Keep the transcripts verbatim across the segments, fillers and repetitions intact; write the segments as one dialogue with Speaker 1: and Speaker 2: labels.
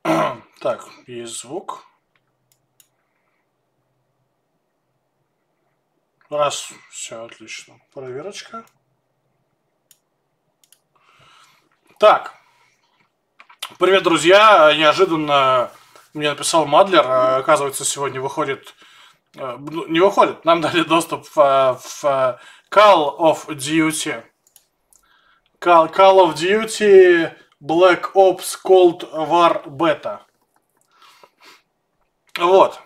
Speaker 1: Так, есть звук. Раз, все отлично. Проверочка. Так. Привет, друзья. Неожиданно мне написал Мадлер. Оказывается, сегодня выходит... Не выходит. Нам дали доступ в, в Call of Duty. Call, Call of Duty Black Ops Cold War Beta. Вот.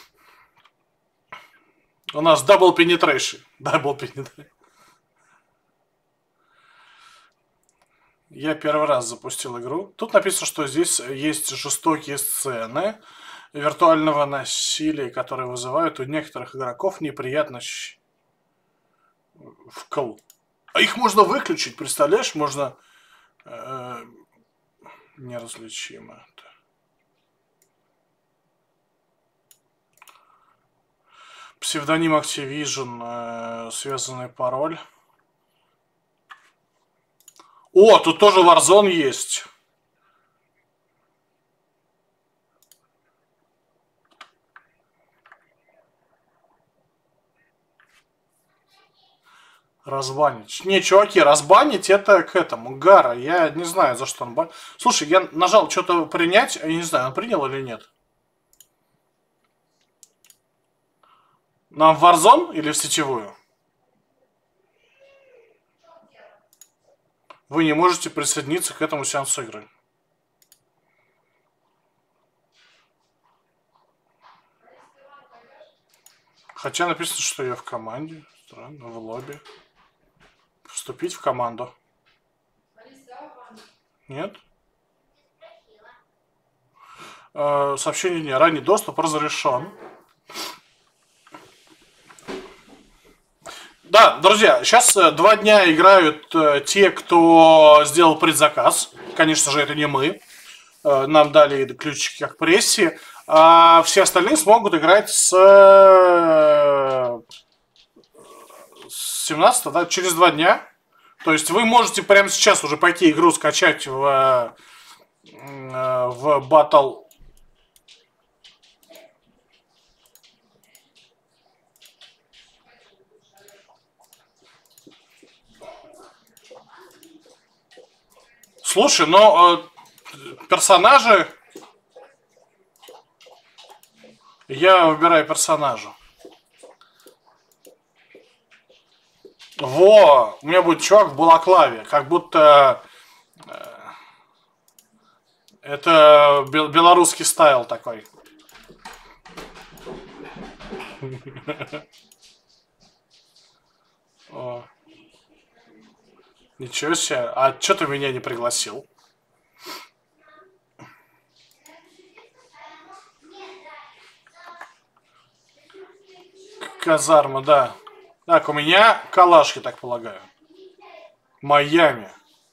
Speaker 1: У нас Double Penetration. Double Penetration. Я первый раз запустил игру. Тут написано, что здесь есть жестокие сцены виртуального насилия, которые вызывают у некоторых игроков неприятность вкл. А их можно выключить, представляешь? Можно... Э, неразличимо. Псевдоним Activision, э, связанный пароль. О, тут тоже Warzone есть. Разбанить. Не, чуваки, разбанить это к этому, Гара. Я не знаю, за что он банит. Слушай, я нажал что-то принять, я не знаю, он принял или нет. Нам в Warzone или в сетевую? Вы не можете присоединиться к этому сеансу игры. Хотя написано, что я в команде. Странно, в лобби. Вступить в команду. Нет? Э, сообщение не. Ранний доступ разрешен. Да, друзья, сейчас два дня играют те, кто сделал предзаказ. Конечно же, это не мы. Нам дали ключики к прессе. А все остальные смогут играть с семнадцатого, да, через два дня. То есть вы можете прямо сейчас уже пойти игру скачать в, в Battle. Слушай, но э, персонажи... Я выбираю персонажа. Во! У меня будет чувак в балаклаве. Как будто... Э, это белорусский стайл такой. О. Ничего себе. А что ты меня не пригласил? Казарма, да. Так, у меня калаш, я так полагаю. Майами.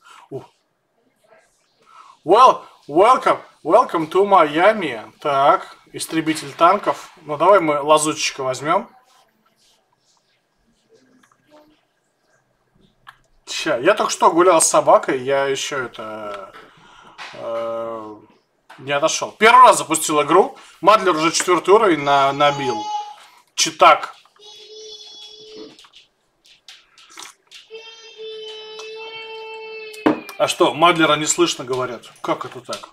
Speaker 1: Well, welcome, welcome to Miami. Так, истребитель танков. Ну, давай мы лазутчика возьмем. Ща, я только что гулял с собакой, я еще это... Э, не отошел. Первый раз запустил игру. Мадлер уже четвертый уровень на, набил. Читак. А что, Мадлера не слышно, говорят? Как это так?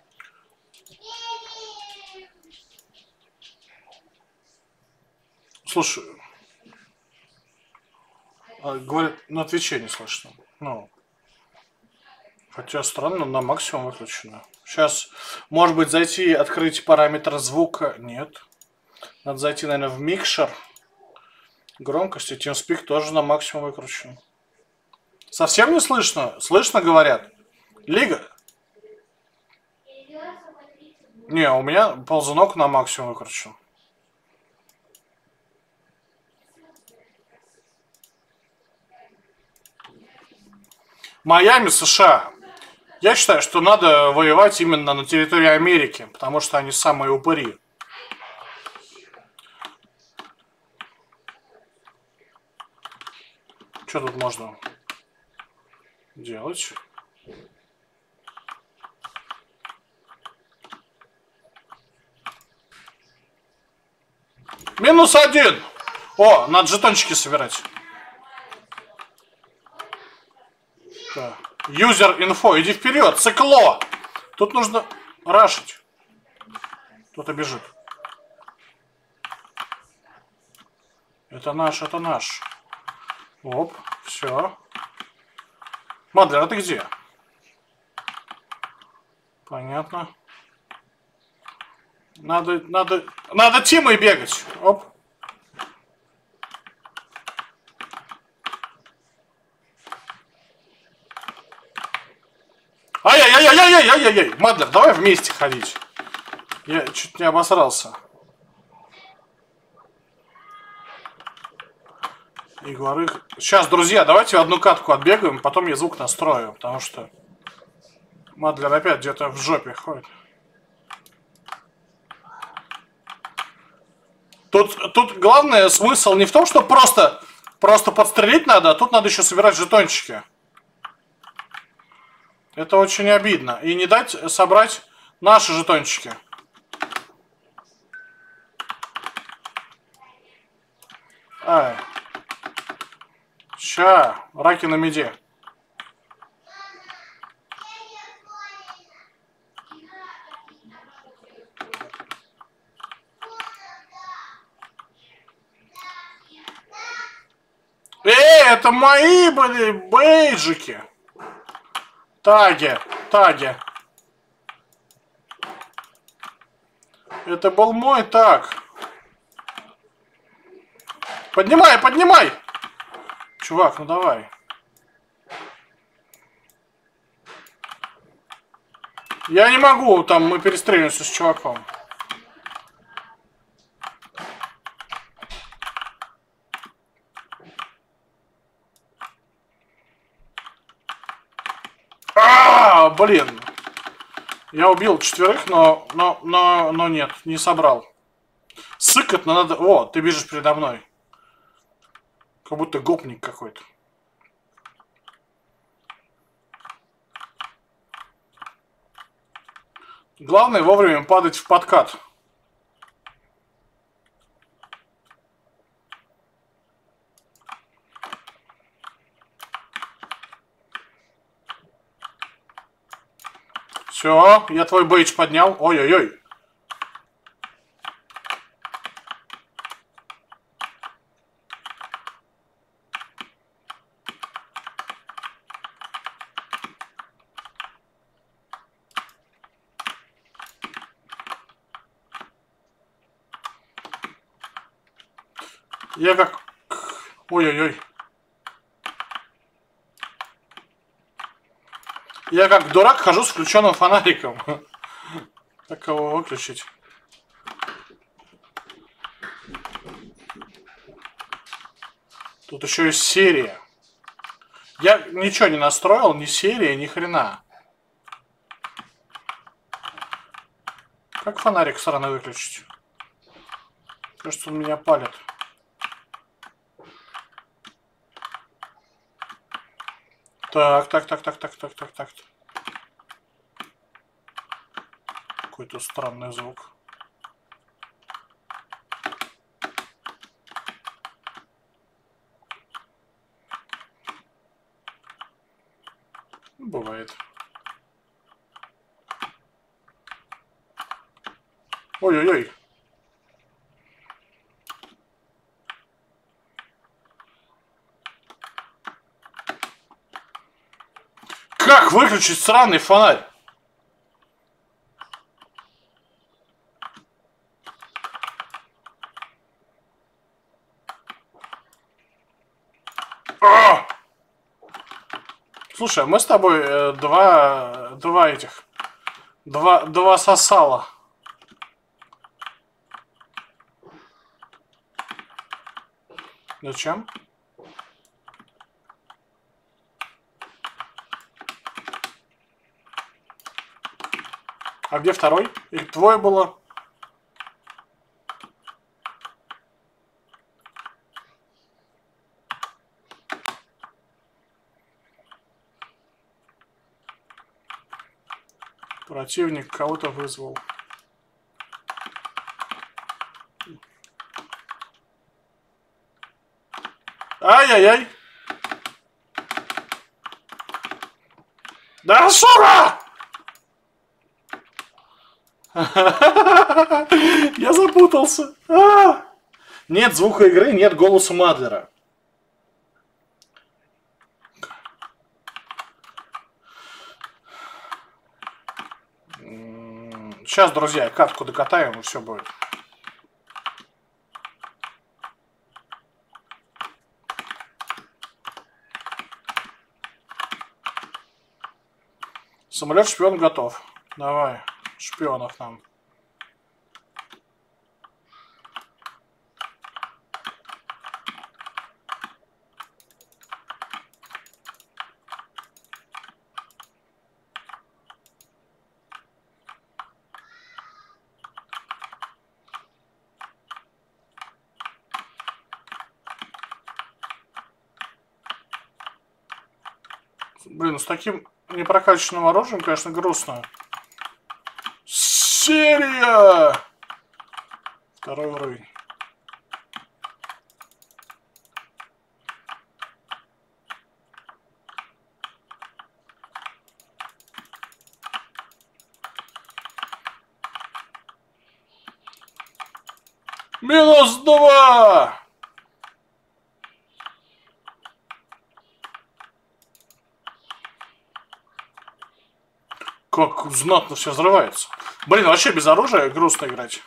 Speaker 1: Слушай, говорят, на Твиче не слышно. Ну, хотя странно, на максимум выключено. Сейчас, может быть, зайти, открыть параметр звука. Нет. Надо зайти, наверное, в микшер. Громкости, TeamSpeak тоже на максимум выкручен. Совсем не слышно? Слышно, говорят? Лига? Не, у меня ползунок на максимум выкручен. Майами, США. Я считаю, что надо воевать именно на территории Америки, потому что они самые упыри. Что тут можно делать? Минус один. О, надо жетончики собирать. Так. Юзер инфо, иди вперед, цикло. Тут нужно рашить. Кто-то бежит. Это наш, это наш. Оп, все. Мадлер, а ты где? Понятно. Надо, надо, надо Тимой бегать. Оп. Ай-яй-яй-яй-яй-яй-яй-яй! Мадлер, давай вместе ходить. Я чуть не обосрался. Егорых. Сейчас, друзья, давайте одну катку отбегаем, потом я звук настрою, потому что Мадлер опять где-то в жопе ходит. Тут, тут главное смысл не в том, что просто, просто подстрелить надо, а тут надо еще собирать жетончики. Это очень обидно. И не дать собрать наши жетончики. Ай. Ща, раки на миде. Эй, это мои были бейджики. Таги, таги. Это был мой таг. Поднимай, поднимай! Чувак, ну давай. Я не могу, там мы перестреливаемся с чуваком. А, блин. Я убил четверых, но, но, но, но нет, не собрал. Сыкотно надо... О, ты бежишь передо мной. Как будто гопник какой-то. Главное вовремя падать в подкат. Все, я твой бейдж поднял. Ой-ой-ой. Я как... Ой-ой-ой. Я как дурак хожу с включенным фонариком. Как его выключить? Тут еще есть серия. Я ничего не настроил, ни серия, ни хрена. Как фонарик сраный выключить? Кажется, он меня палит. Так, так, так, так, так, так, так, так. Какой-то странный звук. Бывает. Ой-ой-ой. Как выключить сраный фонарь? А! Слушай, мы с тобой э, два, два этих, два, два сосала. Зачем? А где второй? Их двое было. Противник кого-то вызвал. Ай-яй-яй. Да, сука! Я запутался. А! Нет звука игры, нет голоса Мадлера. Сейчас, друзья, катку докатаем, и все будет. Самолет-шпион готов. Давай, шпионов нам. Блин, с таким непрокачанным оружием, конечно, грустно. Серия! Второй уровень. Минус два! Как знатно все взрывается. Блин, вообще без оружия грустно играть.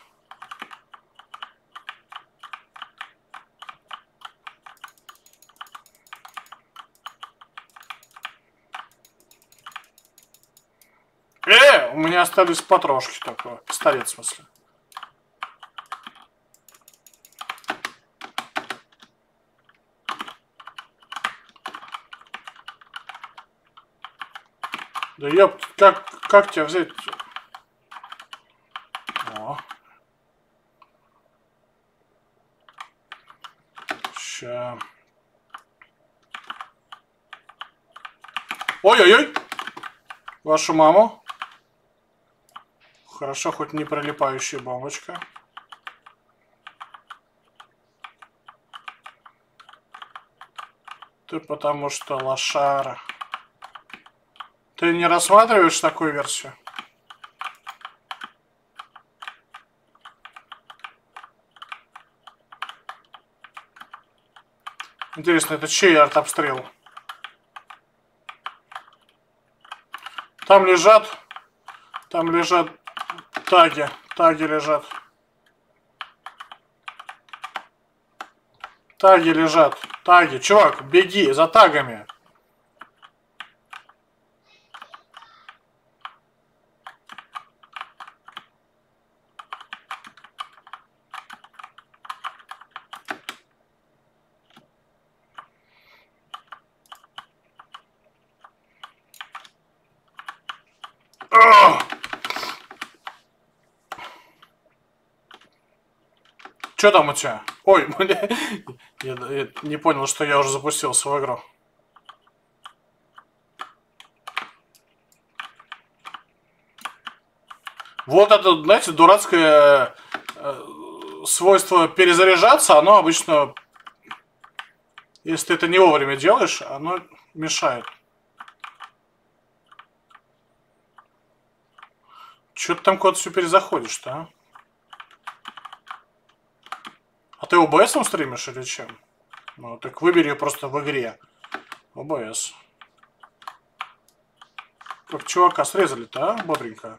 Speaker 1: Э, у меня остались патрошки такого. Пистолет, в смысле. Да ёп, как, как тебя взять? О. Ща. Ой-ой-ой! Вашу маму. Хорошо, хоть не прилипающая бомбочка. Ты потому что лошара. Ты не рассматриваешь такую версию? Интересно, это чей артобстрел? Там лежат... Там лежат таги. Таги лежат. Таги лежат. Таги. Чувак, беги за тагами. Что там у тебя? Ой, бля, я, я не понял, что я уже запустил свою игру. Вот это, знаете, дурацкое э, свойство перезаряжаться, оно обычно, если ты это не вовремя делаешь, оно мешает. Чё ты там куда-то все перезаходишь-то, а? А ты о бэ эс стримишь или чем? Ну, так выбери ее просто в игре. о бэ эс. Как чувака срезали-то, а? Бодренько.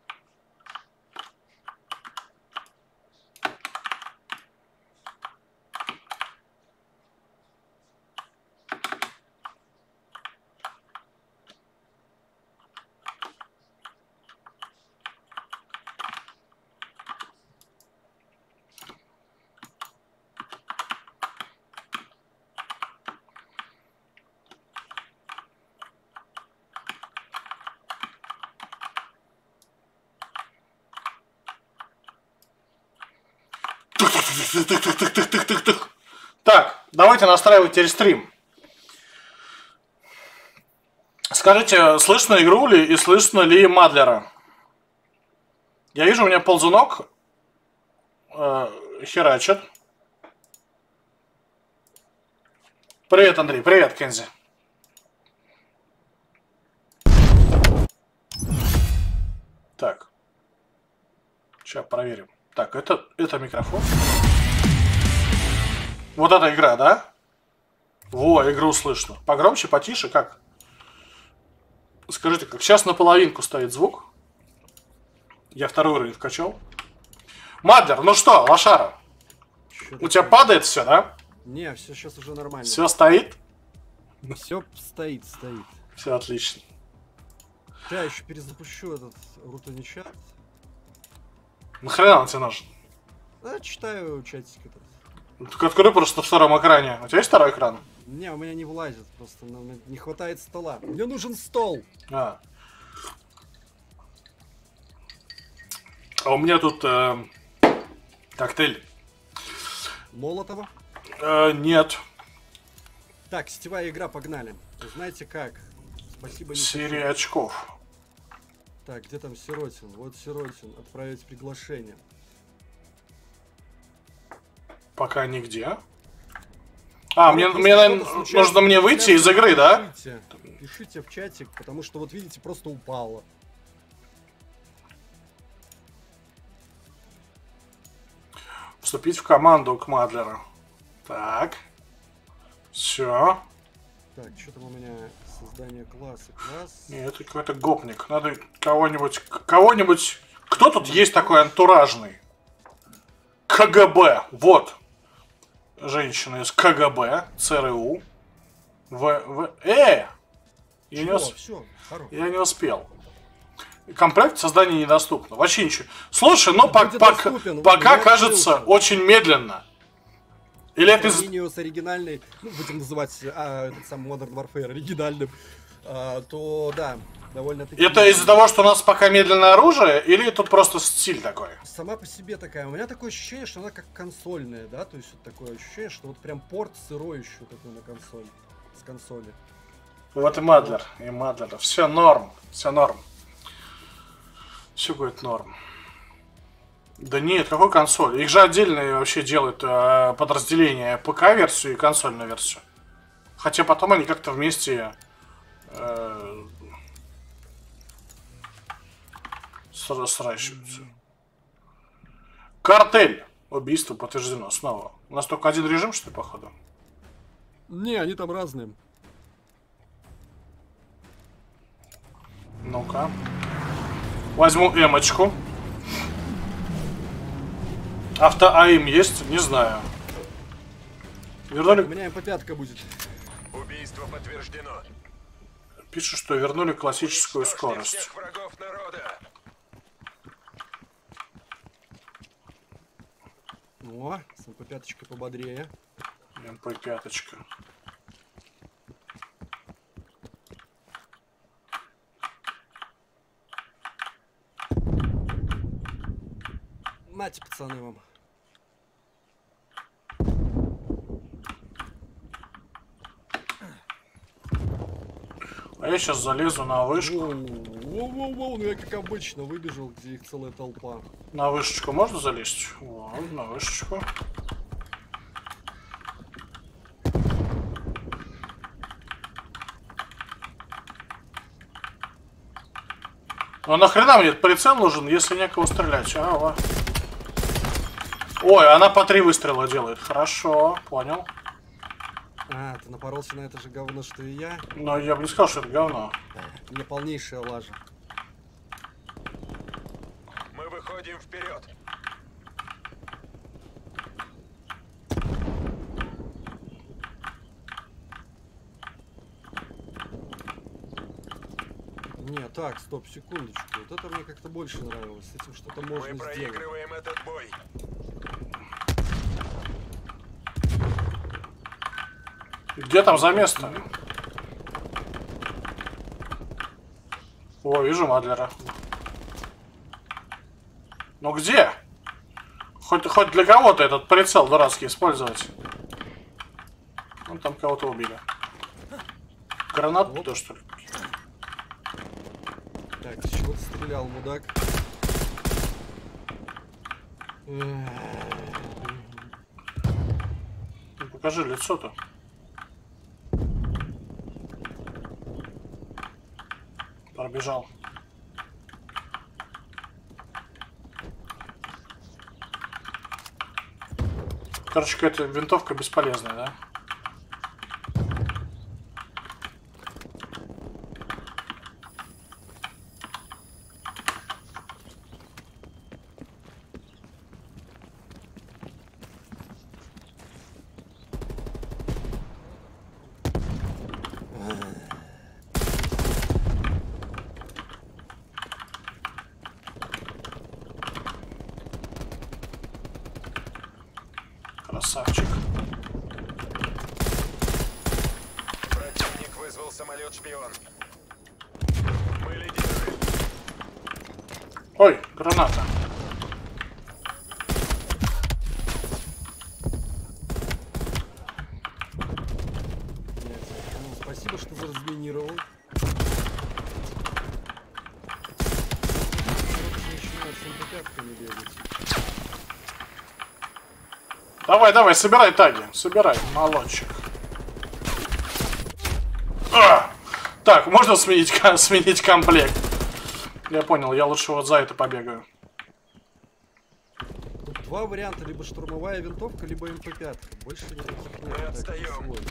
Speaker 1: Так, давайте настраивать теперь стрим. Скажите, слышно игру ли и слышно ли Мадлера? Я вижу, у меня ползунок э, херачит. Привет, Андрей. Привет, Кензи. Так. Сейчас проверим. Так, это, это микрофон. Вот эта игра, да? Во, игру слышно. Погромче, потише, как? Скажите, как сейчас наполовинку стоит звук? Я второй уровень вкачал. Мадлер, ну что, лошара? У тебя падает все, да?
Speaker 2: Не, все сейчас уже нормально.
Speaker 1: Все стоит?
Speaker 2: Все стоит, стоит.
Speaker 1: Все отлично.
Speaker 2: Я еще перезапущу этот рутоничат.
Speaker 1: Нахрена он тебе нужен?
Speaker 2: Да, читаю чатик этот.
Speaker 1: Только открой просто на втором экране. У тебя есть второй экран?
Speaker 2: Не, у меня не влазит, просто не хватает стола. Мне нужен стол.
Speaker 1: А, а у меня тут э, коктейль.
Speaker 2: Молотова.
Speaker 1: Э, нет.
Speaker 2: Так, сетевая игра, погнали. Знаете как? Спасибо. Не
Speaker 1: Серия очков.
Speaker 2: Так, где там Сиротин? Вот Сиротин. Отправить приглашение.
Speaker 1: Пока нигде. А,
Speaker 2: Ну,
Speaker 1: мне,
Speaker 2: если
Speaker 1: мне
Speaker 2: что-то
Speaker 1: наверное,
Speaker 2: случайно
Speaker 1: нужно мне выйти из игры, да?
Speaker 2: Пишите, пишите в чатик, потому что вот видите, просто упало.
Speaker 1: Вступить в команду к Мадлеру. Так. Все.
Speaker 2: Так, что там у меня? Создание класса. Класс.
Speaker 1: Нет, это какой-то гопник. Надо кого-нибудь... Кого-нибудь... Кто тут есть такой антуражный? КГБ. Вот. Женщина из КГБ. ЦРУ. В... в... Э! Я не, усп...
Speaker 2: Все,
Speaker 1: Я не успел. Комплект создания недоступно. Вообще ничего. Слушай, но по пока, пока кажется очень медленно. Или это из...
Speaker 2: с оригинальной, ну, будем называть а, этот самый Modern Warfare оригинальным, а, то да, довольно-таки...
Speaker 1: Это из-за того, что у нас пока медленное оружие, или тут просто стиль такой?
Speaker 2: Сама по себе такая. У меня такое ощущение, что она как консольная, да? То есть вот такое ощущение, что вот прям порт сырой еще такой на консоль. С консоли.
Speaker 1: Вот и Мадлер, и Мадлер. Все норм, все норм. Все будет норм. Да нет, какой консоль? Их же отдельно вообще делают э, подразделение ПК-версию и консольную версию. Хотя потом они как-то вместе э, сращиваются. Картель. Убийство подтверждено снова. У нас только один режим, что ли, походу?
Speaker 2: Не, они там разные.
Speaker 1: Ну-ка. Возьму эмочку. Авто-АИМ есть? Не знаю. Вернули...
Speaker 2: У меня эм пэ пять будет.
Speaker 3: Убийство подтверждено.
Speaker 1: Пишут, что вернули классическую скорость.
Speaker 3: Всех врагов народа.
Speaker 2: О, с эм пэ пять пободрее.
Speaker 1: эм пэ пять.
Speaker 2: Нате, пацаны, вам.
Speaker 1: А я сейчас залезу на вышку.
Speaker 2: Воу-воу-воу, ну я как обычно выбежал, где их целая толпа.
Speaker 1: На вышечку можно залезть? Вот, на вышечку. Ну нахрена мне этот прицел нужен, если некого стрелять? А, ва. Ой, она по три выстрела делает. Хорошо, понял.
Speaker 2: А, ты напоролся на это же говно, что и я?
Speaker 1: Но я бы не сказал, что это говно.
Speaker 2: У меня полнейшая лажа.
Speaker 3: Мы выходим вперед.
Speaker 2: Не, так, стоп, секундочку. Вот это мне как-то больше нравилось. С этим что-то можно
Speaker 3: Мы
Speaker 2: сделать.
Speaker 3: проигрываем этот бой.
Speaker 1: Где там за место? О, вижу Мадлера. Ну где? Хоть, хоть для кого-то этот прицел дурацкий использовать. Вон там кого-то убили. Гранату то, что ли?
Speaker 2: Так, с чего ты стрелял, мудак?
Speaker 1: Ну, покажи лицо-то. пробежал. Короче, какая-то винтовка бесполезная, да? Красавчик.
Speaker 3: Противник вызвал самолет-шпион. Мы лидируем.
Speaker 1: Ой, граната.
Speaker 2: Ну, спасибо, что разминировал. Начинают с эм пэ пятками бегать.
Speaker 1: Давай, давай, собирай таги. Собирай, молодчик. А! Так, можно сменить, сменить комплект? Я понял, я лучше вот за это побегаю.
Speaker 2: Тут два варианта, либо штурмовая винтовка, либо эм пэ пять. Больше никаких нет.
Speaker 3: Мы
Speaker 2: Так,
Speaker 3: отстаем.
Speaker 2: свой.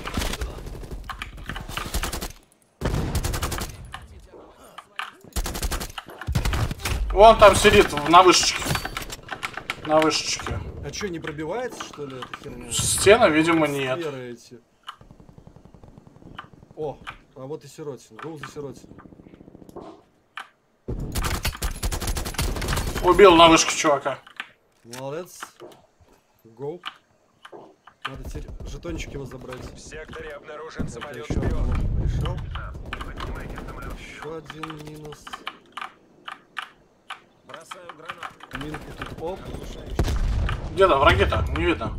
Speaker 1: Вон там сидит на вышечке. На вышечке.
Speaker 2: А что, не пробивается, что ли, эта херня?
Speaker 1: Стена, видимо, нет.
Speaker 2: Сферы эти. О, а вот и Сиротин. Гол за Сиротин.
Speaker 1: Убил на вышке чувака.
Speaker 2: Молодец. Гоу. Надо теперь жетончики его забрать.
Speaker 3: В секторе обнаружен
Speaker 2: Так, я еще
Speaker 3: самолет-шпион.
Speaker 2: одного решил. Еще один минус.
Speaker 4: Бросаю гранату.
Speaker 2: Минку тут оп.
Speaker 1: Где-то враги-то? Не видно.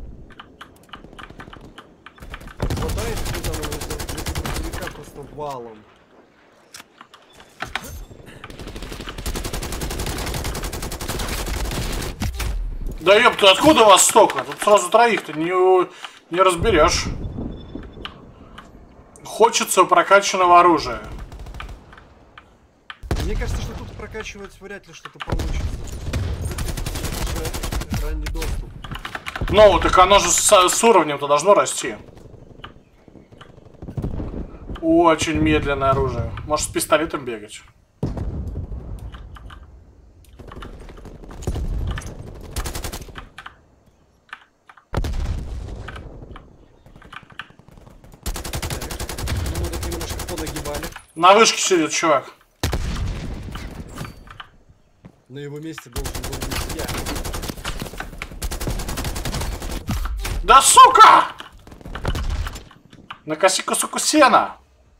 Speaker 2: Хватает сюда на грузовика просто валом.
Speaker 1: Да ёпта, откуда вас столько? Тут сразу троих-то не, не разберешь. Хочется прокачанного оружия.
Speaker 2: Мне кажется, что тут прокачивать вряд ли что-то получится. Это же ранний доступ.
Speaker 1: Ну, так оно же с, с уровнем-то должно расти. Очень медленное оружие. Может, с пистолетом бегать?
Speaker 2: Ну, мы тут немножко понагибали.
Speaker 1: На вышке сидит чувак.
Speaker 2: На его месте должен был быть я.
Speaker 1: Да сука! Накоси-ка, сука, сена!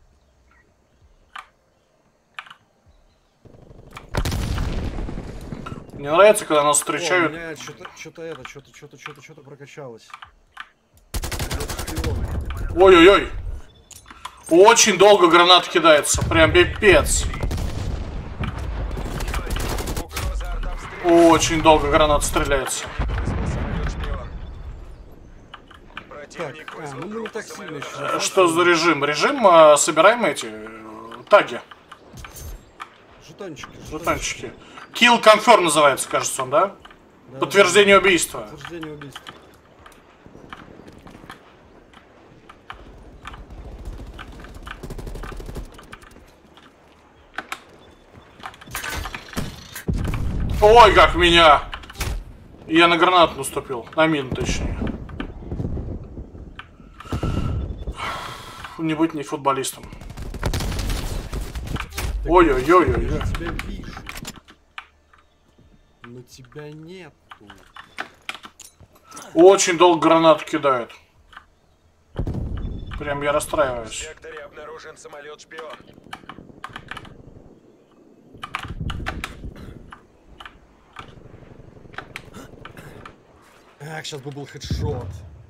Speaker 1: Мне нравится, когда нас
Speaker 2: О, у
Speaker 1: встречают.
Speaker 2: меня что-то, что-то это, что-то, что-то, что-то, что-то прокачалось. Вот шпион.
Speaker 1: Ой-ой-ой. Очень долго гранат кидается. Прям пипец.
Speaker 3: Угроза артобстрела.
Speaker 1: Очень долго гранат стреляется.
Speaker 3: Вызвал самолет-шпион.
Speaker 2: Так,
Speaker 3: Противник
Speaker 2: а,
Speaker 3: вызвал
Speaker 2: ну мы не
Speaker 3: группу
Speaker 2: так сильно еще.
Speaker 3: самолетов.
Speaker 1: Что за режим? Режим, э, собираем эти э, таги,
Speaker 2: Жетончики,
Speaker 1: жетончики. Kill confirm называется, кажется он, да?
Speaker 2: Да,
Speaker 1: Подтверждение убийства.
Speaker 2: Подтверждение убийства.
Speaker 1: Ой, как меня! Я на гранату наступил. На мину, точнее. Не быть не футболистом. Ой-ой-ой-ой.
Speaker 2: Я тебя вижу. Но тебя нету.
Speaker 1: Очень долго гранату кидают. Прям я
Speaker 3: В
Speaker 1: расстраиваюсь.
Speaker 3: секторе обнаружен самолет-шпион.
Speaker 2: Ах, сейчас бы был хедшот.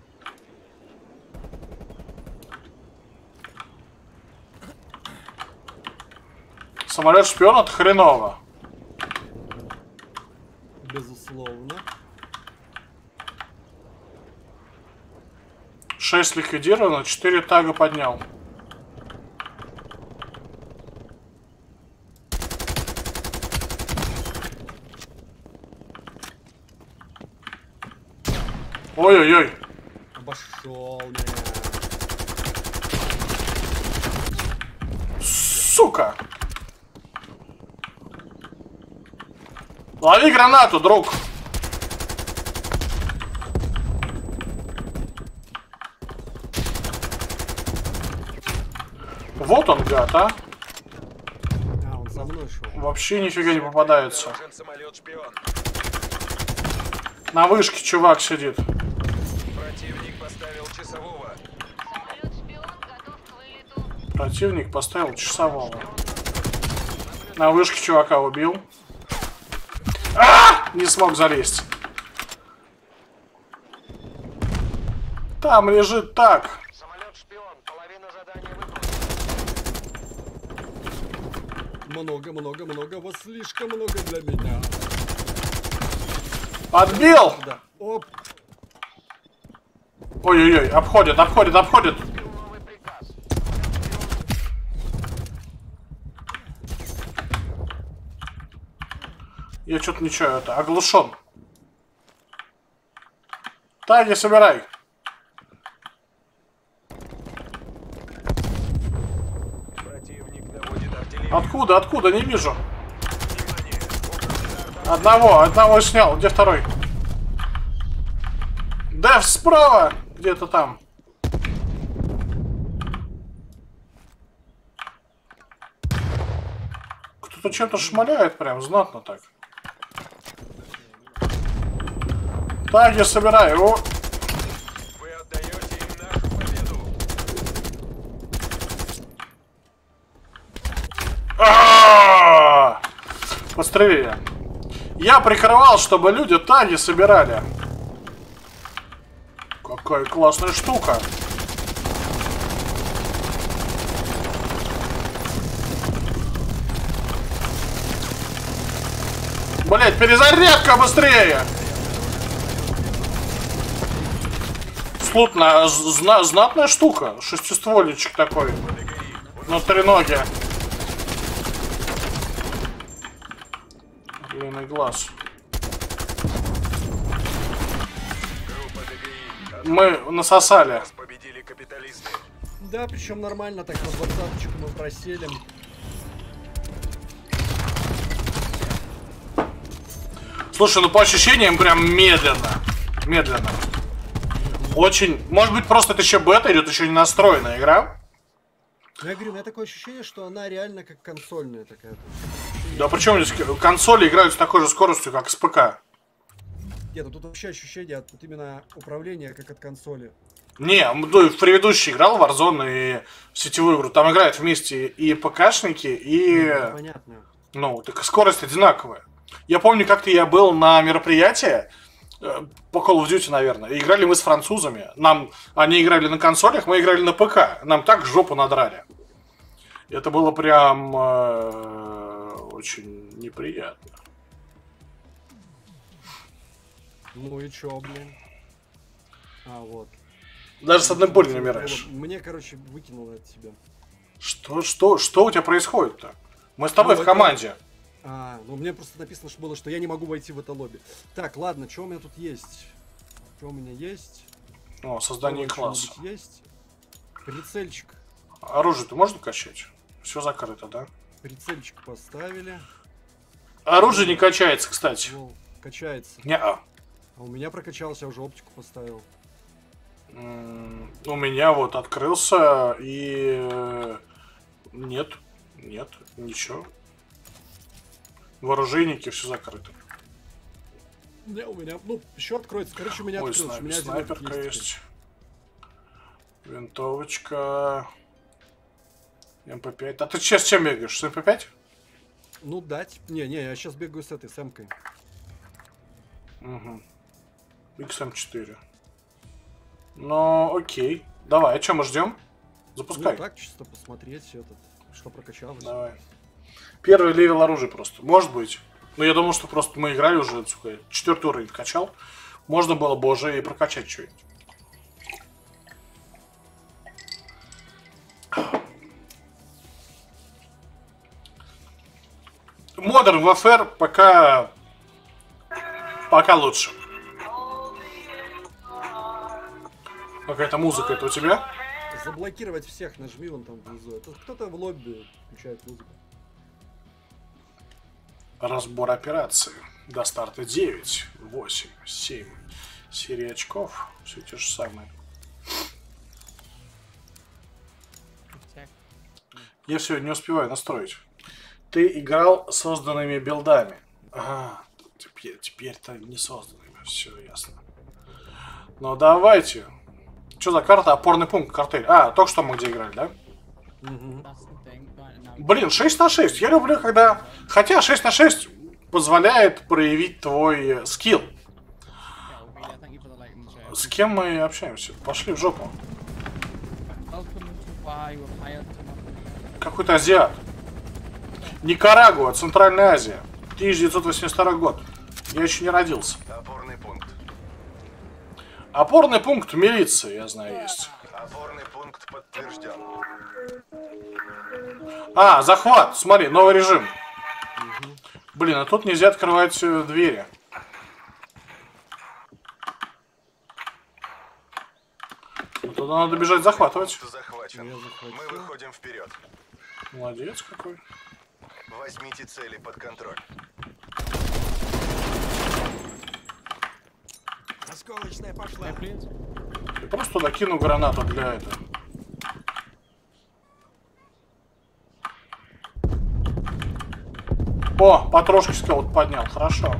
Speaker 1: Самолет шпион это хреново.
Speaker 2: Безусловно.
Speaker 1: шесть ликвидировано, четыре тага поднял. Ой-ой-ой.
Speaker 2: Обошел меня.
Speaker 1: Сука. Лови гранату, друг. Вот он, гад, а?
Speaker 2: А, он за мной шел.
Speaker 1: Вообще нифига не попадается.
Speaker 3: Обнаружен самолет-шпион.
Speaker 1: На вышке чувак сидит.
Speaker 3: Противник поставил часового.
Speaker 4: Самолет-шпион готов к вылету.
Speaker 1: Противник поставил часового. На вышке чувака убил. А! Не смог залезть. Там лежит так.
Speaker 3: Самолет-шпион. Половина задания выполнена.
Speaker 2: Много, много, много. Вас слишком много для меня.
Speaker 1: Подбил.
Speaker 2: Да. Оп.
Speaker 1: Ой-ой-ой, обходит, обходит, обходит.
Speaker 3: Новый приказ.
Speaker 1: Я что-то ничего, это, оглушен. Таги собирай.
Speaker 3: Противник наводит артиллерию.
Speaker 1: Откуда, откуда, не вижу.
Speaker 3: Внимание! Угроза
Speaker 1: Одного, одного снял. Где второй? Дэв справа! Где-то там. Кто-то чем-то шмаляет прям, знатно так. Таги собирай. О!
Speaker 3: Вы отдаете им нашу победу.
Speaker 1: А-а-а! Пострелили. Я прикрывал, чтобы люди таги собирали. Какая классная штука. Блять, перезарядка быстрее! Слутно, зна знатная штука. Шестиствольничек такой. На треноге. Длинный глаз.
Speaker 3: Группа ДГИ.
Speaker 1: Мы насосали.
Speaker 3: Нас победили капиталисты.
Speaker 2: Да, причем нормально так на двадцаточку мы просели.
Speaker 1: Слушай, ну по ощущениям прям медленно. Медленно. Очень... Может быть, просто это еще бета идет, еще не настроенная игра?
Speaker 2: Ну, я говорю, у меня такое ощущение, что она реально как консольная такая.
Speaker 1: Да причем здесь консоли играют с такой же скоростью, как с ПК.
Speaker 2: Нет, ну тут вообще ощущение от вот именно управления как от консоли.
Speaker 1: Не, ну, в предыдущий играл в Warzone и в сетевую игру. Там играют вместе и ПКшники, и...
Speaker 2: Ну, понятно.
Speaker 1: Ну, так скорость одинаковая. Я помню, как-то я был на мероприятии, э, по Call of Duty, наверное, и играли мы с французами. Нам, они играли на консолях, мы играли на ПК. Нам так жопу надрали. Это было прям э, очень неприятно.
Speaker 2: Ну и чё, блин? А, вот.
Speaker 1: Даже с одной пулей не умираешь.
Speaker 2: Мне, короче, выкинуло от тебя.
Speaker 1: Что, что, что у тебя происходит-то? Мы с тобой
Speaker 2: Ну,
Speaker 1: в
Speaker 2: это-
Speaker 1: команде.
Speaker 2: А, ну мне просто написано, что было, что я не могу войти в это лобби. Так, ладно, что у меня тут есть? Что у меня есть?
Speaker 1: О, создание
Speaker 2: Что
Speaker 1: класса.
Speaker 2: что-нибудь есть? Прицельчик.
Speaker 1: Оружие-то можно качать? Все закрыто, да?
Speaker 2: Прицельчик поставили.
Speaker 1: Оружие не качается, кстати.
Speaker 2: Вол, качается.
Speaker 1: Не-а.
Speaker 2: А у меня прокачался, я уже оптику поставил.
Speaker 1: М, У меня вот открылся и... э, Нет, нет, ничего. В оружейнике все закрыто.
Speaker 2: Не, у меня, ну, еще откроется. Короче, у меня
Speaker 1: Ой,
Speaker 2: открылось. У
Speaker 1: снайп-
Speaker 2: меня
Speaker 1: снайперка
Speaker 2: одинокий
Speaker 1: есть. Винтовочка. эм пэ пять. А ты сейчас чем бегаешь? С эм пэ пять?
Speaker 2: теперь. Ну, дать. Не, не, я сейчас бегаю с этой, с эмкой.
Speaker 1: Угу. икс эм четыре. Ну, окей. Давай, а что мы ждем? Запускай.
Speaker 2: Ну, так, чисто посмотреть этот, что прокачалось.
Speaker 1: Давай. Первый левел оружия просто. Может быть. Но я думал, что просто мы играли уже, сука, четвертый уровень качал. Можно было бы уже и прокачать что-нибудь. Modern Warfare пока... Пока лучше. Какая-то музыка, это у тебя?
Speaker 2: Заблокировать всех нажми вон там внизу. Это кто-то в лобби включает музыку.
Speaker 1: Разбор операции. До старта девять, восемь, семь. Серия очков. Все те же самые. Я все не успеваю настроить. Ты играл созданными билдами. Ага, теперь, теперь-то не созданными. Все ясно. Ну давайте. Что за карта? Опорный пункт, картель. А, только что мы где играли, да?
Speaker 2: Угу.
Speaker 1: Блин, шесть на шесть. Я люблю, когда... Хотя шесть на шесть позволяет проявить твой скилл. С кем мы общаемся? Пошли в жопу. Какой-то азиат. Никарагуа, Центральная Азия. тысяча девятьсот восемьдесят второй год. Я еще не родился.
Speaker 3: Опорный пункт.
Speaker 1: Опорный пункт милиции, я знаю, есть.
Speaker 3: Опорный пункт подтвержден.
Speaker 1: А, захват. Смотри, новый режим. Блин, а тут нельзя открывать э, двери. Ну, туда надо бежать захватывать.
Speaker 3: Пункт захвачен.
Speaker 2: Я захватил.
Speaker 3: Мы выходим вперед.
Speaker 1: Молодец какой.
Speaker 3: Возьмите цели под контроль.
Speaker 5: Осколочная пошла.
Speaker 1: Я просто туда кину гранату для этого. О, потрошки скелет поднял, хорошо.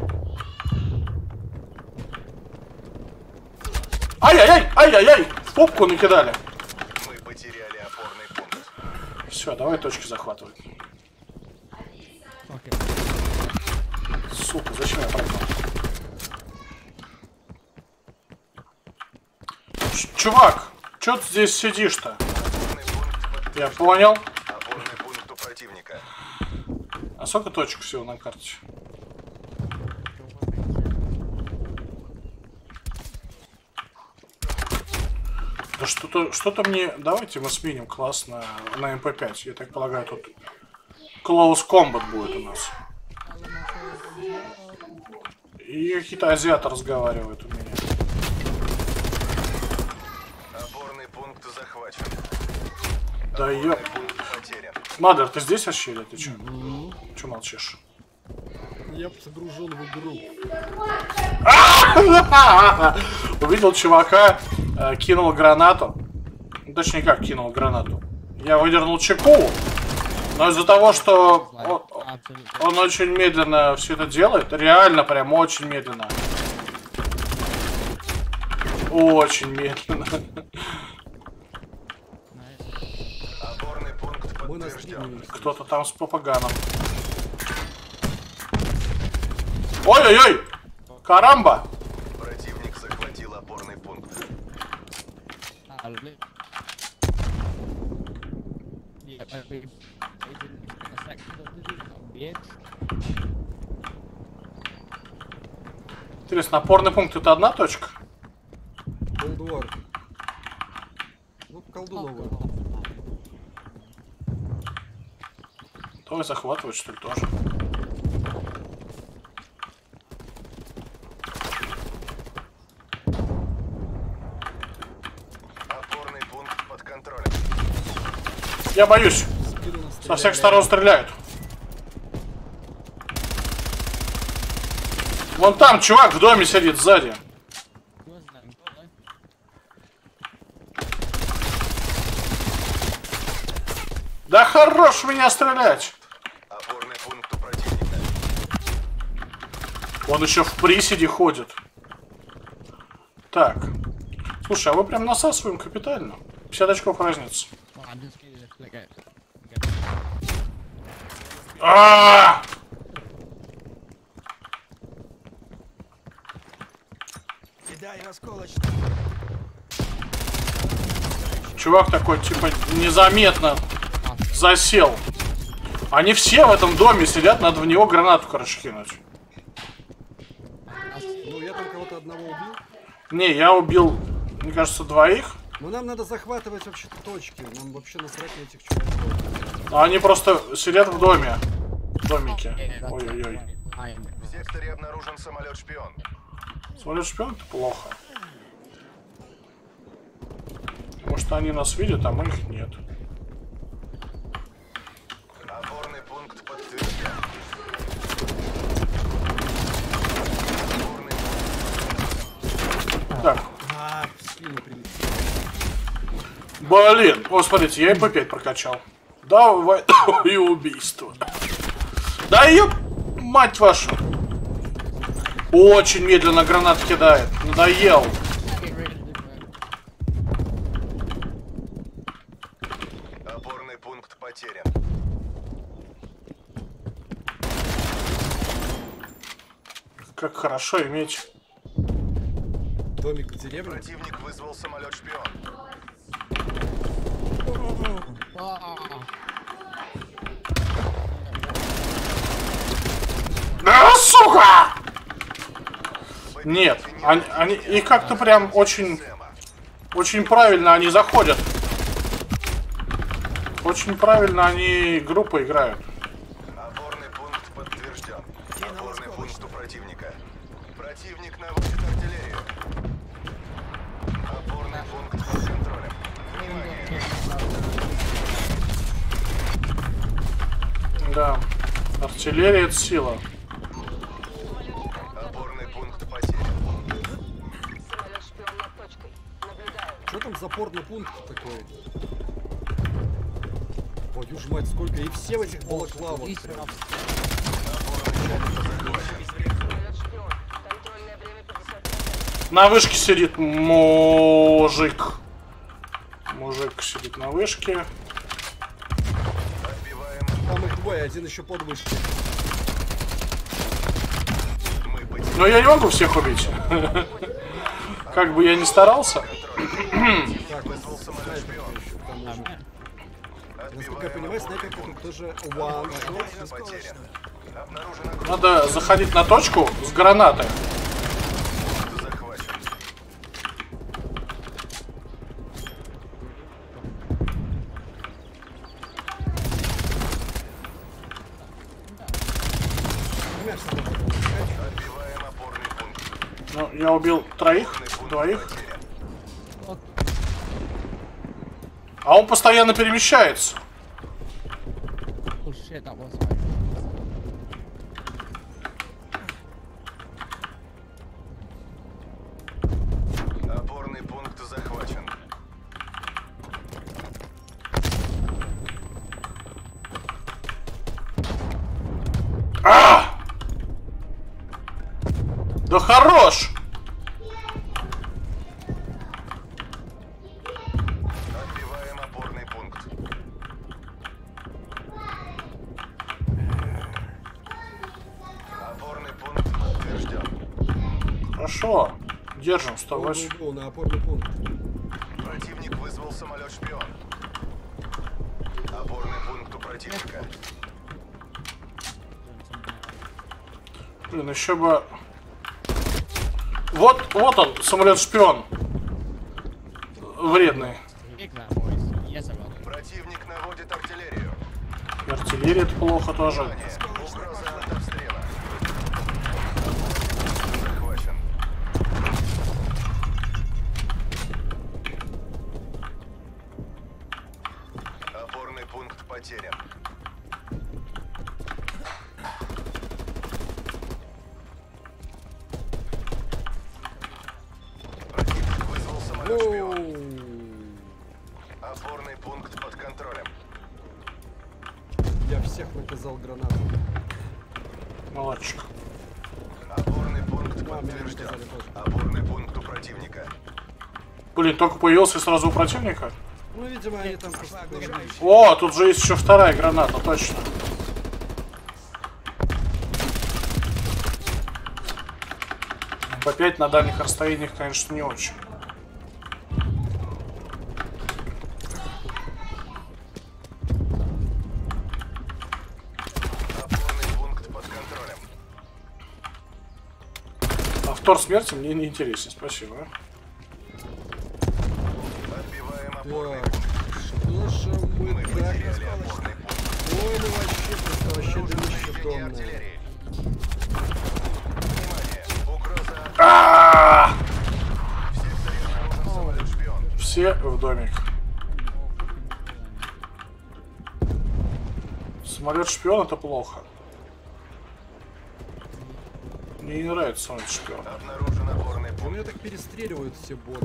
Speaker 1: Ай-яй-яй, ай-яй-яй, в попку накидали.
Speaker 3: Мы потеряли опорный пункт.
Speaker 1: Все, давай точки захватывать. Сука, зачем я прыгнул? Ч- Чувак, чё ты здесь сидишь-то?
Speaker 3: Опорный пункт подтвержден.
Speaker 1: Я понял.
Speaker 3: Опорный пункт у противника.
Speaker 1: А сколько точек всего на карте? Да что-то что-то мне... Давайте мы сменим класс на, на эм пэ пять. Я так полагаю, тут Close Combat будет у нас. И какие-то азиаты разговаривают у меня.
Speaker 3: Опорный пункт захвачен.
Speaker 1: Да
Speaker 3: Опорный
Speaker 1: ёп.
Speaker 3: пункт потерян.
Speaker 1: Мадер, ты здесь вообще или ты чё? Чё молчишь?
Speaker 2: Я загружен в игру.
Speaker 1: Увидел чувака, э, кинул гранату. Ну, точнее, как кинул гранату. Я выдернул чеку, но из-за того, что он, он очень медленно все это делает, реально прям очень медленно. Очень медленно.
Speaker 3: Опорный пункт
Speaker 2: Мы на
Speaker 3: подтвержден.
Speaker 2: стриме.
Speaker 1: Кто-то там с попаганом. Ой-ой-ой! Карамба!
Speaker 3: Противник захватил опорный пункт.
Speaker 1: Интересно, опорный пункт это одна точка?
Speaker 2: Колдуар. Ну, колду новую.
Speaker 1: Давай захватывать, что ли, тоже.
Speaker 3: Опорный пункт под контролем.
Speaker 1: Я боюсь.
Speaker 2: Скину на
Speaker 1: Со всех сторон стреляют. Вон там чувак в доме сидит сзади. Да хорош в меня стрелять.
Speaker 3: Опорный пункт у противника.
Speaker 1: Он еще в приседе ходит. Так. Слушай, а мы прям насасываем капитально. пятьдесят очков разница. А!
Speaker 5: Кидаю осколочную.
Speaker 1: Чувак такой, типа, незаметно засел. Они все в этом доме сидят, надо в него гранату, короче, кинуть.
Speaker 2: Ну, я там кого-то одного убил.
Speaker 1: Не, я убил, мне кажется, двоих.
Speaker 2: Но нам надо захватывать вообще-то точки. Нам вообще насрать на этих чуваков.
Speaker 1: А они просто сидят в доме. В домике. Ой-ой-ой.
Speaker 3: В секторе обнаружен самолет-шпион.
Speaker 1: Самолет шпион, это плохо. что они нас видят, а мы их нет.
Speaker 3: Опорный пункт подтвержден.
Speaker 1: Так,
Speaker 2: А, в спину прилетел.
Speaker 1: блин. О, смотрите, я эм пэ пять прокачал. Давай и убийство. Да ёб, мать вашу. Очень медленно гранат кидает. Надоел.
Speaker 3: Опорный пункт потерян.
Speaker 1: Как хорошо иметь.
Speaker 2: Домик в деревне.
Speaker 3: Противник вызвал самолет-шпион.
Speaker 1: Да, сука! Нет, они, они их как-то прям очень, очень правильно они заходят. Очень правильно они группы играют.
Speaker 3: Опорный пункт подтвержден. Опорный пункт у противника. Противник наводит артиллерию. Опорный пункт под контролем. Внимание!
Speaker 1: Да, артиллерия это сила.
Speaker 3: Опорный пункт потерян.
Speaker 4: Самолет-шпион над точкой. Наблюдаю.
Speaker 2: Что там за порный пункт такой? Твою ж мать, сколько. И все в этих балаклавах. прям.
Speaker 4: Самолет-шпион. Контрольное время пятьдесят пять.
Speaker 1: На вышке сидит мужик. Мужик сидит на вышке.
Speaker 3: Отбиваем.
Speaker 2: Там их двое, один еще под вышкой.
Speaker 3: Мы потеряли
Speaker 1: Но я не могу всех убить. Как бы я ни старался.
Speaker 3: контроль.
Speaker 2: Так,
Speaker 3: Вызвал самолет-шпион.
Speaker 2: еще к тому же. Насколько я
Speaker 3: Отбиваем
Speaker 2: понимаю,
Speaker 3: опорный
Speaker 2: снайперка тут
Speaker 3: пункт.
Speaker 2: тоже one shot.
Speaker 3: Противник потерян. Обнаружена группа
Speaker 1: Надо заходить на точку с гранатой.
Speaker 3: захвачен. Отбиваем опорный пункт.
Speaker 1: Ну, я убил троих,
Speaker 3: Опорный пункт
Speaker 1: двоих.
Speaker 3: потерян.
Speaker 1: А он постоянно перемещается.
Speaker 6: Oh shit, that was right.
Speaker 3: Опорный пункт захвачен.
Speaker 1: А! Да хорош!
Speaker 3: Отбиваем опорный пункт. Опорный пункт подтвержден.
Speaker 1: Хорошо. Держим сто восемь.
Speaker 2: Гоу-гоу-гоу, на опорный пункт.
Speaker 3: Противник вызвал самолет-шпион. Опорный пункт у противника.
Speaker 1: Блин, еще бы... Вот, вот он, самолет-шпион. Вредный.
Speaker 6: Big that boys. Yes, I will.
Speaker 3: Противник наводит артиллерию.
Speaker 1: И артиллерия это плохо тоже.
Speaker 3: Внимание! Угроза от обстрела. Захвачен. Опорный пункт потерян. Противник вызвал самолет-шпион.
Speaker 2: Воу.
Speaker 3: Опорный пункт под контролем.
Speaker 2: Я всех наказал гранатом.
Speaker 1: Молодчик.
Speaker 3: Опорный пункт
Speaker 2: А, меня
Speaker 3: подтвержден.
Speaker 2: наказали тоже.
Speaker 3: Опорный пункт у противника.
Speaker 1: Блин, только появился и сразу у противника.
Speaker 2: Ну, видимо, они там просто...
Speaker 1: О, тут же есть еще вторая граната, точно. Опять на дальних расстояниях, конечно, не очень.
Speaker 3: Опорный пункт под контролем.
Speaker 1: Повтор смерти мне не интересен, спасибо.
Speaker 3: Отбиваем опорный
Speaker 2: Так,
Speaker 3: пункт.
Speaker 2: что же мы
Speaker 3: Мы
Speaker 2: так...
Speaker 3: потеряли опорный пункт.
Speaker 2: Ой, ну вообще просто, вообще
Speaker 3: Обнаружено
Speaker 2: днище
Speaker 3: наведение
Speaker 2: тонное.
Speaker 3: артиллерии. Внимание! Угроза от...
Speaker 1: А-а-а!
Speaker 3: В секторе обнаружен самолет-шпион.
Speaker 1: Все в домик. Самолет-шпион это плохо. Мне не нравится самолет-шпион.
Speaker 3: Обнаружен опорный
Speaker 2: У
Speaker 3: пункт.
Speaker 2: меня так перестреливают все боты.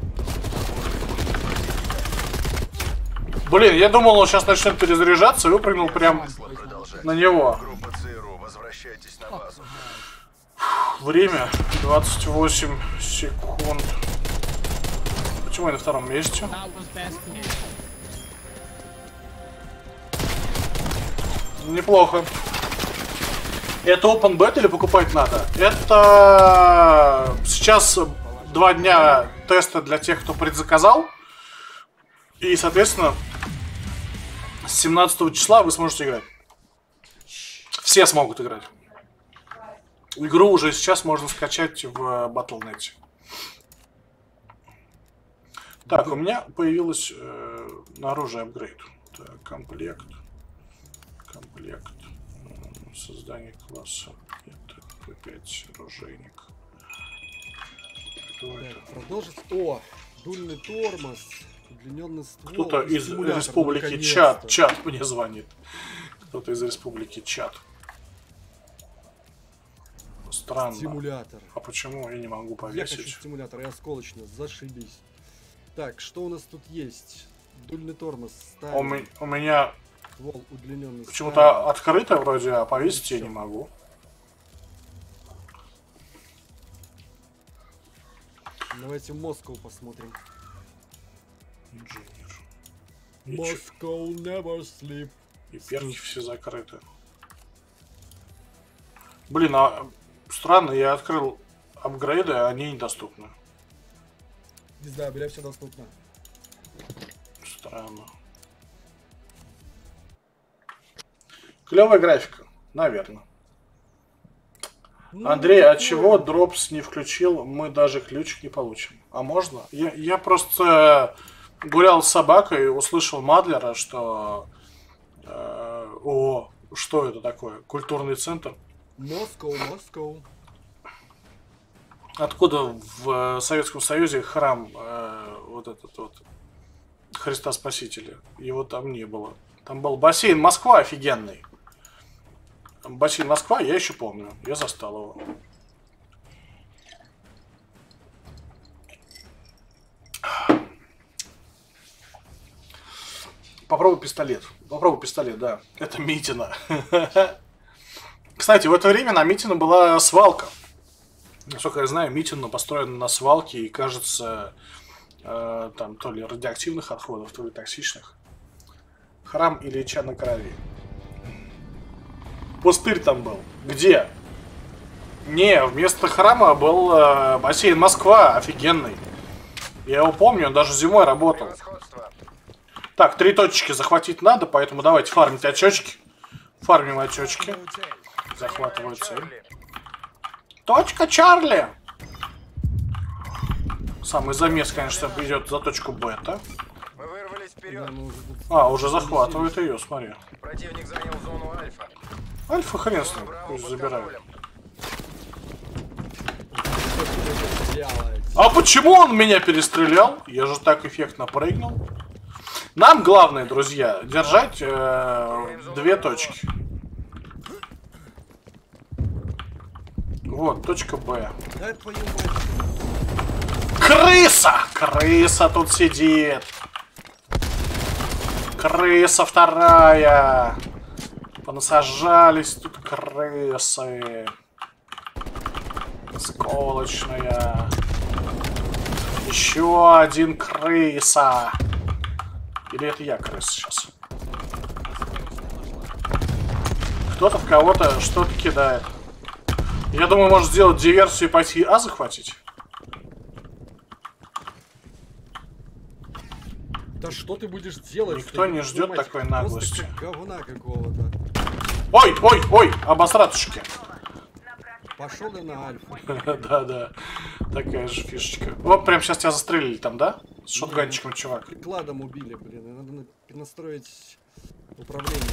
Speaker 1: Блин, я думал, он сейчас начнет перезаряжаться и выпрыгнул прям
Speaker 3: Продолжать.
Speaker 1: на него.
Speaker 3: Группа ЦРУ, возвращайтесь на базу.
Speaker 1: Время двадцать восемь секунд. Почему я на втором месте?
Speaker 6: That was best game.
Speaker 1: Неплохо. Это open beta или покупать надо? Это сейчас два дня теста для тех, кто предзаказал. И, соответственно, с семнадцатого числа вы сможете играть. Все смогут играть. Игру уже сейчас можно скачать в батл точка нет. Так, у меня появилось э, на оружие апгрейд. Так, комплект. Комплект. Создание класса. Это пэ пять оружейник. Кто это?
Speaker 2: Так, продолжить. О, дульный тормоз, удлиненный ствол.
Speaker 1: Кто-то
Speaker 2: и
Speaker 1: из
Speaker 2: стимулятор,
Speaker 1: республики
Speaker 2: наконец-то.
Speaker 1: чат. Чат мне звонит. Кто-то из республики чат. Странно.
Speaker 2: Стимулятор.
Speaker 1: А почему я не могу
Speaker 2: Я
Speaker 1: повесить?
Speaker 2: хочу стимулятор и осколочно, зашибись. Так, что у нас тут есть? Дульный тормоз, ставим.
Speaker 1: У, ме- у меня
Speaker 2: Ствол удлиненный.
Speaker 1: почему-то открыто вроде, а повесить я не могу.
Speaker 2: Давайте Москву посмотрим.
Speaker 1: Инженер. И, чё-
Speaker 2: Moscow never sleep.
Speaker 1: и перки все закрыты. Блин, а странно, я открыл апгрейды, а они недоступны.
Speaker 2: Не знаю, бля, все доступно.
Speaker 1: Странно. Клевая графика, наверное.
Speaker 2: Ну,
Speaker 1: Андрей, а
Speaker 2: такое.
Speaker 1: чего Дропс не включил? Мы даже ключик не получим. А можно? Я, я просто гулял с собакой и услышал Мадлера, что... э, о, что это такое? Культурный центр.
Speaker 2: Москва, Москва.
Speaker 1: Откуда в Советском Союзе храм э, вот этот вот Христа Спасителя? Его там не было. Там был бассейн Москва офигенный. Бассейн Москва я еще помню. Я застал его. Попробуй пистолет. Попробуй пистолет, да. Это Митина. Кстати, в это время на Митина была свалка. Насколько я знаю, Митина построена на свалке и, кажется, э, там то ли радиоактивных отходов, то ли токсичных. Храм Ильича на крови. Пустырь там был. Где? Не, вместо храма был э, бассейн Москва, офигенный. Я его помню, он даже зимой работал.
Speaker 3: Превосходство.
Speaker 1: Так, три точки захватить надо, поэтому давайте фармить очечки. Фармим очечки. Захватываю цель.
Speaker 3: Чарли.
Speaker 1: Точка Чарли! Самый замес, конечно, идет за точку бета.
Speaker 3: Мы вырвались вперед.
Speaker 1: А, уже захватывает ее, смотри.
Speaker 3: Противник занял зону Альфа.
Speaker 1: Альфа хрен с
Speaker 3: Зона
Speaker 1: ним,
Speaker 3: Браво
Speaker 1: пусть
Speaker 3: под
Speaker 1: забирают.
Speaker 3: контролем.
Speaker 2: Делать.
Speaker 1: А почему он меня перестрелял? Я же так эффектно прыгнул. Нам главное, друзья, держать э, две точки. Вот, точка Б.
Speaker 2: Да твою мать.
Speaker 1: Крыса! Крыса тут сидит. Крыса вторая. Понасажались тут крысы. Сколочная. Еще один крыса. Или это я крыса сейчас? Кто-то в кого-то что-то кидает. Я думаю, может сделать диверсию и пойти А захватить.
Speaker 2: Да что ты будешь делать?
Speaker 1: Никто
Speaker 2: Ты,
Speaker 1: не
Speaker 2: твою
Speaker 1: ждет
Speaker 2: мать,
Speaker 1: такой
Speaker 2: просто
Speaker 1: наглости.
Speaker 2: как говна какого-то.
Speaker 1: Ой, ой, ой, обосратушки.
Speaker 2: Пошел и на альфу.
Speaker 1: Да, да. Такая же фишечка. Вот прям сейчас тебя застрелили там, да? С шотганчиком, чувак.
Speaker 2: Кладом убили, блин. и Надо на- перенастроить управление.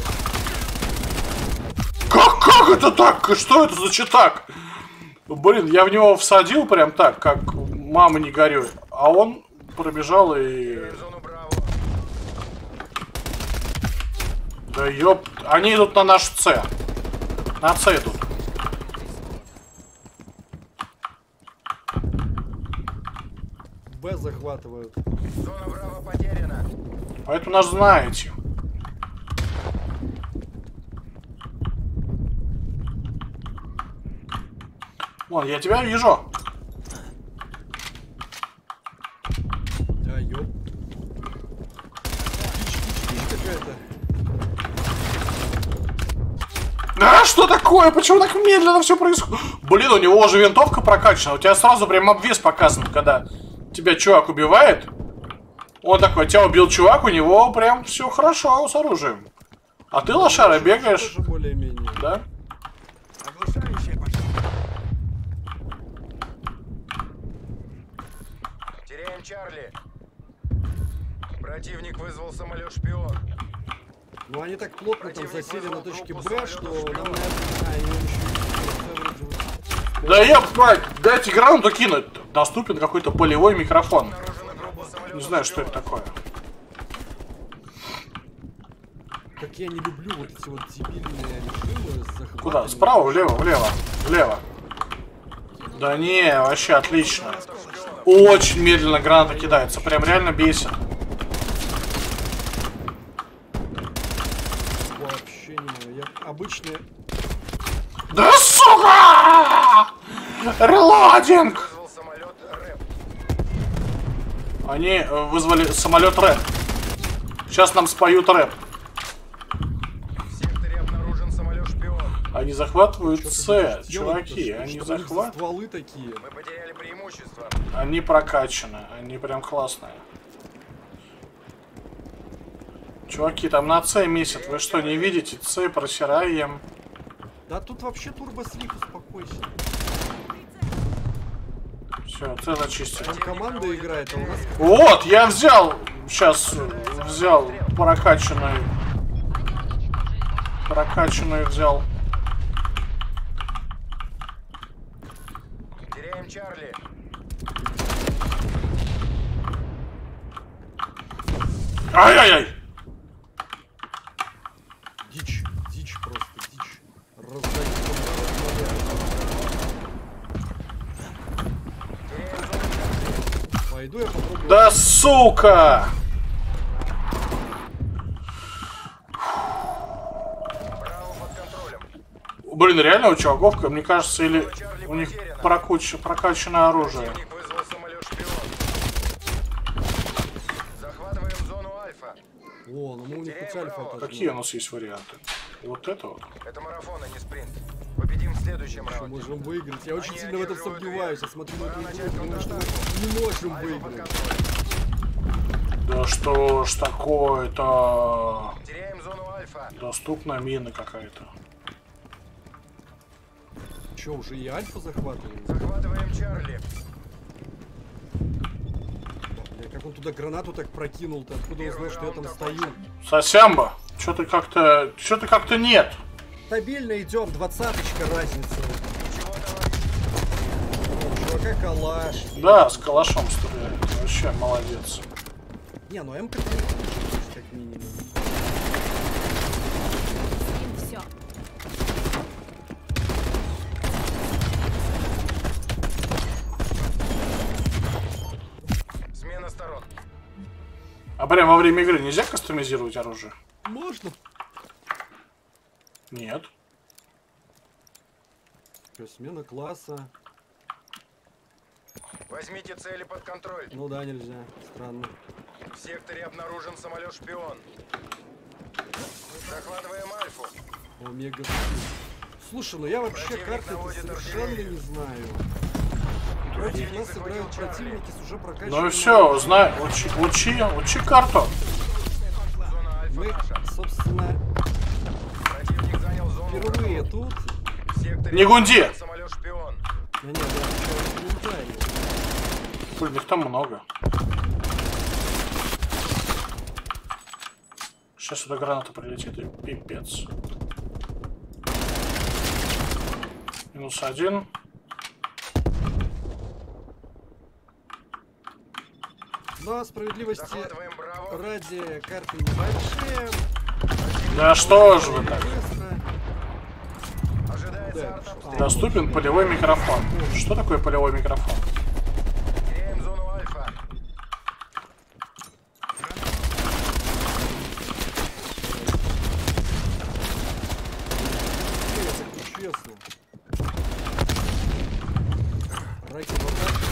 Speaker 1: Как, как это так? Что это за читак? Блин, я в него всадил прям так, как мама не горюй. А он пробежал и...
Speaker 3: В зону Браво.
Speaker 1: Да ёп, они идут на наш С. На С идут.
Speaker 2: Б захватывают.
Speaker 3: Зона Браво потеряна.
Speaker 1: Поэтому нас знаете. Вон, я тебя вижу.
Speaker 2: Да, ёп. Дичь, дичь, дичь какая-то.
Speaker 1: А что такое? Почему так медленно все происходит? Блин, у него уже винтовка прокачана. У тебя сразу прям обвес показан, когда тебя чувак убивает. Он такой, тебя убил чувак, у него прям все хорошо с оружием. А ты, лошара, бегаешь.
Speaker 2: Тоже более-менее.
Speaker 1: Да?
Speaker 5: Оглушающая пошла.
Speaker 3: Теряем Чарли. Противник вызвал самолет-шпион.
Speaker 2: Ну они так плотно там
Speaker 3: Противник
Speaker 2: засели на
Speaker 3: вызвал
Speaker 2: точке
Speaker 3: группу
Speaker 2: Б, что
Speaker 3: самолетов
Speaker 2: нам, наверное, а, его еще...
Speaker 1: Да я, блядь, дайте гранату кинуть. Доступен какой-то полевой микрофон.
Speaker 3: Обнаружена группа самолетов
Speaker 1: Не знаю, что это
Speaker 3: шпион.
Speaker 1: такое.
Speaker 2: Как я не люблю вот эти вот дебильные режимы с захватами.
Speaker 1: Куда? Справа, влево, влево, влево. Да не, вообще отлично. Очень медленно граната кидается, прям реально бесит.
Speaker 2: Вообще не знаю. Я обычные...
Speaker 1: Да сука! Релодинг!
Speaker 3: Вызвал самолет рэп.
Speaker 1: Они э, вызвали самолет рэп. Сейчас нам споют рэп.
Speaker 3: В секторе обнаружен самолет-шпион.
Speaker 1: Они захватывают
Speaker 2: Что ты
Speaker 1: С,
Speaker 2: будешь делать-то?
Speaker 1: чуваки,
Speaker 2: Что-
Speaker 1: они
Speaker 2: что у них за
Speaker 1: захватывают.
Speaker 2: стволы такие.
Speaker 3: Мы потеряли преимущество.
Speaker 1: Они прокачаны, они прям классные. Чуваки, там на С месяц, вы что, не видите? С просираем.
Speaker 2: Да тут вообще турбослип, успокойся.
Speaker 1: Все, С зачистили.
Speaker 2: Там команда играет, а у нас...
Speaker 1: Вот, я взял, сейчас взял прокачанную. Прокачанную взял.
Speaker 3: Теряем Чарли.
Speaker 1: Ай-яй-яй!
Speaker 2: Дичь, дичь просто, дичь. Раздают. Пойду я попробую.
Speaker 1: Да сука!
Speaker 3: Браво под контролем.
Speaker 1: Блин, реально у чуваков, мне кажется, или у них прокуч... прокачанное оружие.
Speaker 3: Противник вызвал самолет-шпион. Захватываем зону Альфа.
Speaker 2: О, ну мы у них хоть альфа отожмем.
Speaker 1: Какие у нас есть варианты? Вот это вот.
Speaker 3: Это марафон, а не спринт. Победим в следующем
Speaker 2: Что
Speaker 3: раунде.
Speaker 2: можем выиграть? Я очень
Speaker 3: Они
Speaker 2: сильно в этом
Speaker 3: одерживают
Speaker 2: сомневаюсь. Я
Speaker 3: верх.
Speaker 2: смотрю на
Speaker 3: Пора
Speaker 2: эту
Speaker 3: начать
Speaker 2: игру и думаю, что
Speaker 3: контратаку.
Speaker 2: мы не можем
Speaker 3: Альфа под
Speaker 2: выиграть.
Speaker 3: контролем.
Speaker 1: Да что ж такое-то?
Speaker 3: Теряем зону Альфа.
Speaker 1: Доступна мина какая-то.
Speaker 2: Че, уже и альфа захватываем?
Speaker 3: Захватываем Чарли.
Speaker 2: Бля, как он туда гранату так прокинул-то? Откуда он знал, что я там стою?
Speaker 1: Сосямба, что-то как-то... Что-то как-то нет.
Speaker 2: Стабильно идем, двадцаточка разница. У чувака калаш.
Speaker 1: Да, с калашом стреляет. Вообще молодец.
Speaker 2: Не, ну МК как минимум.
Speaker 7: Все.
Speaker 3: Смена сторон.
Speaker 1: А прям во время игры нельзя кастомизировать оружие?
Speaker 2: Можно.
Speaker 1: Нет.
Speaker 2: Всё, смена класса.
Speaker 3: Возьмите цели под контроль.
Speaker 2: Ну да, нельзя. Странно.
Speaker 3: В секторе обнаружен самолет-шпион. Захватываем Альфу.
Speaker 2: Омега. Слушай, ну я вообще
Speaker 3: Противник
Speaker 2: карты
Speaker 3: наводит
Speaker 2: совершенно
Speaker 3: артиллерию.
Speaker 2: не знаю. Против
Speaker 3: Противник
Speaker 2: нас
Speaker 3: захватил
Speaker 2: играют
Speaker 3: Чарли.
Speaker 2: противники с уже прокачанными.
Speaker 1: Ну и все, знай, учи, учи, учи карту.
Speaker 3: Зона Альфа
Speaker 2: Мы,
Speaker 3: наша.
Speaker 2: собственно,
Speaker 3: Противник занял зону
Speaker 2: впервые
Speaker 3: Браво.
Speaker 2: тут.
Speaker 3: В секторе
Speaker 1: Не гунди!
Speaker 3: самолет-шпион.
Speaker 2: Да нет, я сначала комментарии.
Speaker 1: Блин, их там много. Сейчас сюда граната прилетит и пипец. Минус один.
Speaker 2: Но справедливости
Speaker 3: Захватываем Браво.
Speaker 2: ради карты небольшие.
Speaker 1: Да что ж вы так?
Speaker 2: Быстро.
Speaker 3: Ожидается
Speaker 2: Да,
Speaker 3: артобстрел.
Speaker 1: Доступен полевой микрофон. Что такое полевой микрофон?
Speaker 3: Теряем зону Альфа.
Speaker 2: Я так честно. Раки в атаке.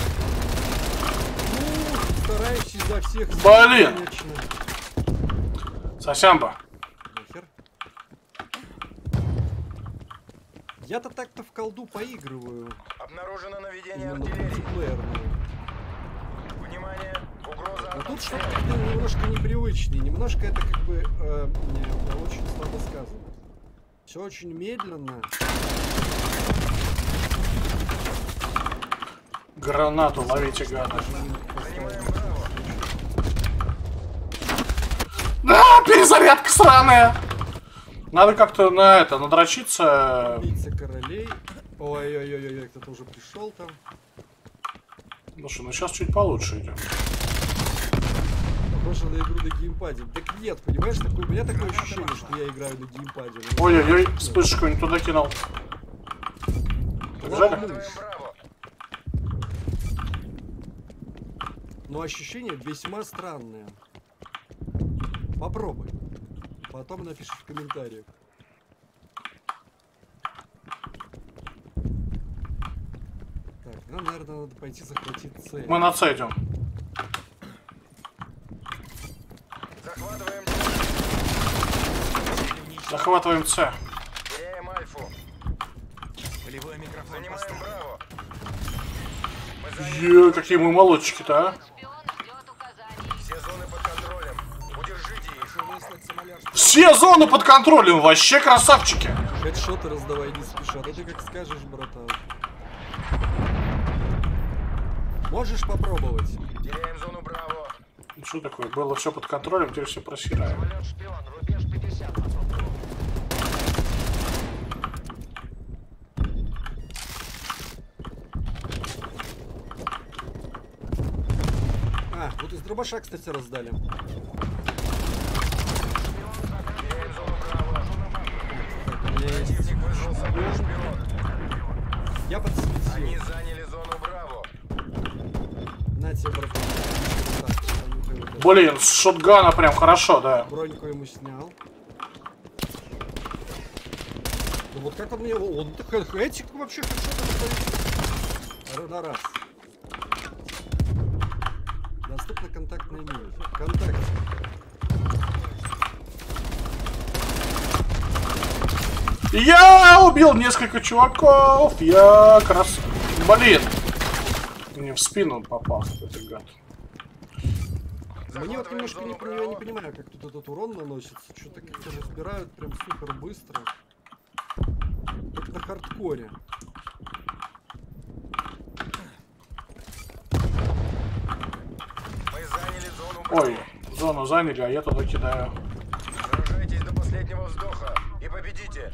Speaker 2: Ну, стараюсь изо всех сил,
Speaker 1: Блин!
Speaker 2: конечно.
Speaker 1: Сосямба.
Speaker 2: Нахер. Я-то так-то в колду поигрываю.
Speaker 3: Обнаружено наведение
Speaker 2: Именно
Speaker 3: артиллерии.
Speaker 2: мультиплеерную.
Speaker 3: Внимание, угроза
Speaker 2: Но тут что-то
Speaker 3: артобстрела.
Speaker 2: как-то немножко непривычнее. Немножко это как бы э, не, очень слабо сказано. Все очень медленно.
Speaker 1: Гранату ловите, гады.
Speaker 3: Занимаем Браво.
Speaker 1: Да, перезарядка сраная! Надо как-то на это, надрочиться.
Speaker 2: Убийца королей. Ой-ой-ой-ой, кто-то уже пришел там.
Speaker 1: Ну что, ну сейчас чуть получше идем.
Speaker 2: Похоже на игру на геймпаде. Так нет, понимаешь, такое, у меня такое ощущение, что я играю на геймпаде. Ну,
Speaker 1: Ой-ой-ой, вспышку не туда кинул. Побежали?
Speaker 3: Захватываем Браво.
Speaker 2: Но ощущение весьма странное. Попробуй. Потом напишешь в комментариях. Так, нам, наверное, надо пойти захватить цель.
Speaker 1: Мы на С идем.
Speaker 3: Захватываем.
Speaker 1: Захватываем С.
Speaker 3: Теряем Альфу.
Speaker 5: Полевой микрофон
Speaker 3: Занимаем
Speaker 5: поставлен.
Speaker 3: Браво. Мы заняли.
Speaker 1: Е, какие мы молодчики-то, а?
Speaker 4: Шпион ждет указаний.
Speaker 3: Все зоны под контролем. Удержите их.
Speaker 5: Выслать самолет.
Speaker 1: Все зоны под контролем, вообще красавчики.
Speaker 2: Хедшоты раздавай не спеша. Ну ты как скажешь, братан. Можешь попробовать?
Speaker 3: Теряем зону Браво.
Speaker 1: Что такое? Было все под контролем, теперь все просираем.
Speaker 4: Самолет шпион, рубеж пятьдесят. Попробуем.
Speaker 2: А, вот из дробаша, кстати, раздали.
Speaker 3: Теряем зону Браво.
Speaker 2: Так, у меня есть-
Speaker 3: Противник вызвал самолет шпион.
Speaker 2: Я
Speaker 3: Они
Speaker 2: подсветил.
Speaker 3: заняли зону Браво.
Speaker 2: На тебе, братан. Так, понюхай вот это.
Speaker 1: Блин, с шотгана прям хорошо, да.
Speaker 2: Броньку ему снял. Ну вот как он мне... Он этик вообще хорошо. На раз. Доступна контактная мина. Контакт.
Speaker 1: Я убил несколько чуваков. Я крас... Блин. Мне в спину попал какой-то гад.
Speaker 2: Мне вот
Speaker 3: Захватываем
Speaker 2: немножко не,
Speaker 3: зону
Speaker 2: пон- я не
Speaker 3: Браво.
Speaker 2: понимаю, как тут этот урон наносится. Что-то как-то разбирают прям супер быстро. Как на хардкоре.
Speaker 3: Мы заняли зону Браво.
Speaker 1: Ой, зону заняли, а я туда кидаю.
Speaker 3: Сражайтесь до последнего вздоха и победите.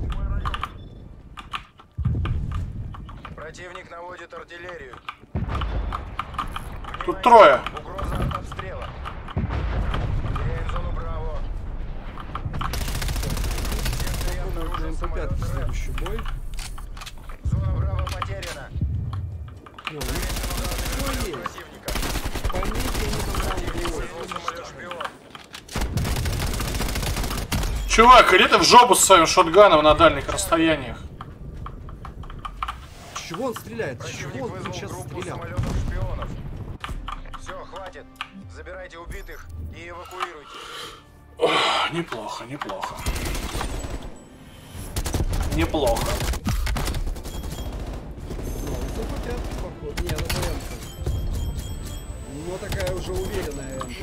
Speaker 3: Противник наводит артиллерию.
Speaker 1: Тут трое.
Speaker 3: Угроза от обстрела. Теряем зону Браво. Секторе обнаружен
Speaker 2: МП пять
Speaker 3: самолет РЭП.
Speaker 2: следующий бой.
Speaker 3: Зона Браво потеряна.
Speaker 2: Ну,
Speaker 3: Замечен ударный
Speaker 2: ну,
Speaker 3: вертолет
Speaker 2: есть.
Speaker 3: противника.
Speaker 2: Поймите, я не
Speaker 3: Противник
Speaker 2: набрал
Speaker 3: вызвал самолет шпион.
Speaker 1: Чувак, иди ты в жопу с своим шотганом на дальних расстояниях.
Speaker 2: С чего он стреляет? С чего
Speaker 3: Противник
Speaker 2: он тут
Speaker 3: вызвал
Speaker 2: сейчас
Speaker 3: группу
Speaker 2: стрелял?
Speaker 3: самолетов шпионов. Все, хватит. Забирайте убитых и эвакуируйте.
Speaker 1: Ох, неплохо, неплохо. Неплохо.
Speaker 2: Ну, МП пять, походу. Не, это МП. Ну, такая уже уверенная МП.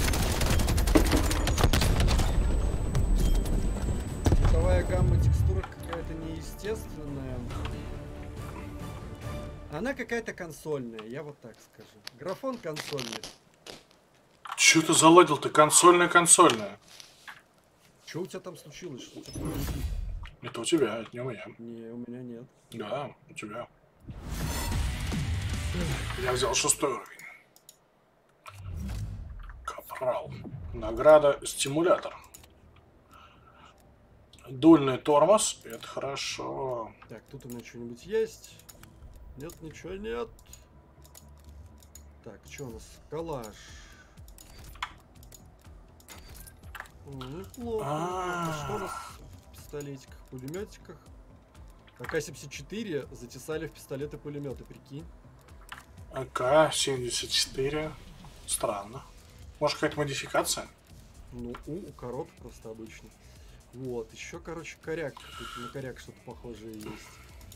Speaker 2: Звуковая гамма текстура какая-то неестественная. Она какая-то консольная, я вот так скажу. Графон консольный.
Speaker 1: Че ты заладил? Ты консольная-консольная.
Speaker 2: Что у тебя там случилось? Что у тебя происходит?
Speaker 1: Это у тебя, это не у меня.
Speaker 2: Не, у меня нет.
Speaker 1: Да, у тебя. Я взял шестой уровень. Капрал. Награда стимулятор. Дульный тормоз. Это хорошо.
Speaker 2: Так, тут у меня что-нибудь есть? Нет, ничего нет. Так, что у нас? Калаш. М, Неплохо.
Speaker 1: А.
Speaker 2: А что у нас в пистолетиках, пулеметиках? А К семьдесят четыре затесали в пистолеты-пулеметы, прикинь.
Speaker 1: АК семьдесят четыре. Странно. Может, какая-то модификация?
Speaker 2: Ну, у, у корот просто обычно. Вот, еще, короче, коряк. Тут на коряк что-то похожее есть.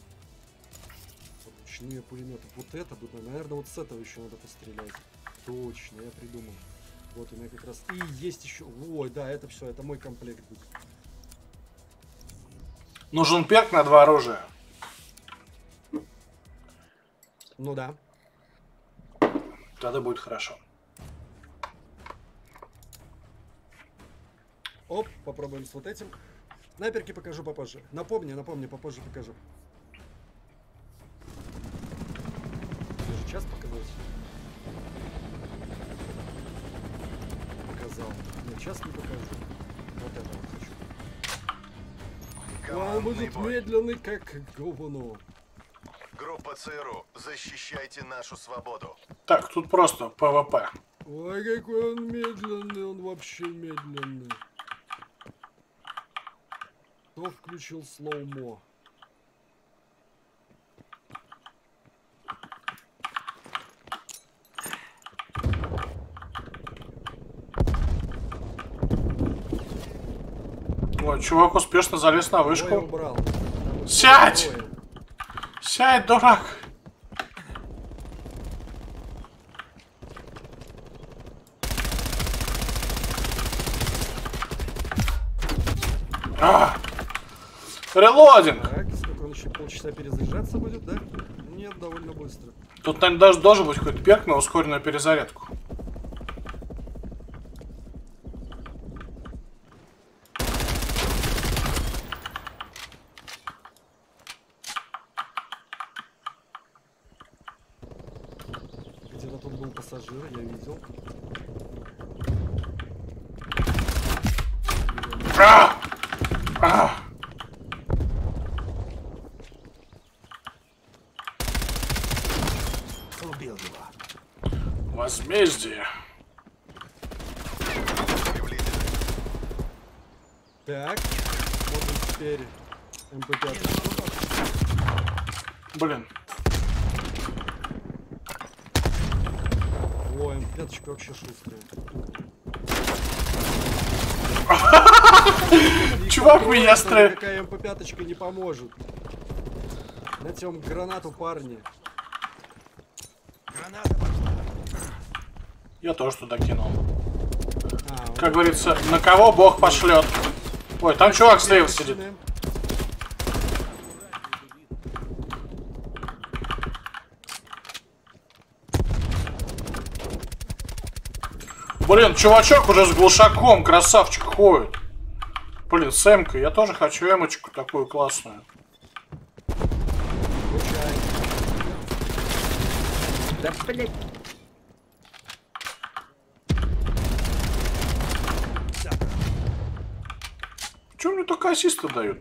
Speaker 2: Ручные пулеметы. Вот это бы, наверное, вот с этого еще надо пострелять. Точно, я придумал. Вот у меня как раз. И есть еще. Ой, да, это все, это мой комплект будет.
Speaker 1: Нужен перк на два оружия.
Speaker 2: Ну да.
Speaker 1: Тогда будет хорошо.
Speaker 2: Оп, попробуем с вот этим. Снайперки покажу попозже. Напомни, напомни, попозже покажу. Даже час показать. Показал. Нет, час не покажу. Вот это вот хочу. Он
Speaker 3: Командный
Speaker 2: будет
Speaker 3: бой.
Speaker 2: медленный, как говно.
Speaker 3: Группа ЦРУ, защищайте нашу свободу.
Speaker 1: Так, тут просто ПВП.
Speaker 2: Ой, какой он медленный, он вообще медленный. Кто включил слоумо?
Speaker 1: Вот, чувак успешно залез на
Speaker 2: Ой,
Speaker 1: вышку.
Speaker 2: убрал. Там
Speaker 1: Сядь!
Speaker 2: трое.
Speaker 1: Сядь, дурак! А! Релодинг!
Speaker 2: Так, сколько он еще полчаса перезаряжаться будет, да? Нет, довольно быстро.
Speaker 1: Тут, наверное, даже должен быть какой-то перк на ускоренную перезарядку.
Speaker 2: Где-то тут был пассажир, я видел.
Speaker 1: А! А!
Speaker 5: Убил его.
Speaker 1: Возмездие.
Speaker 2: Так, можем теперь эм пэ пять.
Speaker 1: Блин.
Speaker 2: О, эм пэ пять вообще шустрая.
Speaker 1: Чувак меня стреляет.
Speaker 2: Какая эм пэ пять не поможет. Дайте вам гранату, парни.
Speaker 5: Граната пошла.
Speaker 1: Я тоже туда кинул.
Speaker 2: А, вот
Speaker 1: Как говорится, на кого Бог пошлет. Ой, там чувак слева сидит.
Speaker 2: машины.
Speaker 1: Блин, чувачок уже с глушаком, красавчик, ходит. Блин, с эмкой, я тоже хочу эмочку такую классную.
Speaker 2: Включай.
Speaker 6: Да, блядь.
Speaker 1: Чё мне только ассисты дают?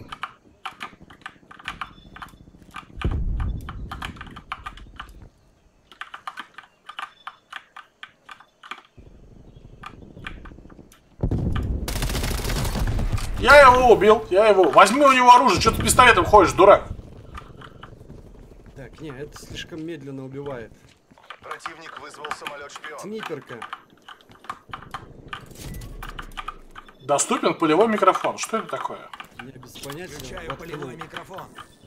Speaker 1: Я его убил, я его. Возьми у него оружие, что ты пистолетом ходишь, дурак?
Speaker 2: Так, не, это слишком медленно убивает.
Speaker 3: Противник вызвал самолет-шпион.
Speaker 2: Снайперка.
Speaker 1: Доступен полевой микрофон. Что это такое?
Speaker 2: Я без понятия.
Speaker 5: Включаю
Speaker 2: воткнул.
Speaker 5: полевой микрофон.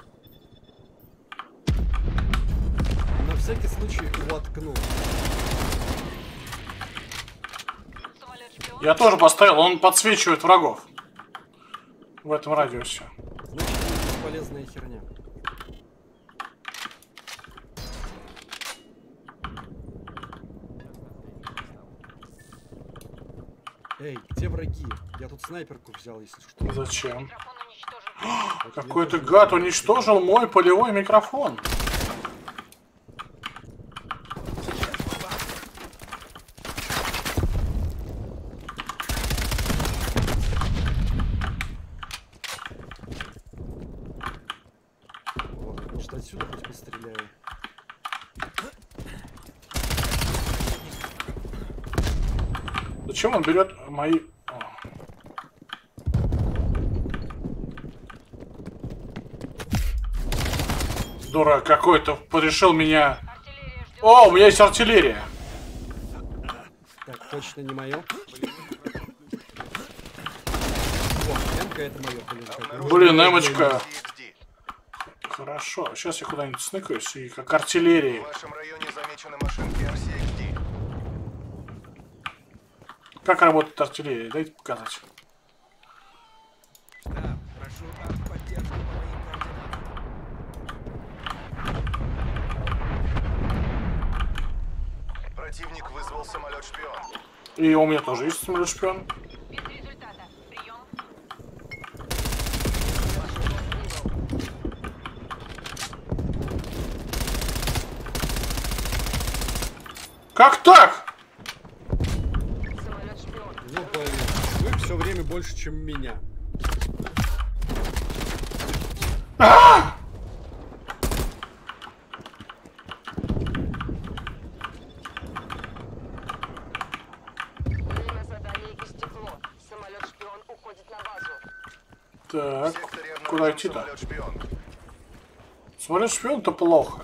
Speaker 2: На всякий случай воткнул.
Speaker 1: Я тоже поставил, он подсвечивает врагов. В этом радиусе.
Speaker 2: Значит, это бесполезная херня. Эй, где враги? Я тут снайперку взял, если что.
Speaker 1: Зачем?
Speaker 4: Микрофон уничтожен.
Speaker 2: Вот я
Speaker 1: Какой-то
Speaker 2: тоже
Speaker 1: гад
Speaker 2: взял.
Speaker 1: уничтожил мой полевой микрофон. Зачем он берет мои... О. Дурак какой-то решил меня...
Speaker 4: Артиллерия ждет.
Speaker 1: О, у меня есть артиллерия.
Speaker 2: Так, точно не мое. О, М-ка это мое, блин. как-
Speaker 1: Блин, эмочка.
Speaker 3: ар си икс ди.
Speaker 1: Хорошо, сейчас я куда-нибудь сныкаюсь и как артиллерии.
Speaker 3: В вашем районе замечены машинки ар си икс ди.
Speaker 1: Как работает артиллерия? Дайте показать.
Speaker 5: Да, прошу артподдержку по моим координатам.
Speaker 3: Противник вызвал самолет-шпион.
Speaker 1: И у меня тоже есть самолет-шпион.
Speaker 4: Без результата. Прием.
Speaker 1: Как так?
Speaker 4: Самолет шпион.
Speaker 2: Ну, блин, вы все время больше, чем меня.
Speaker 1: А!
Speaker 4: Время задания истекло. Самолет шпион уходит на базу.
Speaker 3: В
Speaker 1: Так,
Speaker 3: секторе
Speaker 1: куда
Speaker 3: обнаружен
Speaker 1: идти-то?
Speaker 3: самолет-шпион.
Speaker 1: Самолет-шпион-то плохо.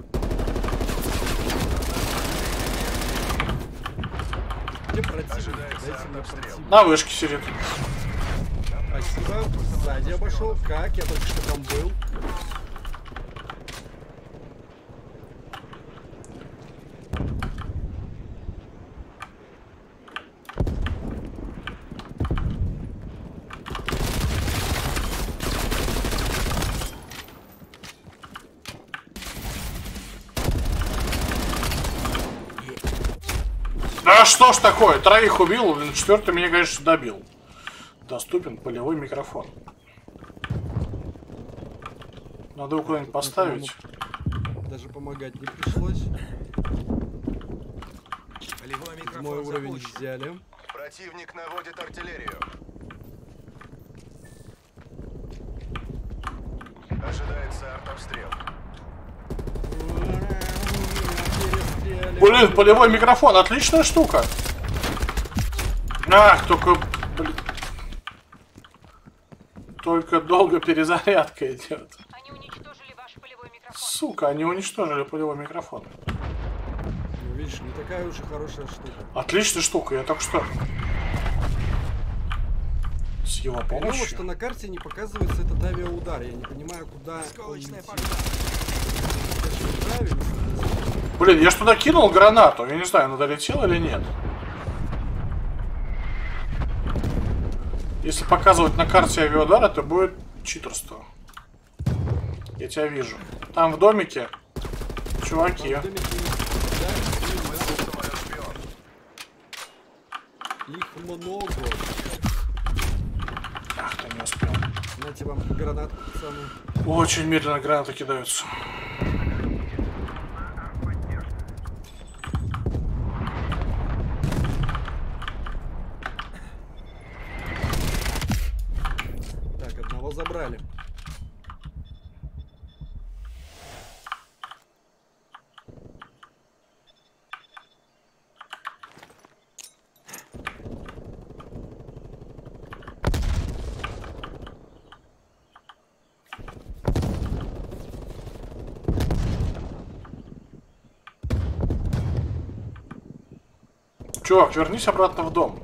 Speaker 2: Мне противно,
Speaker 3: Ожидается
Speaker 2: дайте мне
Speaker 3: обстрел.
Speaker 2: противно.
Speaker 1: На вышке сидит.
Speaker 2: Спасибо. Сзади обошел. Как? Я только что там был.
Speaker 1: Да что ж такое? Троих убил, блин, четвертый меня, конечно, добил. Доступен полевой микрофон. Надо его куда-нибудь поставить.
Speaker 2: Даже помогать не пришлось.
Speaker 5: Полевой
Speaker 2: Мой
Speaker 5: микрофон
Speaker 2: уровень
Speaker 5: запущен.
Speaker 2: взяли.
Speaker 3: Противник наводит артиллерию. Ожидается артобстрел.
Speaker 2: Перестреляли.
Speaker 1: Блин, полевой микрофон, отличная штука. Ах, только, блин. Только долго перезарядка идет.
Speaker 4: Они уничтожили ваш полевой микрофон.
Speaker 1: Сука, они уничтожили полевой микрофон.
Speaker 2: Ну, видишь, не такая уж и хорошая штука.
Speaker 1: Отличная штука, я только что. С его
Speaker 2: Клево,
Speaker 1: помощью.
Speaker 2: что на карте не показывается этот авиаудар. Я не понимаю, куда он
Speaker 5: Осколочная
Speaker 2: летит.
Speaker 5: пожар.
Speaker 2: Это же неправильно.
Speaker 1: Блин, я ж туда кинул гранату. Я не знаю, она долетела или нет. Если показывать на карте авиаудар, это будет читерство. Я тебя вижу. Там в домике чуваки.
Speaker 2: В домике не- да,
Speaker 3: Вызвал самолет-шпион.
Speaker 2: их много.
Speaker 1: Ах, ты не успел.
Speaker 2: Знаете, вам гранатку, пацаны.
Speaker 1: Очень медленно гранаты кидаются.
Speaker 2: Так, одного забрали.
Speaker 1: Чувак, вернись обратно в дом.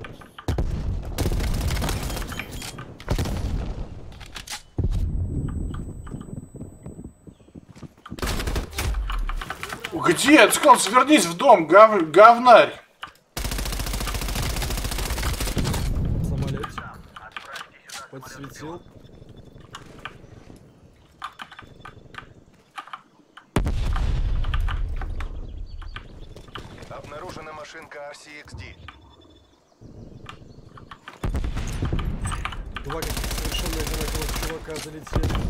Speaker 1: Где? Я сказал, вернись в дом, гов... говнарь.
Speaker 2: Самолетик. Подсветил.
Speaker 3: Обнаружена машинка ар си икс ди.
Speaker 2: Два каких совершенно одинаковых чувака залетели.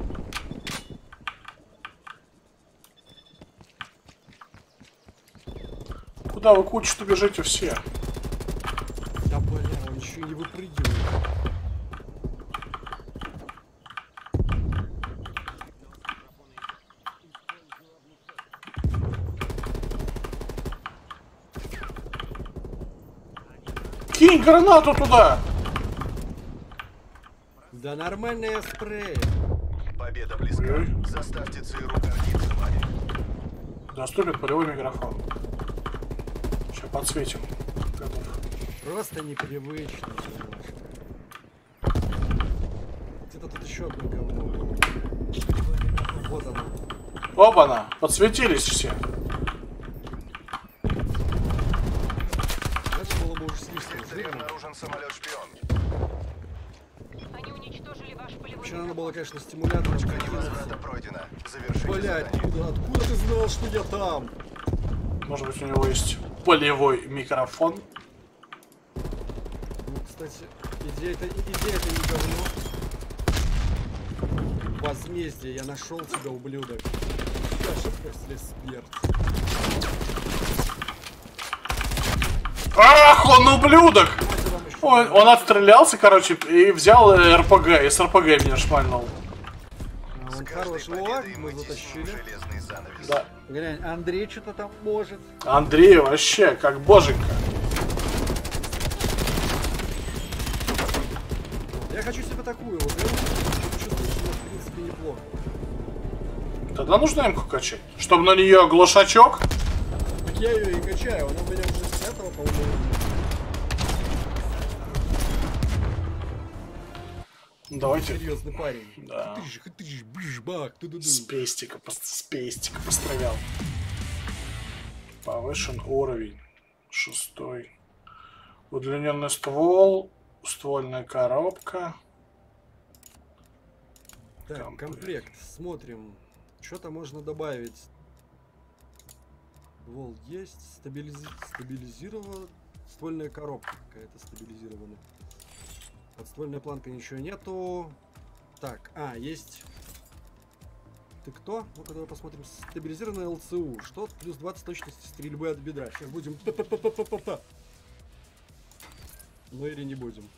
Speaker 1: Куда вы кучу-то бежите все?
Speaker 2: Да бля, он еще и не выпрыгивает.
Speaker 1: Кинь гранату туда!
Speaker 2: Да нормальная спрей.
Speaker 3: Победа близка. Заставьте ЦРУ гордиться вами.
Speaker 1: Доступен полевой микрофон. Сейчас подсветим. Готов.
Speaker 2: Просто непривычно. Где-то тут еще одно говно было. Вот оно.
Speaker 1: Опа-на! Подсветились все.
Speaker 2: Значит, было бы уже
Speaker 3: В
Speaker 2: слишком
Speaker 3: секторе
Speaker 2: жирно.
Speaker 3: обнаружен самолет-шпион.
Speaker 4: Они уничтожили ваш полевой
Speaker 2: Вообще надо
Speaker 4: микрофон.
Speaker 2: было, конечно, стимулятор
Speaker 3: Точка
Speaker 2: откинуться.
Speaker 3: невозврата пройдена. Завершите
Speaker 2: Блять,
Speaker 3: задание.
Speaker 2: откуда, откуда ты знал, что я там?
Speaker 1: Может быть, у него есть полевой микрофон.
Speaker 2: Ну, кстати, идея это, идея это не говно. Возмездие, я нашел тебя, ублюдок. Даже после смерти.
Speaker 1: Ах, он ублюдок!
Speaker 2: Давайте вам еще-
Speaker 1: Он, он отстрелялся, короче, и взял э, РПГ, и с РПГ меня шмальнул.
Speaker 2: А,
Speaker 3: С
Speaker 2: он
Speaker 3: каждой
Speaker 2: хороший
Speaker 3: победой
Speaker 2: лак,
Speaker 3: мы
Speaker 2: мы
Speaker 3: тесним
Speaker 2: затащили.
Speaker 3: железный занавес.
Speaker 1: Да.
Speaker 2: Глянь, Андрей что-то там может.
Speaker 1: Андрей вообще, как боженька.
Speaker 2: Я хочу себе такую, вот я вот чувствую, что в принципе неплохо.
Speaker 1: Тогда нужно эмку качать. Чтобы на нее глушачок.
Speaker 2: Так я ее и качаю, она у меня уже с пятого, по-моему.
Speaker 1: Давайте.
Speaker 2: Серьезный парень.
Speaker 1: Да.
Speaker 2: Хатыш, хатыш, бж, бах, ту-ду-ду.
Speaker 1: С пестика, пос- с пестика пострелял. Повышен уровень. Шестой. Удлиненный ствол. Ствольная коробка.
Speaker 2: Так,
Speaker 1: Комплект.
Speaker 2: комплект. Смотрим. Что-то можно добавить. Вол есть. Стабилизи... Стабилизировала. Ствольная коробка какая-то стабилизированная. Подствольная планка ничего нету. Так, а, есть. Ты кто? Ну-ка, давай посмотрим. Стабилизированная ЛЦУ. Что? Плюс двадцать точности стрельбы от бедра. Сейчас будем... Па-па-па-па-па-па. Ну или не будем.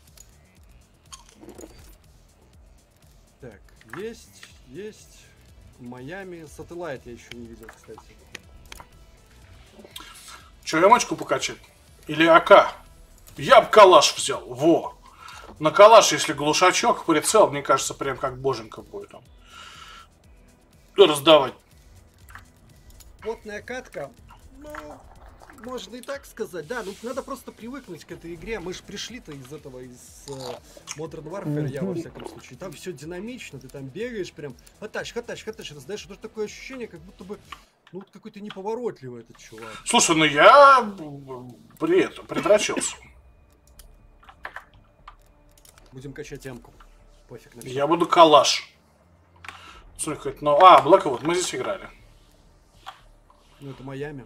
Speaker 2: Так, есть, есть. Майами. Сателлайт я еще не видел, кстати.
Speaker 1: Че, эмочку покачать? Или АК? Я бы калаш взял. Во! На калаш, если глушачок, прицел, мне кажется, прям как боженька будет он. Раздавать.
Speaker 2: Плотная катка. Ну, можно и так сказать. Да, ну надо просто привыкнуть к этой игре. Мы же пришли-то из этого, из э, Modern Warfare, я во всяком случае. Там все динамично, ты там бегаешь прям. Хатач, хатач, хатач. Это, знаешь, это такое ощущение, как будто бы, ну, вот какой-то неповоротливый этот чувак.
Speaker 1: Слушай, ну я при этом придрочился.
Speaker 2: Будем качать эмку. Пофиг на всё.
Speaker 1: Я буду калаш. Смотри, какой-то, ну, а, Блэквуд, мы здесь играли.
Speaker 2: Ну, это Майами.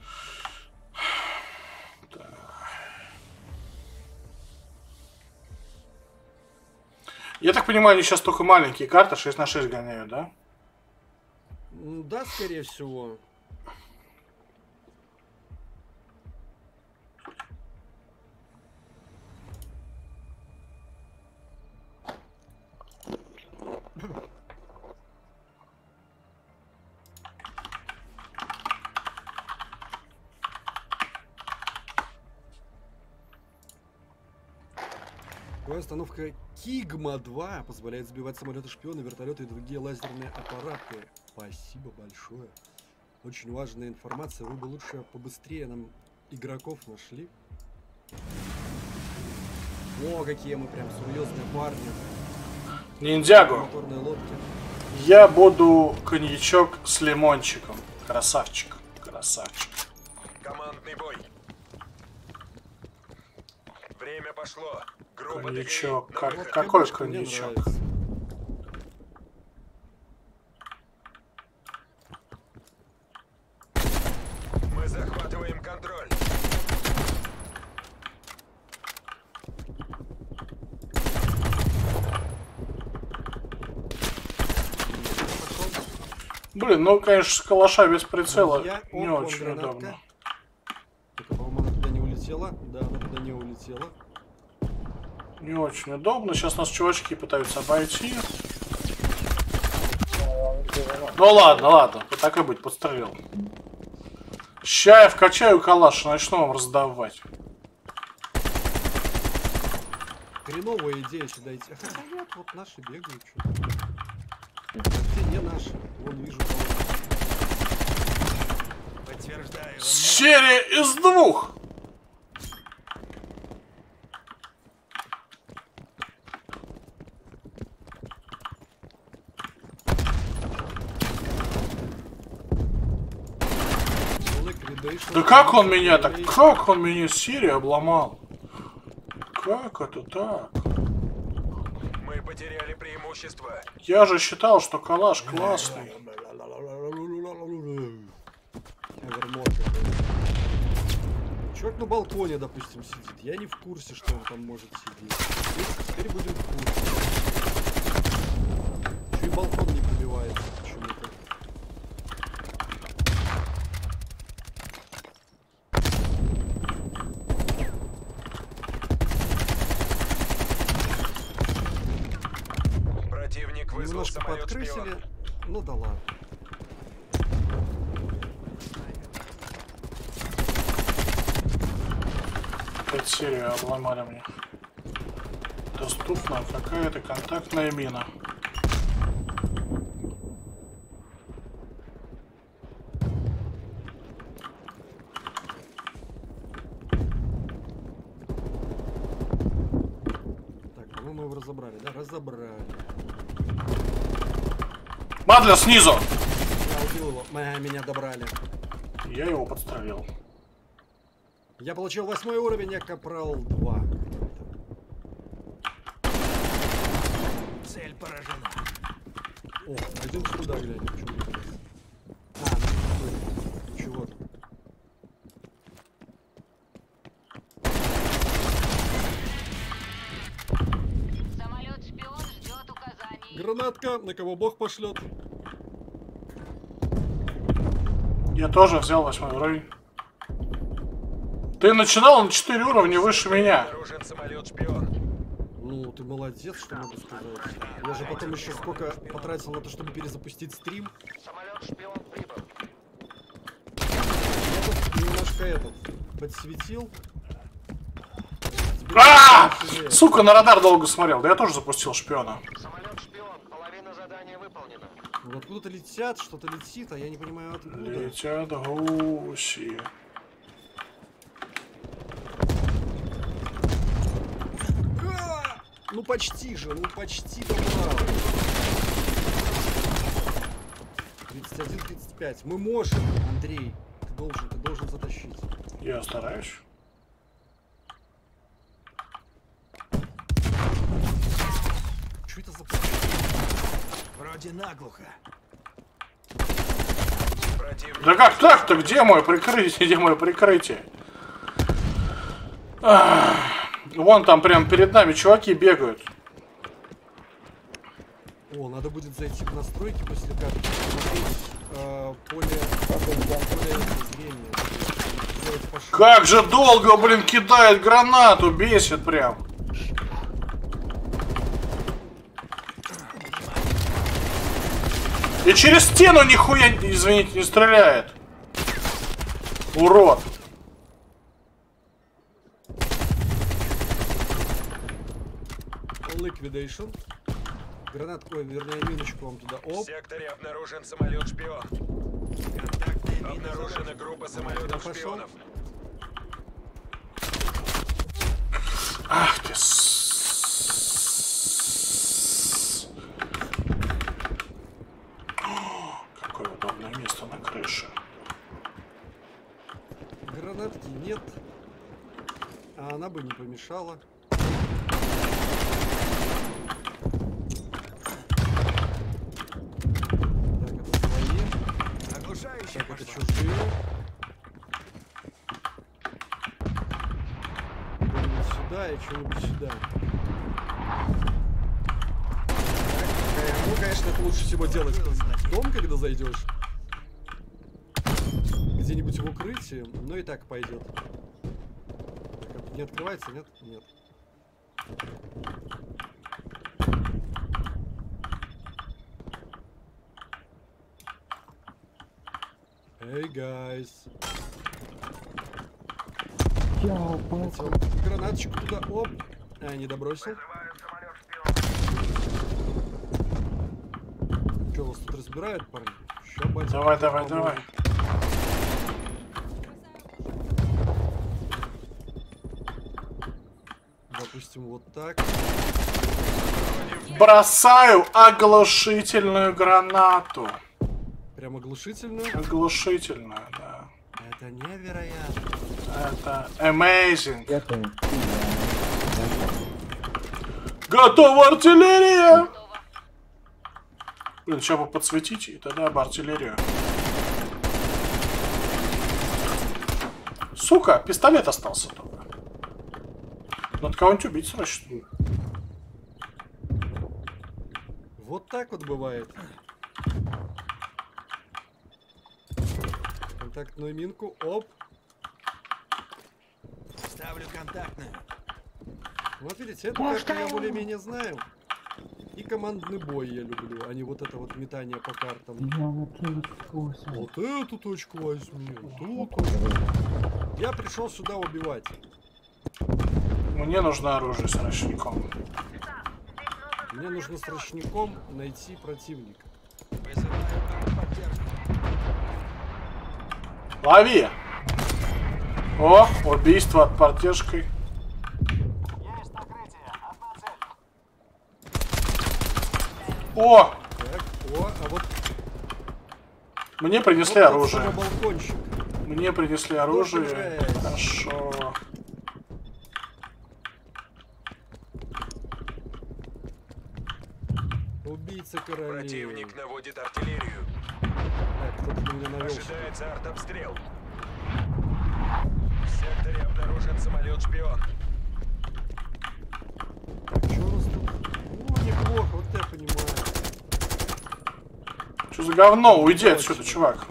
Speaker 1: Я так понимаю, они сейчас только маленькие карты, шесть на шесть гоняют, да?
Speaker 2: М, Да, скорее всего. Такая установка Кигма два позволяет сбивать самолеты шпионы, вертолеты и другие лазерные аппараты. Спасибо большое. Очень важная информация. Вы бы лучше побыстрее нам игроков нашли. О, какие мы прям серьезные парни.
Speaker 1: Ниндзягу.
Speaker 2: Моторные лодки.
Speaker 1: Я буду коньячок с лимончиком. Красавчик. Красавчик.
Speaker 3: Командный бой. Время пошло. Группа
Speaker 1: Коньячок.
Speaker 3: ДГИ на
Speaker 1: Как-
Speaker 3: выход.
Speaker 1: какой
Speaker 2: Кабачка мне
Speaker 1: коньячок?
Speaker 2: нравится.
Speaker 3: Мы захватываем контроль.
Speaker 1: Блин, ну, конечно, с калаша без прицела
Speaker 2: Друзья,
Speaker 1: не
Speaker 2: оп, вон
Speaker 1: очень
Speaker 2: гранатка.
Speaker 1: удобно.
Speaker 2: Только, по-моему, она туда не улетела. Да, она туда не улетела.
Speaker 1: Не очень удобно. Сейчас нас чувачки пытаются обойти. Ну ладно, ладно. Так и быть, подстрелил. Ща я вкачаю калаш и начну вам раздавать.
Speaker 2: хреновая идея сюда идти. А хотя нет, вот наши бегают. Что-то. Где не наши? Вон вижу кого.
Speaker 5: Подтверждаю.
Speaker 1: Серия из двух! Да как он меня так? Как он меня серию обломал? Как это так?
Speaker 3: Мы потеряли преимущество.
Speaker 1: Я же считал, что калаш классный.
Speaker 2: Чувак на балконе, допустим, сидит. Я не в курсе, что он там может сидеть. Теперь будем в курсе. Еще и балкон не пробивается почему-то.
Speaker 3: Противник вызвал
Speaker 2: Немножко
Speaker 3: самолет-шпион.
Speaker 2: подкрысили. Ну да ладно.
Speaker 1: Опять серию обломали мне. Доступна какая-то контактная мина.
Speaker 2: Так, по-моему, мы его разобрали, да? Разобрали.
Speaker 1: Мадлер снизу!
Speaker 2: Я убил его. Э, Меня добрали.
Speaker 1: Я его подстрелил.
Speaker 2: Я получил восьмой уровень, я капрал два.
Speaker 5: Цель поражена.
Speaker 2: О, пойдем сюда глянем. что у нас. А, ну, ничего.
Speaker 4: Самолет-шпион ждет указаний.
Speaker 2: Гранатка, на кого бог пошлет.
Speaker 1: Я тоже взял восьмой уровень. Ты начинал на четыре уровня выше меня.
Speaker 3: Обнаружен самолет-шпион.
Speaker 2: Ну, ты молодец, что могу сказать. Я же потом еще сколько потратил на то, чтобы перезапустить стрим.
Speaker 3: Самолет-шпион прибыл.
Speaker 2: Я тут немножко этот подсветил. Теперь
Speaker 1: А!
Speaker 2: тяжелее.
Speaker 1: Сука, на радар долго смотрел. Да я тоже запустил шпиона.
Speaker 3: Самолет-шпион. Половина задания выполнена.
Speaker 2: Вот откуда-то летят, что-то летит, а я не понимаю откуда.
Speaker 1: Летят гуси.
Speaker 2: А! Ну почти же, ну почти добрал. тридцать один тридцать пять. Мы можем, Андрей. Ты должен, ты должен затащить.
Speaker 1: Я стараюсь.
Speaker 2: Что это за...
Speaker 5: Вроде наглухо.
Speaker 3: Противник.
Speaker 1: Да как так-то? Где мое прикрытие? Где мое прикрытие? Ах, вон там прям перед нами чуваки бегают.
Speaker 2: О, надо будет зайти в настройки после карты, посмотреть э, поле, поле зрения. Сделать пошире.
Speaker 1: Как же долго, блин, кидает гранату, бесит прям. И через стену нихуя, извините, не стреляет. Урод.
Speaker 2: Liquidation. Гранатку, ой, вернее, миночку вам туда.
Speaker 3: В
Speaker 2: Оп.
Speaker 3: секторе обнаружен самолет-шпион.
Speaker 5: Контактная мина
Speaker 3: Обнаружена
Speaker 5: заложена.
Speaker 3: группа
Speaker 2: пошел.
Speaker 3: самолетов-шпионов.
Speaker 1: Ах ты с... О, какое удобное место на крыше.
Speaker 2: Гранатки нет. А она бы не помешала. Так, это свои.
Speaker 5: Оглушающая
Speaker 2: Так, это
Speaker 5: пошла.
Speaker 2: чужие. Что-нибудь сюда и что-нибудь сюда. Так, ну, конечно, это лучше всего делать в дом, когда зайдешь. Где-нибудь в укрытии, но и так пойдет. Так, а тут не открывается, нет? Нет. Эй, гайс. Хотел гранаточку туда, оп. А, не добросил. нас тут разбирают, парни. Ща, батя,
Speaker 1: Давай, давай,
Speaker 2: поможет.
Speaker 1: давай.
Speaker 2: Допустим, вот так.
Speaker 1: Бросаю оглушительную гранату.
Speaker 2: Прям оглушительную.
Speaker 1: Оглушительную, да.
Speaker 2: Это невероятно.
Speaker 1: Это amazing.
Speaker 7: Я понял.
Speaker 1: Готова артиллерия! Блин, сейчас бы подсветить, и тогда бы артиллерию. Сука, пистолет остался только. Надо кого-нибудь убить срочно.
Speaker 2: Вот так вот бывает. Контактную минку. Оп.
Speaker 5: Ставлю контактную.
Speaker 2: Вот видите, эту карту я более-менее знаю. И командный бой я люблю, а не вот это вот метание по картам.
Speaker 7: Я на точку восемь.
Speaker 2: Вот эту точку возьми, ту точку. Я пришел сюда убивать.
Speaker 1: Мне нужно оружие с ручником.
Speaker 2: Мне нужно с ручником найти противника.
Speaker 5: Вызываю поддержку.
Speaker 1: Лови! О, убийство от партешкой. О!
Speaker 2: Так, о, а вот...
Speaker 1: Мне принесли
Speaker 2: вот тот
Speaker 1: оружие.
Speaker 2: самый балкончик.
Speaker 1: Мне принесли оружие.
Speaker 2: Жесть.
Speaker 1: Хорошо.
Speaker 2: Убийца королевы.
Speaker 3: Противник наводит артиллерию.
Speaker 2: Так, кто-то на меня навелся.
Speaker 3: Ожидается артобстрел. В секторе обнаружен самолет-шпион.
Speaker 2: Так, что у нас тут? О, неплохо, вот я понимаю.
Speaker 1: Что за говно? Уйди отсюда, чувак.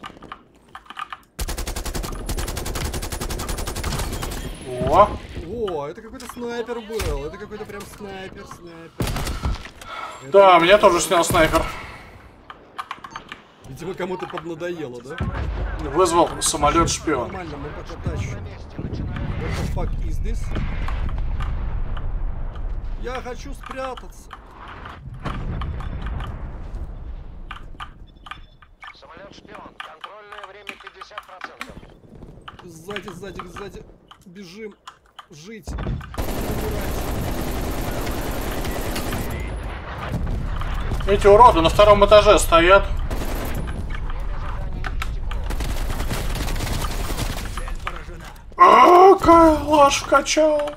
Speaker 1: О!
Speaker 2: О, это какой-то снайпер был. Это какой-то прям снайпер, снайпер. Это
Speaker 1: Да, меня тоже снял снайпер.
Speaker 2: Видимо, кому-то поднадоело, да?
Speaker 1: Вызвал самолет-шпион.
Speaker 2: Нормально, мы пока тащим. What the fuck is this? Я хочу спрятаться.
Speaker 8: Самолет-шпион. Контрольное время пятьдесят процентов.
Speaker 2: Сзади, сзади, сзади. Бежим. Жить.
Speaker 1: Эти уроды на втором этаже стоят.
Speaker 5: Цель поражена.
Speaker 1: А, калаш вкачал.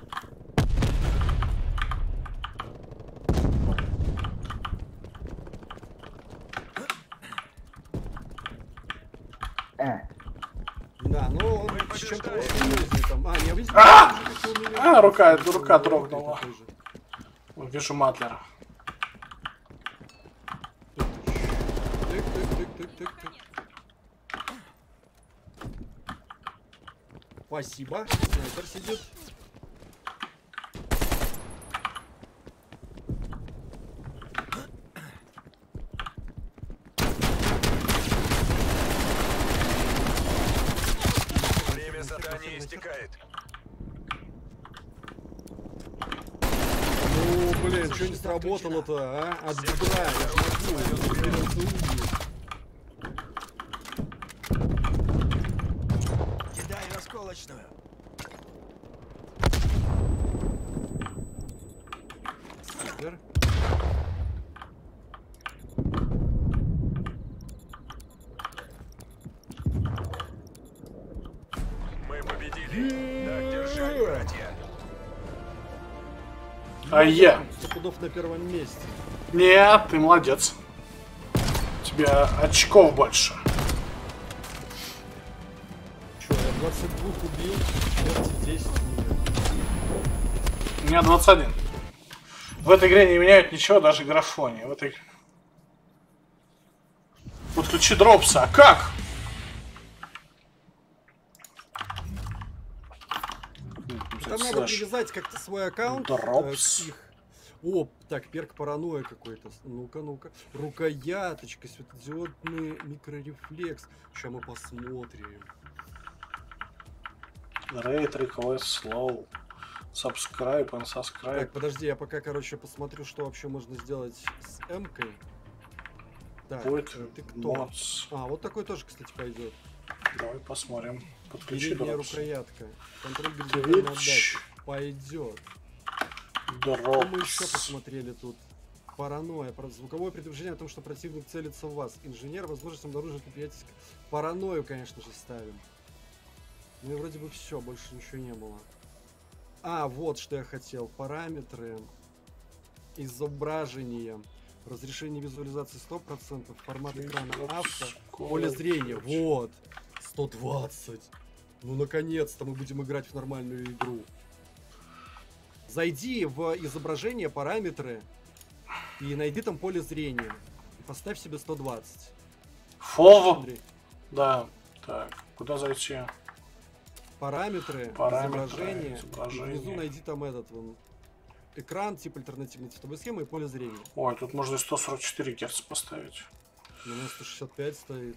Speaker 7: Э,
Speaker 2: Да, ну он с чем-то посерьезнее там. А, я видел.
Speaker 1: А!
Speaker 2: как у меня.
Speaker 1: А, рука, рука
Speaker 2: Вот
Speaker 1: дрогнула.
Speaker 2: такой же.
Speaker 1: Вижу Матлера.
Speaker 2: Тык, тык, тык, тык, тык, тык. Спасибо. Снайпер сидит.
Speaker 3: Время задания истекает.
Speaker 2: Ну, блин, что не сработало-то, а? От бедра, я ж могу, я собирался убить.
Speaker 5: Кидаю осколочную.
Speaker 2: Супер.
Speaker 3: Мы победили. Так держать, братья.
Speaker 1: А я?
Speaker 2: Сто пудов на первом месте.
Speaker 1: Нет, ты молодец. У тебя очков больше.
Speaker 2: Че, я двадцать два убил, двадцать десять у меня.
Speaker 1: У меня двадцать один. В этой игре не меняют ничего, даже графони. В этой... Подключи дропса. А как?
Speaker 2: Там надо привязать как-то свой аккаунт. э,
Speaker 1: Дропс.
Speaker 2: к их. О, так, перк паранойя какой-то. Ну-ка, ну-ка. Рукояточка, светодиодный микрорефлекс. Сейчас мы посмотрим.
Speaker 1: Rate request slow. Subscribe and
Speaker 2: Так,
Speaker 1: subscribe.
Speaker 2: подожди, я пока, короче, посмотрю, что вообще можно сделать с М-кой. Так,
Speaker 1: будет
Speaker 2: ты кто?
Speaker 1: модс.
Speaker 2: А, вот такой тоже, кстати, пойдет.
Speaker 1: Давай посмотрим. Подключи
Speaker 2: Передняя
Speaker 1: дропс.
Speaker 2: рукоятка. Контроль горизонтальной
Speaker 1: Twitch.
Speaker 2: отдачи. Пойдет. Что мы еще
Speaker 1: Дропс.
Speaker 2: посмотрели тут? Паранойя. Про- Звуковое предупреждение о том, что противник целится в вас. Инженер, возможность обнаружить неприятельское. Паранойю, конечно же, ставим. Ну и вроде бы все, больше ничего не было. А, вот что я хотел. Параметры. Изображение. Разрешение визуализации сто процентов. Формат экрана авто. Поле зрения. Вот. сто двадцать. Ну, наконец-то мы будем играть в нормальную игру. Зайди в изображение, параметры и найди там поле зрения. И поставь себе сто двадцать.
Speaker 1: Фов.
Speaker 2: Андрей,
Speaker 1: Да. Так, куда зайти?
Speaker 2: параметры,
Speaker 1: Параметры,
Speaker 2: изображение.
Speaker 1: изображение.
Speaker 2: И внизу найди там этот вон, экран, тип альтернативной цветовой схемы и поле зрения.
Speaker 1: Ой, тут можно и сто сорок четыре герца поставить.
Speaker 2: У нас сто шестьдесят пять стоит.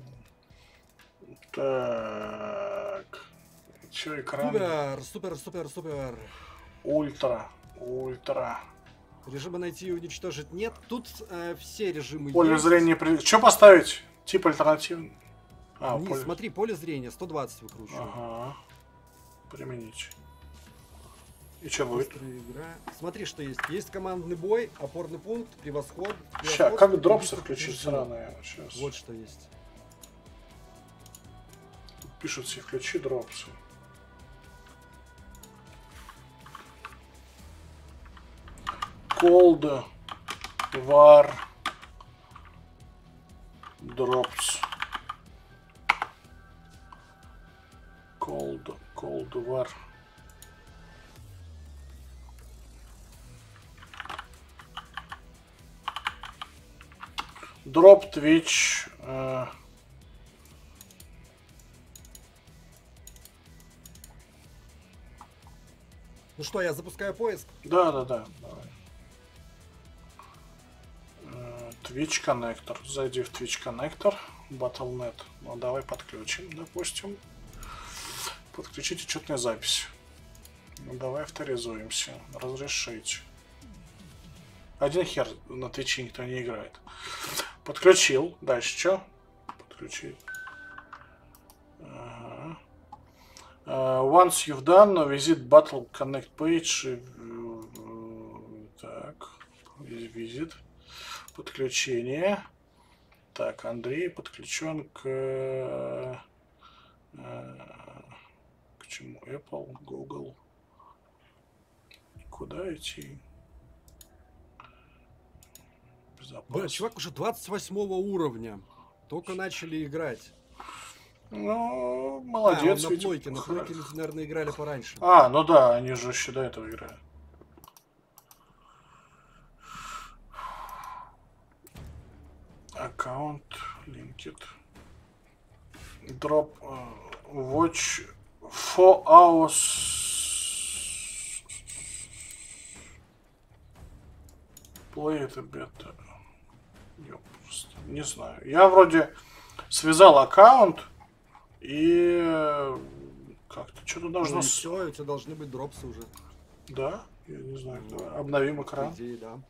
Speaker 1: Так. Че, экран?
Speaker 2: Супер, супер, супер, супер.
Speaker 1: Ультра. Ультра.
Speaker 2: Режимы найти и уничтожить нет. Тут э, все режимы
Speaker 1: Поле
Speaker 2: есть.
Speaker 1: зрения. При... Что поставить? Тип альтернативный. А,
Speaker 2: Вниз,
Speaker 1: поле...
Speaker 2: смотри, поле зрения сто двадцать выкручиваю.
Speaker 1: Ага. Применить. И что будет?
Speaker 2: Быстрая игра. Смотри, что есть. Есть командный бой, опорный пункт, превосход.
Speaker 1: Сейчас,
Speaker 2: превосходство,
Speaker 1: как дропсы
Speaker 2: убийство
Speaker 1: включить
Speaker 2: подтверждено.
Speaker 1: сраные? Сейчас.
Speaker 2: Вот что есть.
Speaker 1: Пишут все, включи дропсы. Cold War Drops. Cold, Cold War. Дроп Twitch. э,
Speaker 2: Ну что, я запускаю поиск.
Speaker 1: Да, да, да. Давай. Э, Twitch коннектор. Зайди в Twitch коннектор. батл точка нет. Ну давай подключим, допустим. Подключить учетную запись. Ну давай авторизуемся. Разрешить. Один хер на Твиче никто не играет. Подключил. Дальше что? Подключить. Ага. Uh, once you've done, visit Battle Connect page. Uh, так, visit. Подключение. Так, Андрей подключен к... Uh, к чему? Apple, Google. Куда идти? Безопасно.
Speaker 2: Бля, чувак уже двадцать восьмого уровня. Только начали играть.
Speaker 1: Ну,
Speaker 2: А,
Speaker 1: молодец.
Speaker 2: он на
Speaker 1: ведь.
Speaker 2: плойке. На плойке, наверное, играли пораньше.
Speaker 1: А, ну да, они же еще до этого играли. Аккаунт, linked. Drop, uh, watch four hours. Play это бета. Я просто не знаю. Я вроде связал аккаунт и как-то что-то должно...
Speaker 2: Ну,
Speaker 1: с-
Speaker 2: все, у тебя должны быть дропсы уже.
Speaker 1: Да? Я не знаю. Давай обновим
Speaker 2: По
Speaker 1: экран.
Speaker 2: идее, да.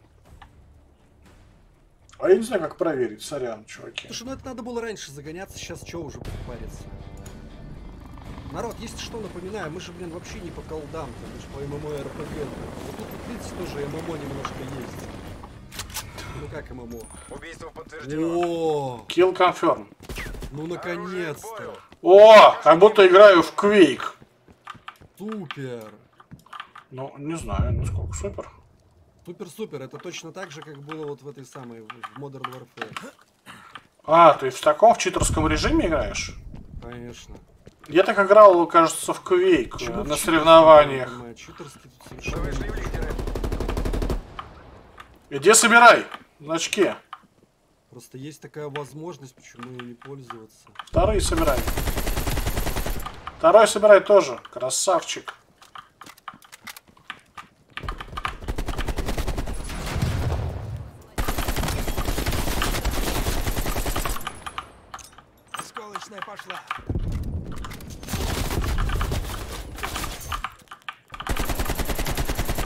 Speaker 1: А я не знаю, как проверить. Сорян, чуваки.
Speaker 2: Слушай, ну это надо было раньше загоняться, сейчас что уже париться. Народ, если что, напоминаю, мы же, блин, вообще не по колдам, мы же по ММО-РПГ. Вот тут, в принципе, тоже ММО немножко есть. Ну как ММО?
Speaker 3: Убийство подтверждено.
Speaker 2: О,
Speaker 1: Kill confirm.
Speaker 2: ну наконец-то.
Speaker 1: О, как будто играю в Quake.
Speaker 2: Супер.
Speaker 1: Ну, не знаю, насколько супер.
Speaker 2: Супер-супер, это точно так же, как было вот в этой самой, в Modern Warfare.
Speaker 1: А, ты в таком, в читерском режиме играешь?
Speaker 2: Конечно.
Speaker 1: Я так играл, кажется, в Quake
Speaker 2: Почему
Speaker 1: э,
Speaker 2: в
Speaker 1: на
Speaker 2: читерский,
Speaker 1: соревнованиях.
Speaker 2: я не понимаю, читерский тут
Speaker 3: Вы
Speaker 2: совершенно...
Speaker 3: вышли в лидеры.
Speaker 1: Иди собирай значки.
Speaker 2: Просто есть такая возможность, почему ей не пользоваться.
Speaker 1: Вторые собирай. Второй собирай тоже. Красавчик.
Speaker 5: Сколочная пошла.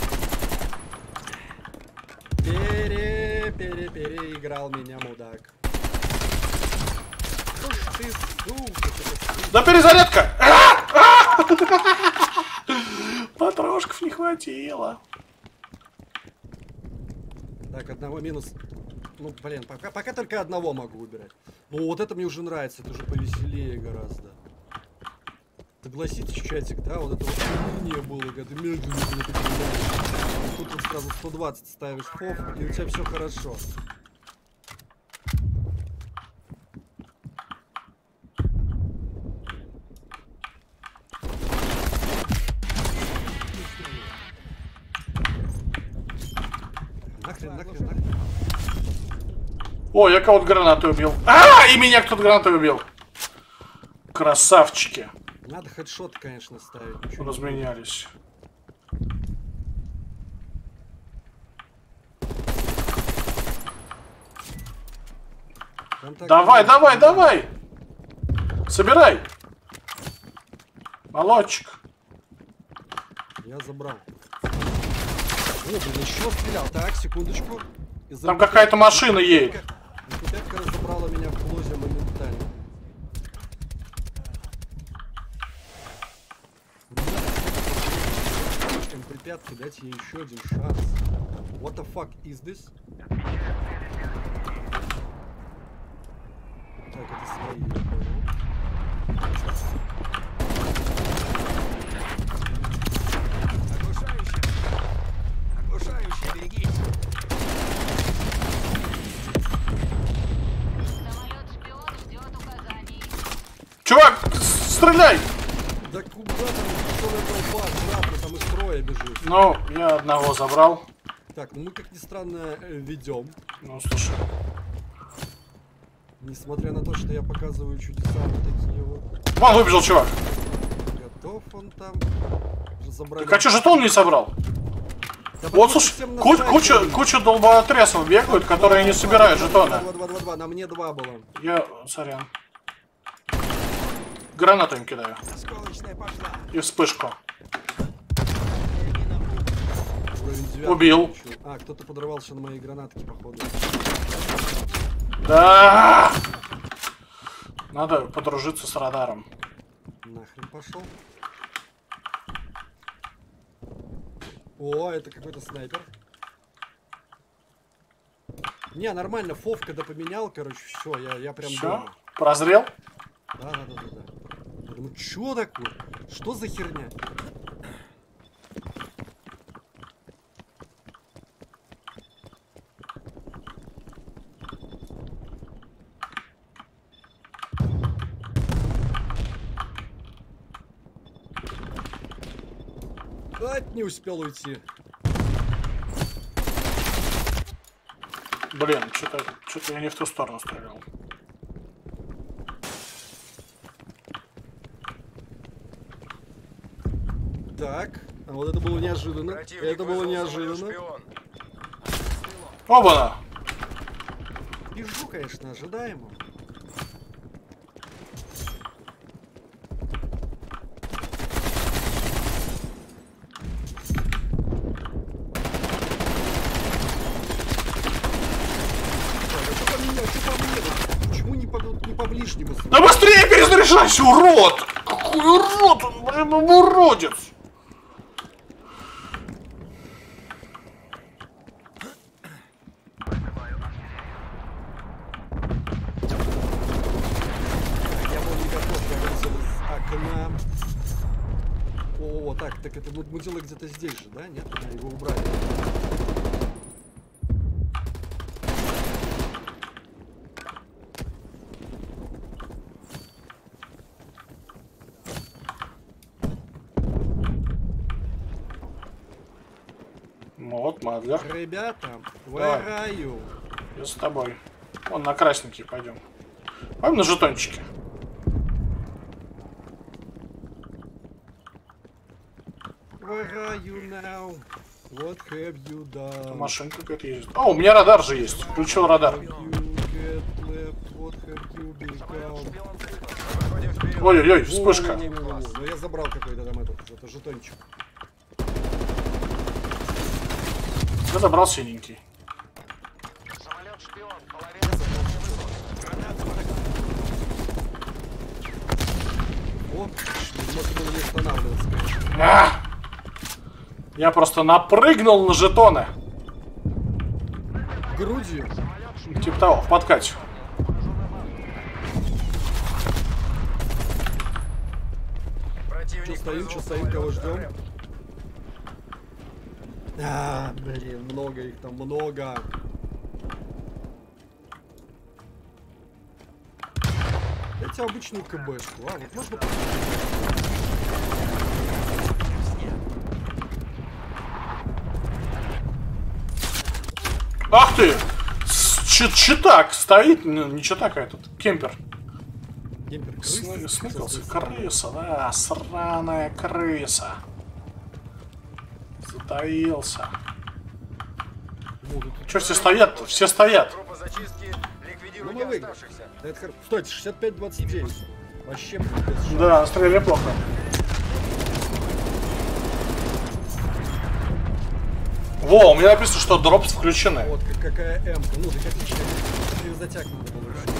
Speaker 2: Пере, пере, переиграл меня, мудак. ты, сука, ты,
Speaker 1: Да перезарядка! А! А! Патрошков не хватило.
Speaker 2: Так, одного минус. Ну, блин, пока, пока только одного могу выбирать. Ну, вот это мне уже нравится, это уже повеселее гораздо. Согласитесь, чатик, да? Вот это вот не было, когда ты медленно когда ты понимаешь. Тут вот сразу сто двадцать ставишь фоф, и у тебя все хорошо. Нахрен, нахрен, нахрен.
Speaker 1: О, я кого-то гранатой убил. А, и меня кто-то гранатой убил. Красавчики.
Speaker 2: Надо хедшот, конечно, ставить. Ничего не
Speaker 1: Разменялись.
Speaker 2: Там так
Speaker 1: Давай,
Speaker 2: и-
Speaker 1: давай, давай. Собирай. Молодчик.
Speaker 2: Я забрал. О, блин, еще стрелял. Так, секундочку. Из-за
Speaker 1: Там
Speaker 2: МП
Speaker 1: какая-то машина едет.
Speaker 2: эм пэ пять разобрала меня в клозе моментально. эм пэ пять, дать ей еще один шанс. What the fuck is this? Так, это свои, я понял.
Speaker 5: Оглушающий. Оглушающий, берегись.
Speaker 4: Самолет-шпион ждет указаний.
Speaker 1: Чувак, стреляй.
Speaker 2: Да куда там целая толпа, обратно там из строя бежит.
Speaker 1: Ну, я одного забрал.
Speaker 2: Так, ну мы, как ни странно, э, ведем.
Speaker 1: Ну, слушай.
Speaker 2: Несмотря на то, что я показываю чудеса вот такие вот.
Speaker 1: Вон выбежал чувак.
Speaker 2: Готов он там. Разобрали.
Speaker 1: Так а что, жетон не собрал?
Speaker 2: Да
Speaker 1: Вот,
Speaker 2: потому
Speaker 1: слушай,
Speaker 2: всем
Speaker 1: ку-
Speaker 2: насрать,
Speaker 1: куча,
Speaker 2: блин.
Speaker 1: куча долботрясов бегают, которые не собирают жетоны.
Speaker 2: Два, два, два, два, на мне два было.
Speaker 1: Я, сорян. Гранату им кидаю.
Speaker 5: Осколочная пошла.
Speaker 1: И вспышку.
Speaker 2: Уровень девятый
Speaker 1: Убил.
Speaker 2: получил. А, кто-то подорвался на мои гранатки, походу.
Speaker 1: Да! Надо подружиться с радаром.
Speaker 2: Нахрен пошел. О, это какой-то снайпер. Не, нормально, фов, когда поменял, короче, все, я, я прям
Speaker 1: Все?
Speaker 2: дома.
Speaker 1: Прозрел?
Speaker 2: Да, да, да, да, да. Я думаю, что такое? Что за херня? Ать, не успел уйти.
Speaker 1: Блин, что-то что-то я не в ту сторону стрелял.
Speaker 2: Так, а вот это было неожиданно.
Speaker 3: Противник
Speaker 2: Это было
Speaker 3: вызвал
Speaker 2: неожиданно.
Speaker 3: самолет-шпион.
Speaker 1: Оба-на!
Speaker 2: Пижу, конечно, ожидаемо. Что по мне, что по мне? Почему не по, не по ближнему?
Speaker 1: Да быстрее перезаряжайся, урод! Какой урод! Он, блин, уродец!
Speaker 2: Я был не готов, я вылезел из окна. О, так, так это мудила где-то здесь же, да? Нет? А, его убрали.
Speaker 1: Вот, Мадлер.
Speaker 2: Ребята,
Speaker 1: Давай.
Speaker 2: where are you?
Speaker 1: Я с тобой. Вон на красненький пойдем. Пойдем на жетончики.
Speaker 2: Where are you now? What have you done?
Speaker 1: Машинка какая-то есть. А, у меня радар же есть. Включил радар.
Speaker 2: You get left, what have you become?
Speaker 3: Выходим вперед.
Speaker 1: Ой-ой-ой, вспышка.
Speaker 2: Во-во-во-во-во. Ну я забрал какой-то там этот, это жетончик.
Speaker 1: Я забрал синенький.
Speaker 8: Самолет-шпион, половина задания выполнена.
Speaker 2: О, можно было не останавливаться, конечно.
Speaker 1: А! Я просто напрыгнул на жетоны.
Speaker 2: Грудью.
Speaker 1: Типа того, в подкате.
Speaker 2: Че стоим, че стоим, кого ждем? А, блин, много их там, много. Дайте обычную КБшку, а вот можно...
Speaker 1: Ах ты! Читак стоит, не читак, а этот кемпер.
Speaker 2: Кемпер
Speaker 1: Сны- Сныкался. Крыса, да, сраная крыса. Затаился. Че все стоят? Все стоят.
Speaker 3: Группа зачистки,
Speaker 2: Ну,
Speaker 3: ликвидируйте
Speaker 2: мы выиграли.
Speaker 3: оставшихся.
Speaker 2: Да, это хор- Стойте, шестьдесят пять двадцать девять. Вообще, блин, без шансов.
Speaker 1: Да, стреляли плохо. Во, у меня написано, что дропс включены.
Speaker 2: Вот как, какая М-ка. Ну, так отлично. Ее затяг надо было уже.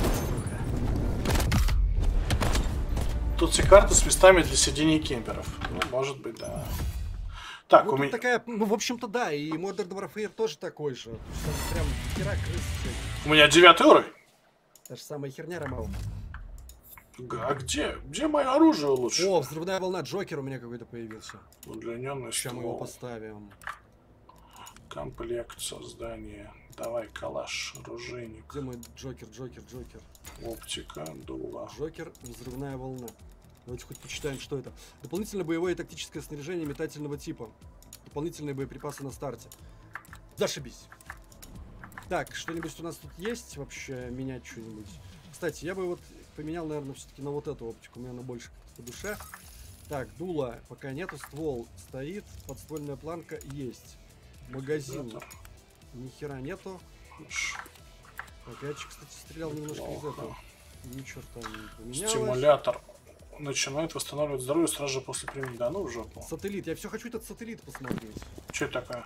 Speaker 1: Тут все карты с местами для сидений кемперов. Ну, может быть, да. Так,
Speaker 2: Ну,
Speaker 1: у
Speaker 2: тут
Speaker 1: меня...
Speaker 2: такая, ну, в общем-то, да, и Modern Warfare тоже такой же. То есть там прям хера крысы.
Speaker 1: У меня девятый уровень.
Speaker 2: Та же самая херня, Ромал.
Speaker 1: А где? Где мое оружие лучше?
Speaker 2: О, взрывная волна, Джокер у меня какой-то появился.
Speaker 1: Удлиненный
Speaker 2: Сейчас мы его
Speaker 1: ствол.
Speaker 2: поставим.
Speaker 1: Комплект создания. Давай, калаш, оружейник,
Speaker 2: Где мой Джокер, Джокер, Джокер?
Speaker 1: оптика, дуло.
Speaker 2: Джокер, взрывная волна. Давайте хоть почитаем, что это. Дополнительное боевое и тактическое снаряжение метательного типа. Дополнительные боеприпасы на старте. Зашибись. Так, что-нибудь у нас тут есть вообще? Менять что-нибудь? Кстати, я бы вот поменял, наверное, все-таки на вот эту оптику. Мне она больше по душе. Так, дуло пока нету. Ствол стоит. Подствольная планка есть. Магазин.
Speaker 1: Дозатор.
Speaker 2: Ни хера нету.
Speaker 1: Ш-
Speaker 2: Так, я, кстати, стрелял немножко из
Speaker 1: Плохо.
Speaker 2: этого. Ни черта не поменялось.
Speaker 1: Стимулятор. Начинает восстанавливать здоровье сразу же после применения. Да ну в жопу.
Speaker 2: Сателлит. Я все хочу этот сателлит посмотреть.
Speaker 1: Что это такое?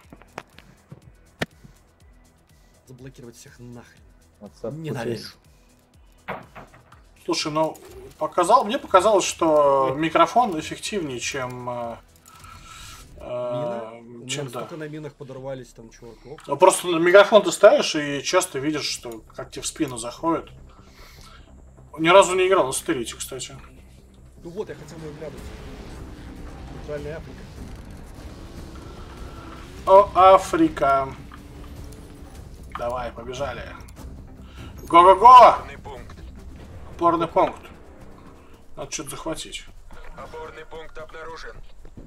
Speaker 2: Заблокировать всех нахрен.
Speaker 9: WhatsApp
Speaker 2: Ненавижу.
Speaker 1: Слушай, ну показал, мне показалось, что микрофон эффективнее, чем э, э,
Speaker 2: Мина? У
Speaker 1: чем
Speaker 2: меня
Speaker 1: да.
Speaker 2: столько на минах подорвались там чуваков.
Speaker 1: Ну, просто на микрофон ты ставишь и часто видишь, что как тебе в спину заходит. Ни разу не играл на стерите, кстати.
Speaker 2: Ну вот, я хотел мой глянуть. Центральная Африка.
Speaker 1: О, Африка. Давай, побежали. Го-го-го!
Speaker 3: Опорный пункт.
Speaker 1: Опорный пункт. Надо что-то захватить.
Speaker 3: Опорный пункт обнаружен.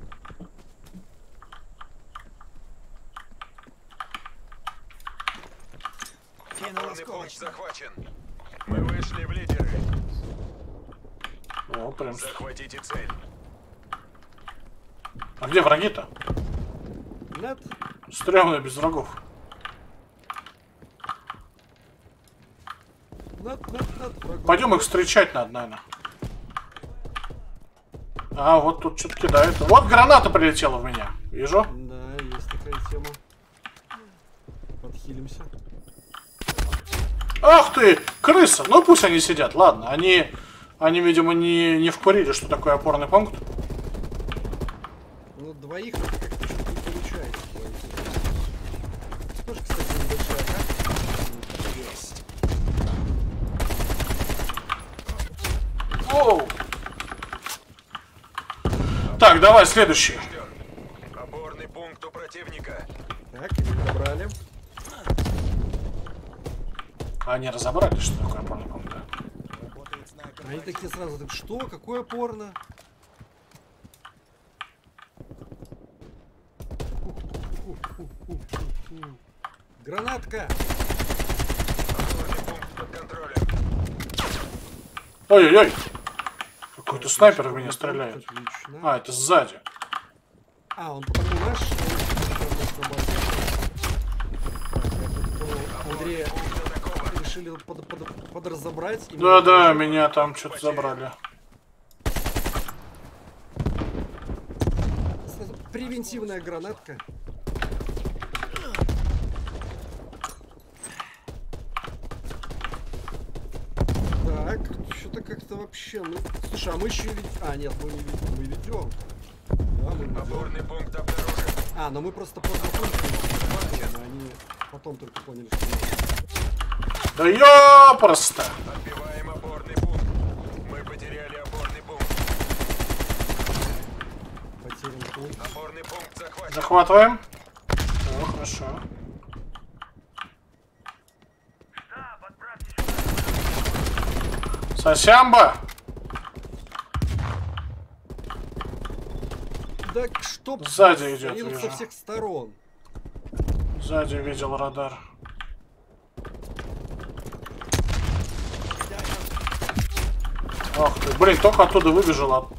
Speaker 3: Опорный пункт захвачен. Мы вышли в лидеры.
Speaker 1: О, прям.
Speaker 3: Захватите цель.
Speaker 1: А где враги-то?
Speaker 2: Нет?
Speaker 1: Стрёмно без врагов.
Speaker 2: Нет, нет, нет. врагов.
Speaker 1: Пойдем их встречать надо, наверное. А, вот тут что-то кидает. Вот граната прилетела в меня. Вижу.
Speaker 2: Да, есть такая тема. Подхилимся.
Speaker 1: Ах ты, крыса! Ну пусть они сидят, ладно. Они, они видимо, не, не вкурили, что такое опорный пункт.
Speaker 2: Ну, двоих это как-то что-то не получается. Тоже, кстати, небольшая карта. Есть.
Speaker 1: Оу. Так, давай, следующий.
Speaker 3: Опорный пункт у противника.
Speaker 2: Так, добрали.
Speaker 1: Они разобрались, что такое опорный пункт. Да?
Speaker 2: Они такие сразу, так что? Какое порно? Гранатка!
Speaker 3: Опорный пункт под контролем.
Speaker 1: Ой-ой-ой. Какой-то снайпер в меня стреляет.
Speaker 2: Отлично.
Speaker 1: А, это сзади.
Speaker 2: А, он потому наш, что он нас на базе. Так, я тут у Андрея решили под, под, подразобрать. и
Speaker 1: Да-да,
Speaker 2: мы-
Speaker 1: меня там что-то забрали.
Speaker 2: Сразу превентивная гранатка. Так, что-то как-то вообще вообще, ну, слушай, а мы еще ведь... А, нет, мы не ведем, мы ведем. Да, мы ведем.
Speaker 3: Опорный пункт обнаружен.
Speaker 2: А, ну мы просто порнопункты не а они потом только поняли, что...
Speaker 1: Да ёпросто!
Speaker 3: Отбиваем опорный пункт. Мы потеряли опорный пункт.
Speaker 2: Потерян пункт.
Speaker 3: Опорный пункт захвачен.
Speaker 1: Захватываем. О, хорошо. Сосямба!
Speaker 2: Так чтоб...
Speaker 1: Сзади идет,
Speaker 2: Они тут
Speaker 1: вижу.
Speaker 2: со всех сторон.
Speaker 1: Сзади видел радар. Ах ты, блин, только оттуда выбежал от...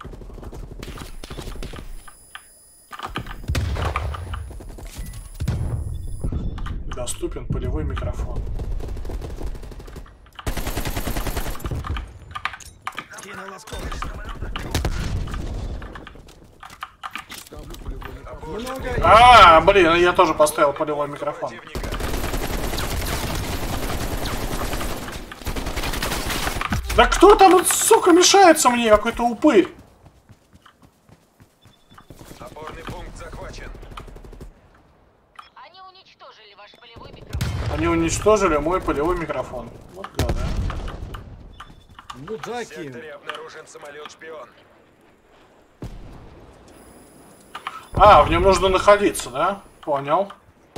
Speaker 1: Доступен полевой микрофон.
Speaker 5: Кинул осколочный.
Speaker 2: Много...
Speaker 1: А, блин, я тоже поставил полевой микрофон.
Speaker 3: Противника.
Speaker 1: Да кто там, вот, сука, мешается мне, какой-то упырь?
Speaker 3: Опорный пункт захвачен.
Speaker 4: Они уничтожили ваш полевой микрофон.
Speaker 1: Они уничтожили мой полевой микрофон. Вот да, да.
Speaker 3: В
Speaker 2: Мудаки.
Speaker 3: секторе обнаружен самолет-шпион.
Speaker 1: А, в нем нужно находиться, да? Понял.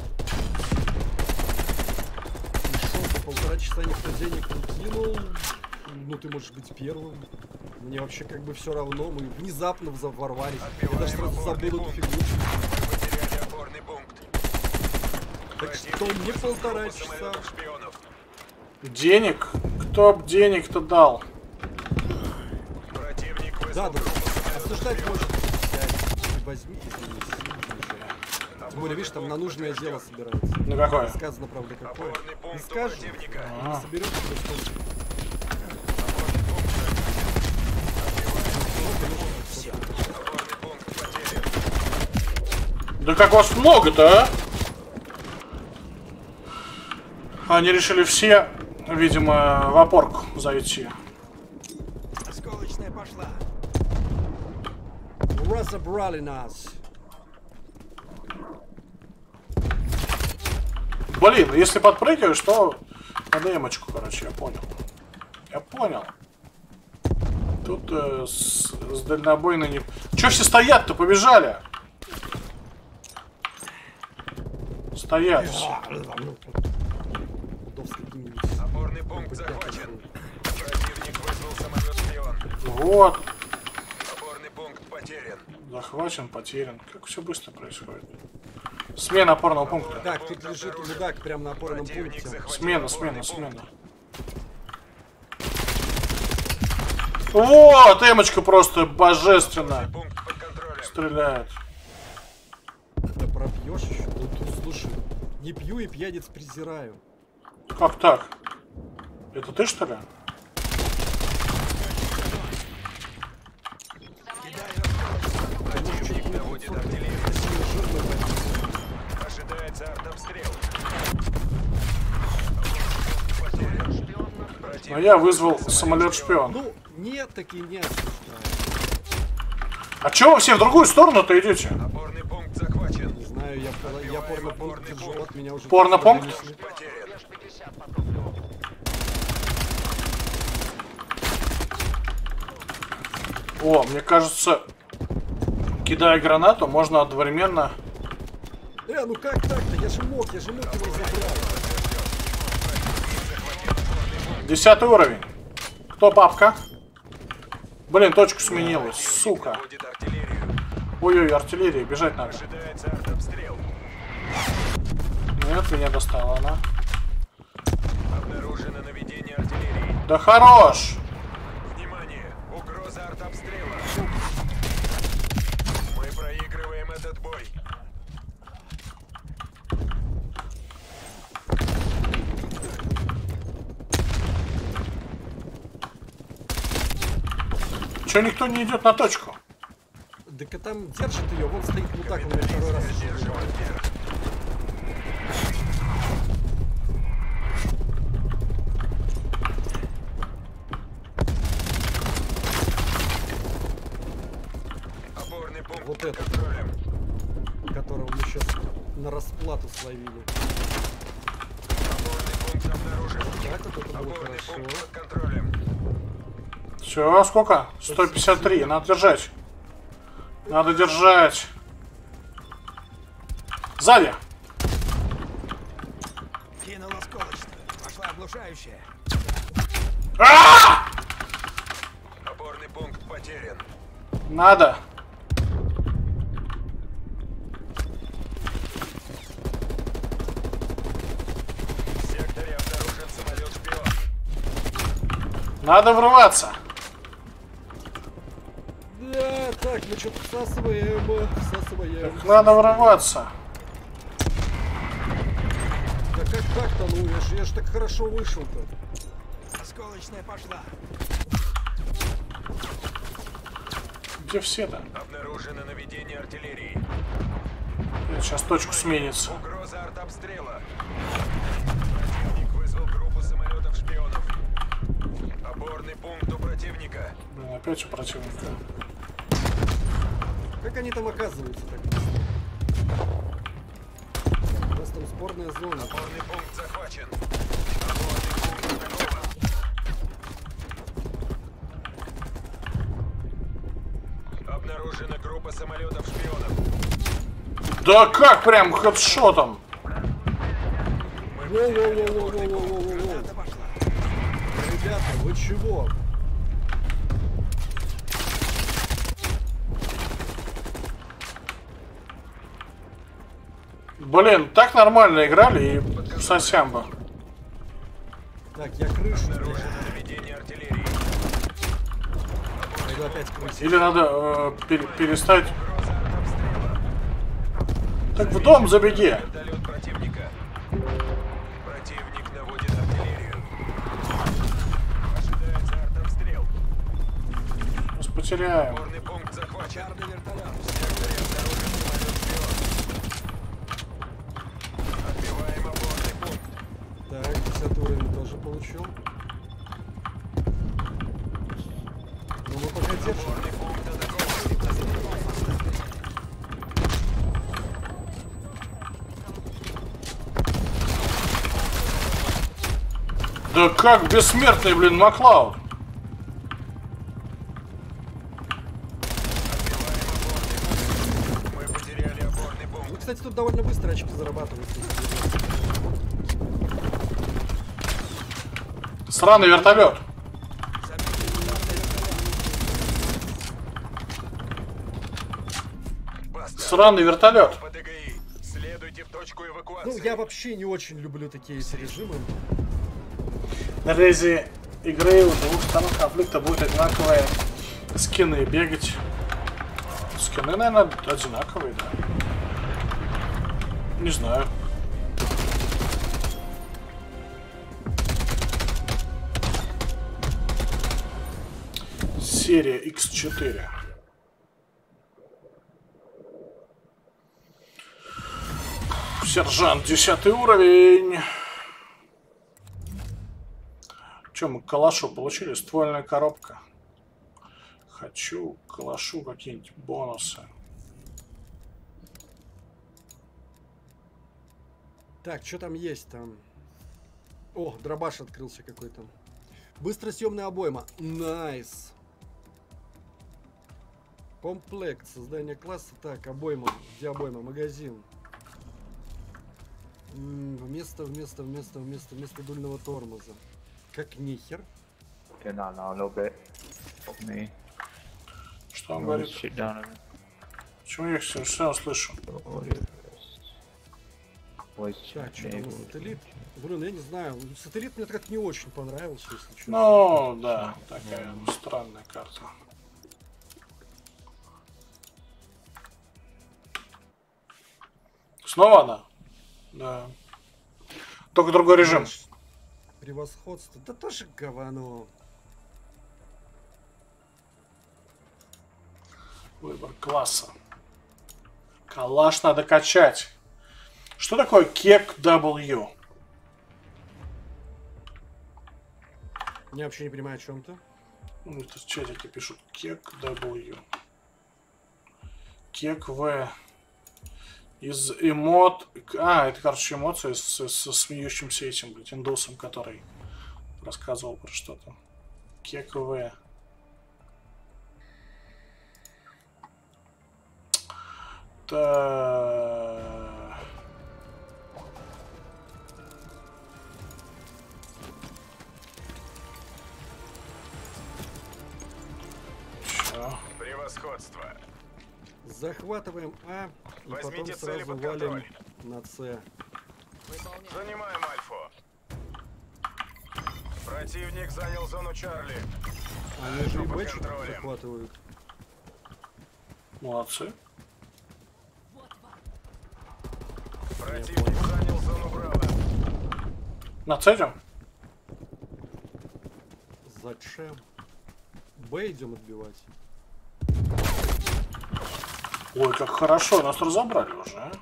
Speaker 2: Пришел, за полтора часа никто денег не кинул. Ну ты можешь быть первым. Мне вообще как бы все равно. Мы внезапно вза- ворвались. Я даже сразу забыл эту фигню.
Speaker 3: Мы потеряли опорный пункт.
Speaker 2: Так что мне полтора часа.
Speaker 3: Самолетов-шпионов.
Speaker 1: Денег? Кто б денег-то дал?
Speaker 3: Противник
Speaker 2: Да,
Speaker 3: выслал
Speaker 2: да.
Speaker 3: группу
Speaker 2: Обсуждать
Speaker 3: самолетов-шпионов.
Speaker 2: можно. Возьми, если не сильно. Тем более, видишь, там на нужное дело собирается.
Speaker 1: На какое?
Speaker 2: Сказано, правда, какое.
Speaker 3: Опорный
Speaker 2: Не
Speaker 3: пункт у
Speaker 2: скажешь,
Speaker 3: противника.
Speaker 1: А.
Speaker 2: соберется просто.
Speaker 3: Опорный пункт Опорный пункт потерян.
Speaker 1: Да как вас много-то, а? Они решили все, видимо, в опорку зайти.
Speaker 5: Осколочная пошла.
Speaker 2: Разобрали нас.
Speaker 1: Блин, если подпрыгиваешь, то надо эмочку, короче, я понял. Я понял. Тут э, с, с дальнобойной не... Чё все стоят-то? Побежали! Стоят все.
Speaker 2: Удовский каким-нибудь.
Speaker 3: Опорный пункт захвачен. Противник вызвал самолет-шпион.
Speaker 1: Вот.
Speaker 3: Опорный пункт потерян.
Speaker 1: Захвачен, потерян. Как все быстро происходит. Смена опорного пункта.
Speaker 2: Так, тут лежит мудак прямо на опорном
Speaker 3: Противник
Speaker 2: пункте.
Speaker 3: захватил
Speaker 1: Смена,
Speaker 3: опорный
Speaker 1: смена,
Speaker 3: пункт.
Speaker 1: смена. Вот, эмочка просто божественно
Speaker 3: Пункт под контролем.
Speaker 1: стреляет.
Speaker 2: Да пробьешь еще? Ну тут, слушай, не пью и пьяниц презираю.
Speaker 1: Как так? Это ты, что ли?
Speaker 3: Противник наводит артиллерию. Ожидается артобстрел. Потерян.
Speaker 1: А я вызвал самолет-шпион.
Speaker 2: Ну, нет, таки нет.
Speaker 1: А чё вы все в другую сторону-то идете?
Speaker 3: Опорный пункт захвачен.
Speaker 2: Не знаю, я, пола- я порно-пункт держу, от меня уже...
Speaker 1: Порно-пункт?
Speaker 2: донесли.
Speaker 3: Потерян.
Speaker 8: Рубеж пятьдесят по топливу.
Speaker 1: О, мне кажется, кидая гранату, можно одновременно...
Speaker 2: Э, ну как так-то? Я же мог, я же мог его забрать.
Speaker 1: Десятый уровень. Кто папка? Блин, точку сменилась, сука.
Speaker 3: Наводит артиллерию.
Speaker 1: Ой-ой, артиллерия, бежать надо.
Speaker 3: Ожидается артобстрел.
Speaker 1: Нет, меня достала она.
Speaker 3: Обнаружено наведение артиллерии.
Speaker 1: Да хорош!
Speaker 3: Внимание! Угроза артобстрела. Мы проигрываем этот бой.
Speaker 1: Чё никто не идет на точку?
Speaker 2: Так а там держит ее, вон стоит мудак, он меня второй раз уже
Speaker 3: Держим
Speaker 2: убивает.
Speaker 3: вверх. пункт
Speaker 2: Вот
Speaker 3: под
Speaker 2: этот.
Speaker 3: контролем.
Speaker 2: Которого мы сейчас на расплату словили.
Speaker 3: Опорный пункт обнаружен.
Speaker 2: Так, вот это было
Speaker 3: Опорный
Speaker 2: хорошо.
Speaker 3: пункт под контролем.
Speaker 1: Все, сколько? сто пятьдесят три. Надо держать. Надо держать. Сзади.
Speaker 5: Кинул осколочную. Пошла оглушающая.
Speaker 1: А!
Speaker 3: Опорный пункт потерян.
Speaker 1: Надо.
Speaker 3: В секторе обнаружен самолет-шпион.
Speaker 1: Надо врываться.
Speaker 2: Да, так, мы что-то всасываем, всасываем.
Speaker 1: Так надо врываться.
Speaker 2: Да как так-то, ну я ж, я ж так хорошо вышел-то.
Speaker 5: Осколочная пошла.
Speaker 1: Где все-то?
Speaker 3: Обнаружено наведение артиллерии.
Speaker 1: Сейчас точку сменится.
Speaker 3: Угроза артобстрела. Противник вызвал группу самолетов-шпионов. Опорный пункт у противника.
Speaker 1: Блин, опять у противника.
Speaker 2: Как они там оказываются так быстро? У нас там спорная зона.
Speaker 3: Опорный пункт захвачен. Опорный пункт атакован. Обнаружена группа самолетов-шпионов.
Speaker 1: Да как прям хедшотом?
Speaker 2: Воу-воу-воу-воу-воу-воу-воу-воу.
Speaker 5: Граната пошла.
Speaker 2: Ребята, вы чего?
Speaker 1: Блин, так нормально играли и совсем бы.
Speaker 2: Так, я крышу.
Speaker 3: Обнаружено наведение артиллерии.
Speaker 2: Пойду опять крысить.
Speaker 1: Или надо э, пере- перестать.
Speaker 3: Угроза артобстрела.
Speaker 1: Так в дом забеги.
Speaker 3: Вертолет противника. Противник наводит артиллерию. Ожидается артобстрел.
Speaker 1: Сейчас потеряем.
Speaker 3: Опорный пункт захвачен.
Speaker 5: Чарный вертолет.
Speaker 3: В секторе обнаружен самолет-шпион. Отбиваем опорный пункт.
Speaker 2: Так, десятый уровень тоже получил. Ну мы пока держим.
Speaker 3: Опорный пункт атакован.
Speaker 1: Да как бессмертный, блин, Маклауд.
Speaker 3: Мы потеряли опорный
Speaker 2: Ну,
Speaker 3: пункт.
Speaker 2: кстати, тут довольно быстро очки зарабатываются.
Speaker 1: Сраный вертолет.
Speaker 3: Бастер.
Speaker 1: Сраный вертолет.
Speaker 3: По ДГИ. Следуйте в точку эвакуации.
Speaker 2: Ну, я вообще не очень люблю такие режимы.
Speaker 1: На резе игры у двух сторон конфликта будут одинаковые скины бегать. Скины, наверное, одинаковые, да. Не знаю. Серия икс четыре. Сержант, десятый уровень. Че, мы калашу получили? Ствольная коробка. Хочу калашу какие-нибудь бонусы.
Speaker 2: Так, что там есть там? О, дробаш открылся какой-то. Быстросъемная обойма. Найс. Комплект. Создание класса. Так, обойма. Где обойма? Магазин. М, Вместо, вместо, вместо, вместо, вместо дульного тормоза. Как нихер.
Speaker 9: Turn on now a little bit. Fuck me.
Speaker 1: Что он
Speaker 9: Move
Speaker 1: говорит?
Speaker 9: this shit down a bit.
Speaker 1: Почему я их все, все слышу?
Speaker 9: Audio first. Voice
Speaker 2: Так,
Speaker 9: chat
Speaker 2: что там у
Speaker 9: enabled.
Speaker 2: сателлит? Блин, я не знаю. Сателлит мне как не очень понравился, если честно.
Speaker 1: Ну, да, такая странная карта. Снова она? Да. Только другой режим.
Speaker 2: Превосходство. Да тоже говно.
Speaker 1: Выбор класса. Калаш надо качать. Что такое кек дабл ю?
Speaker 2: Я вообще не понимаю, о чем ты.
Speaker 1: Ну, это в чатике пишут кек дабл ю. Кек В. Из эмот... А, это, короче, эмоции с, со смеющимся этим, блядь, индусом, который рассказывал про что-то. Кек В. Та... Чё?
Speaker 3: Превосходство.
Speaker 2: Захватываем А и
Speaker 3: Возьмите
Speaker 2: потом
Speaker 3: цели
Speaker 2: сразу
Speaker 3: под
Speaker 2: валим
Speaker 3: контроль.
Speaker 2: на С.
Speaker 3: Занимаем Альфу. Противник занял зону Чарли.
Speaker 2: Они же и
Speaker 3: под
Speaker 2: Б чуть
Speaker 3: контролем.
Speaker 2: захватывают.
Speaker 1: Молодцы.
Speaker 3: Противник занял зону Браво.
Speaker 1: Нацелим?
Speaker 2: Зачем? Б идем отбивать.
Speaker 1: Ой, как хорошо, нас разобрали уже, а?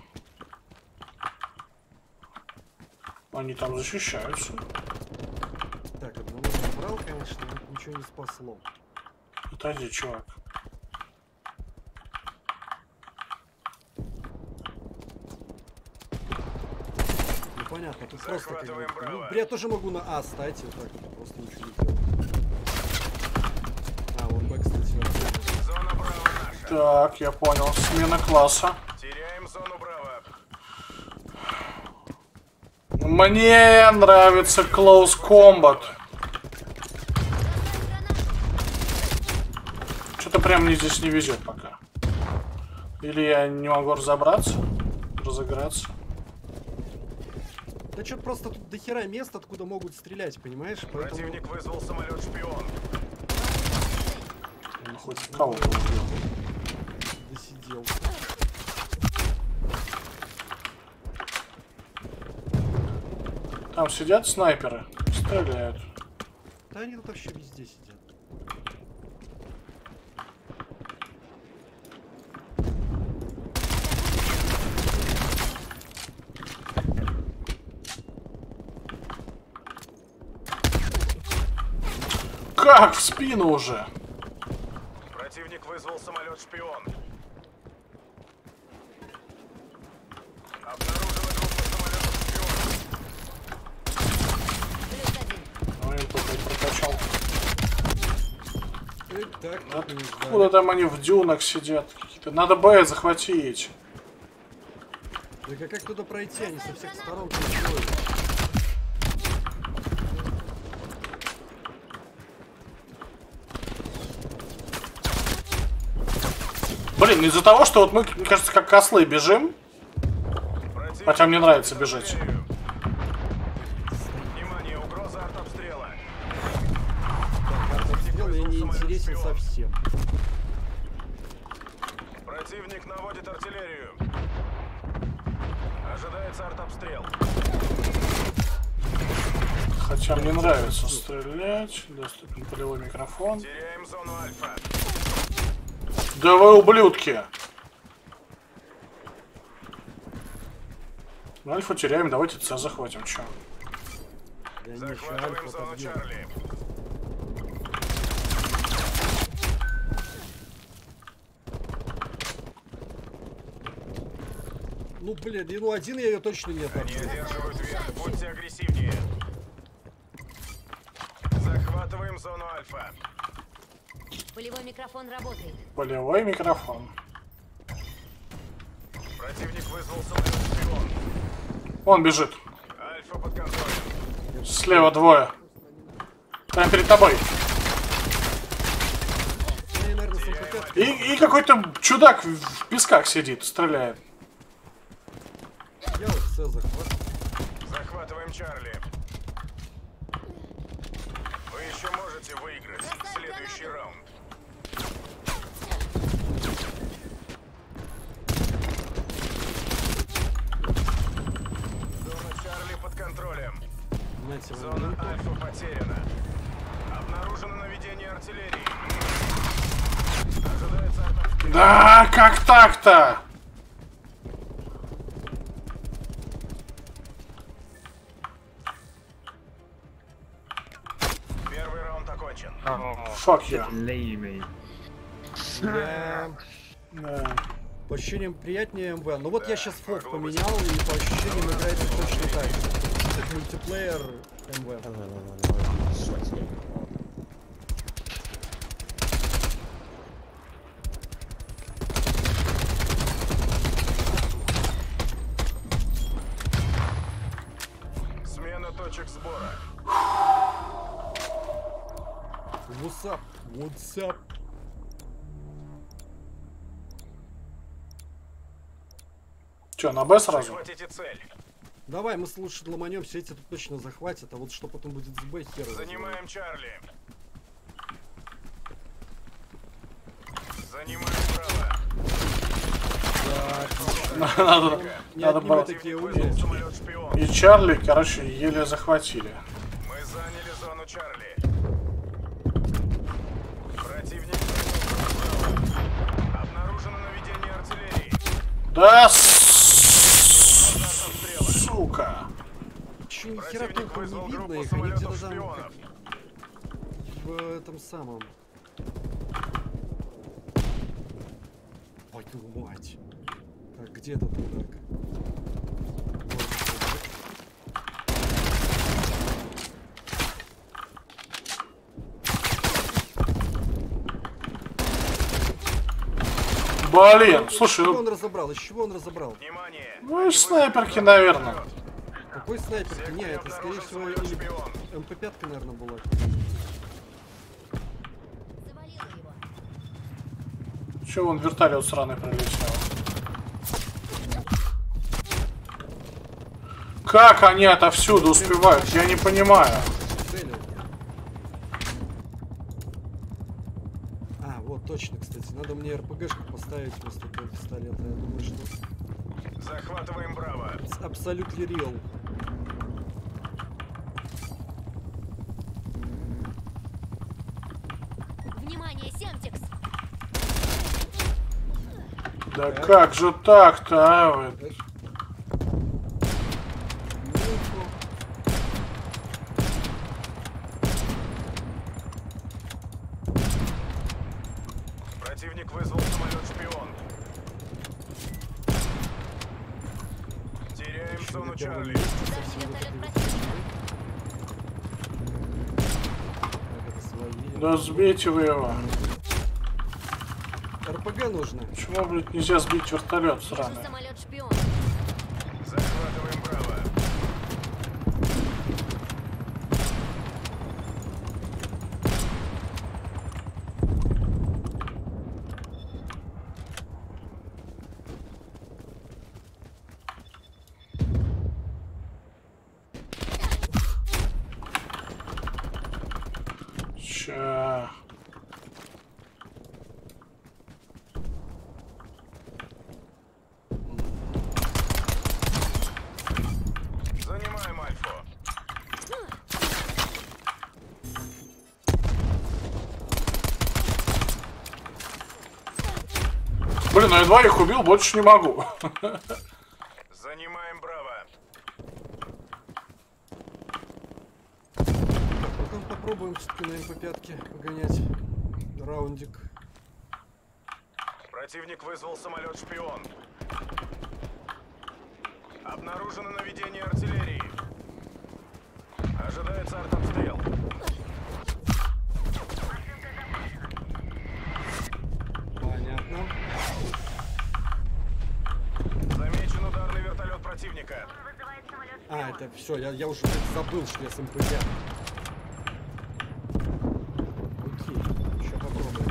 Speaker 1: Они там защищаются.
Speaker 2: Так, одного забрал, конечно, но ничего не спасло.
Speaker 1: Отойди, чувак.
Speaker 2: Ну понятно, тут просто как бы...
Speaker 3: Захватываем Браво.
Speaker 2: Ну, я тоже могу на А стать, вот так вот, просто ничего не делать. А, вон Б, кстати, вообще.
Speaker 3: Зона Браво наша.
Speaker 1: Так, я понял. Смена класса.
Speaker 3: Теряем зону Браво.
Speaker 1: Мне нравится Close Combat. Что-то прям мне здесь не везет пока. Или я не могу разобраться, разыграться.
Speaker 2: Да что просто тут дохера мест, откуда могут стрелять, понимаешь? Поэтому...
Speaker 3: Противник вызвал самолет-шпион.
Speaker 1: Ну, хоть кого-то убил.
Speaker 2: Досидел.
Speaker 1: Там сидят снайперы, стреляют.
Speaker 2: Да они тут вообще везде сидят.
Speaker 1: Как в спину уже?
Speaker 3: Противник вызвал самолет-шпион. Обнаружена группа самолетов-шпионов.
Speaker 1: Ну, я только и прокачал.
Speaker 2: И так, тут не ждали.
Speaker 1: Откуда там они в дюнах сидят? Какие-то. Надо Б захватить.
Speaker 2: Так а как туда пройти? Они со всех сторон приходят.
Speaker 1: Блин, из-за того, что вот мы, мне кажется, как кослы бежим.
Speaker 3: Противник
Speaker 1: Хотя мне нравится
Speaker 3: под
Speaker 1: бежать.
Speaker 3: артиллерию. Внимание, угроза артобстрела.
Speaker 2: Так, артобстрел мне не интересен совсем.
Speaker 3: Противник наводит артиллерию. Ожидается артобстрел.
Speaker 1: Хотя мне нравится стрелять. Доступен полевой микрофон.
Speaker 3: Теряем зону Альфа.
Speaker 1: Да вы ублюдки! Ну, Альфу теряем, давайте С захватим, чё?
Speaker 2: Да они еще
Speaker 3: Захватываем
Speaker 2: Альфа
Speaker 3: зону
Speaker 2: подбили.
Speaker 3: Чарли.
Speaker 2: Ну блин, ну один я ее точно не
Speaker 3: Они
Speaker 2: отобью.
Speaker 3: одерживают верх. Будьте агрессивнее. Захватываем зону Альфа.
Speaker 10: Полевой микрофон работает.
Speaker 1: Полевой микрофон.
Speaker 3: Противник вызвал самолет-шпион.
Speaker 1: Он бежит.
Speaker 3: Альфа под контролем.
Speaker 1: Слева двое. Прямо перед тобой.
Speaker 2: Я, наверное, с МП-пять.
Speaker 1: И, и какой-то чудак в, в песках сидит, стреляет.
Speaker 2: Я вот С захват.
Speaker 3: Захватываем Чарли. Вы еще можете выиграть следующий раунд. Зона Чарли под контролем.
Speaker 2: Знаете,
Speaker 3: Зона Альфа потеряна. Обнаружено наведение артиллерии. Ожидается артобстрел.
Speaker 1: Да, как так-то?
Speaker 3: Первый раунд окончен.
Speaker 1: Fuck you.
Speaker 9: Lady me.
Speaker 2: Да.
Speaker 1: Да.
Speaker 2: По ощущениям приятнее МВ. Ну вот
Speaker 3: Да,
Speaker 2: я сейчас фов
Speaker 3: могло быть.
Speaker 2: поменял, и по ощущениям играется точно так же. Как мультиплеер МВ.
Speaker 3: Смена точек сбора.
Speaker 2: What's up? What's up?
Speaker 1: Че, на Б сразу?
Speaker 3: Захватите цель.
Speaker 2: Давай, мы лучше ломанемся, эти тут точно захватят, а вот что потом будет с Б, хер его знает.
Speaker 3: Занимаем Чарли. Занимаем право.
Speaker 1: Надо,
Speaker 2: Не
Speaker 1: надо
Speaker 2: одни мы
Speaker 1: брать.
Speaker 2: такие
Speaker 3: Вызвал
Speaker 2: умные.
Speaker 3: самолет-шпион.
Speaker 1: И Чарли, короче, еле захватили.
Speaker 3: Мы заняли зону Чарли. Противник вызвал право. Обнаружено наведение артиллерии.
Speaker 1: Да,
Speaker 3: Обстрела.
Speaker 1: сука.
Speaker 2: Чё, ни хера
Speaker 3: Противник
Speaker 2: толком
Speaker 3: вызвал
Speaker 2: не видно
Speaker 3: группу
Speaker 2: их, они где-то там
Speaker 3: самолетов-шпионов.
Speaker 2: в этом самом. Ой, твою мать. Так, где этот мудак?
Speaker 1: Блин, слушай,
Speaker 2: Из чего
Speaker 1: ну,
Speaker 2: он разобрал? Из чего он разобрал?
Speaker 3: Внимание.
Speaker 1: ну из снайперки, наверное.
Speaker 2: Какой снайперки? Не, это скорее всего или
Speaker 3: самолет-шпион.
Speaker 2: эм пэ пять, наверное, была.
Speaker 10: Завалила его.
Speaker 1: Че вон вертолет сраный прилетел? Как они отовсюду успевают? Я не понимаю.
Speaker 2: Цели. А, вот точно, кстати. Надо мне эр пэ гэшку поставить вместо этого пистолета. Я думаю, что
Speaker 3: Захватываем Браво.
Speaker 2: абсолютно реал.
Speaker 10: Внимание, Семтикс!
Speaker 1: Да как же так-то, а? Вы?
Speaker 2: Минутку.
Speaker 3: Противник вызвал самолет-шпион. Теряем
Speaker 2: Ещё
Speaker 3: зону
Speaker 2: на первом
Speaker 3: Чарли.
Speaker 2: месте
Speaker 10: Ударный
Speaker 2: совсем вот
Speaker 10: вертолет
Speaker 2: это
Speaker 10: противника.
Speaker 2: Так, это свои.
Speaker 1: Да сбейте вы его.
Speaker 2: эр пэ гэ нужно.
Speaker 1: Почему, блядь, нельзя сбить вертолет
Speaker 10: Вижу
Speaker 1: сраный?
Speaker 10: самолет-шпион.
Speaker 3: Захватываем Браво.
Speaker 1: Ща.
Speaker 3: Занимаем Альфу.
Speaker 1: Блин, ну я двоих убил, больше не могу.
Speaker 3: Занимаем Браво.
Speaker 2: Потом попробуем все-таки на эм пэ пять погонять. Раундик.
Speaker 3: Противник вызвал самолет-шпион. Обнаружено наведение артиллерии. Ожидается артобстрел.
Speaker 2: Понятно.
Speaker 3: Замечен ударный вертолет противника.
Speaker 2: А, это все, я, я уже блядь, забыл, что я с эм пэ пять. Окей, еще попробуем.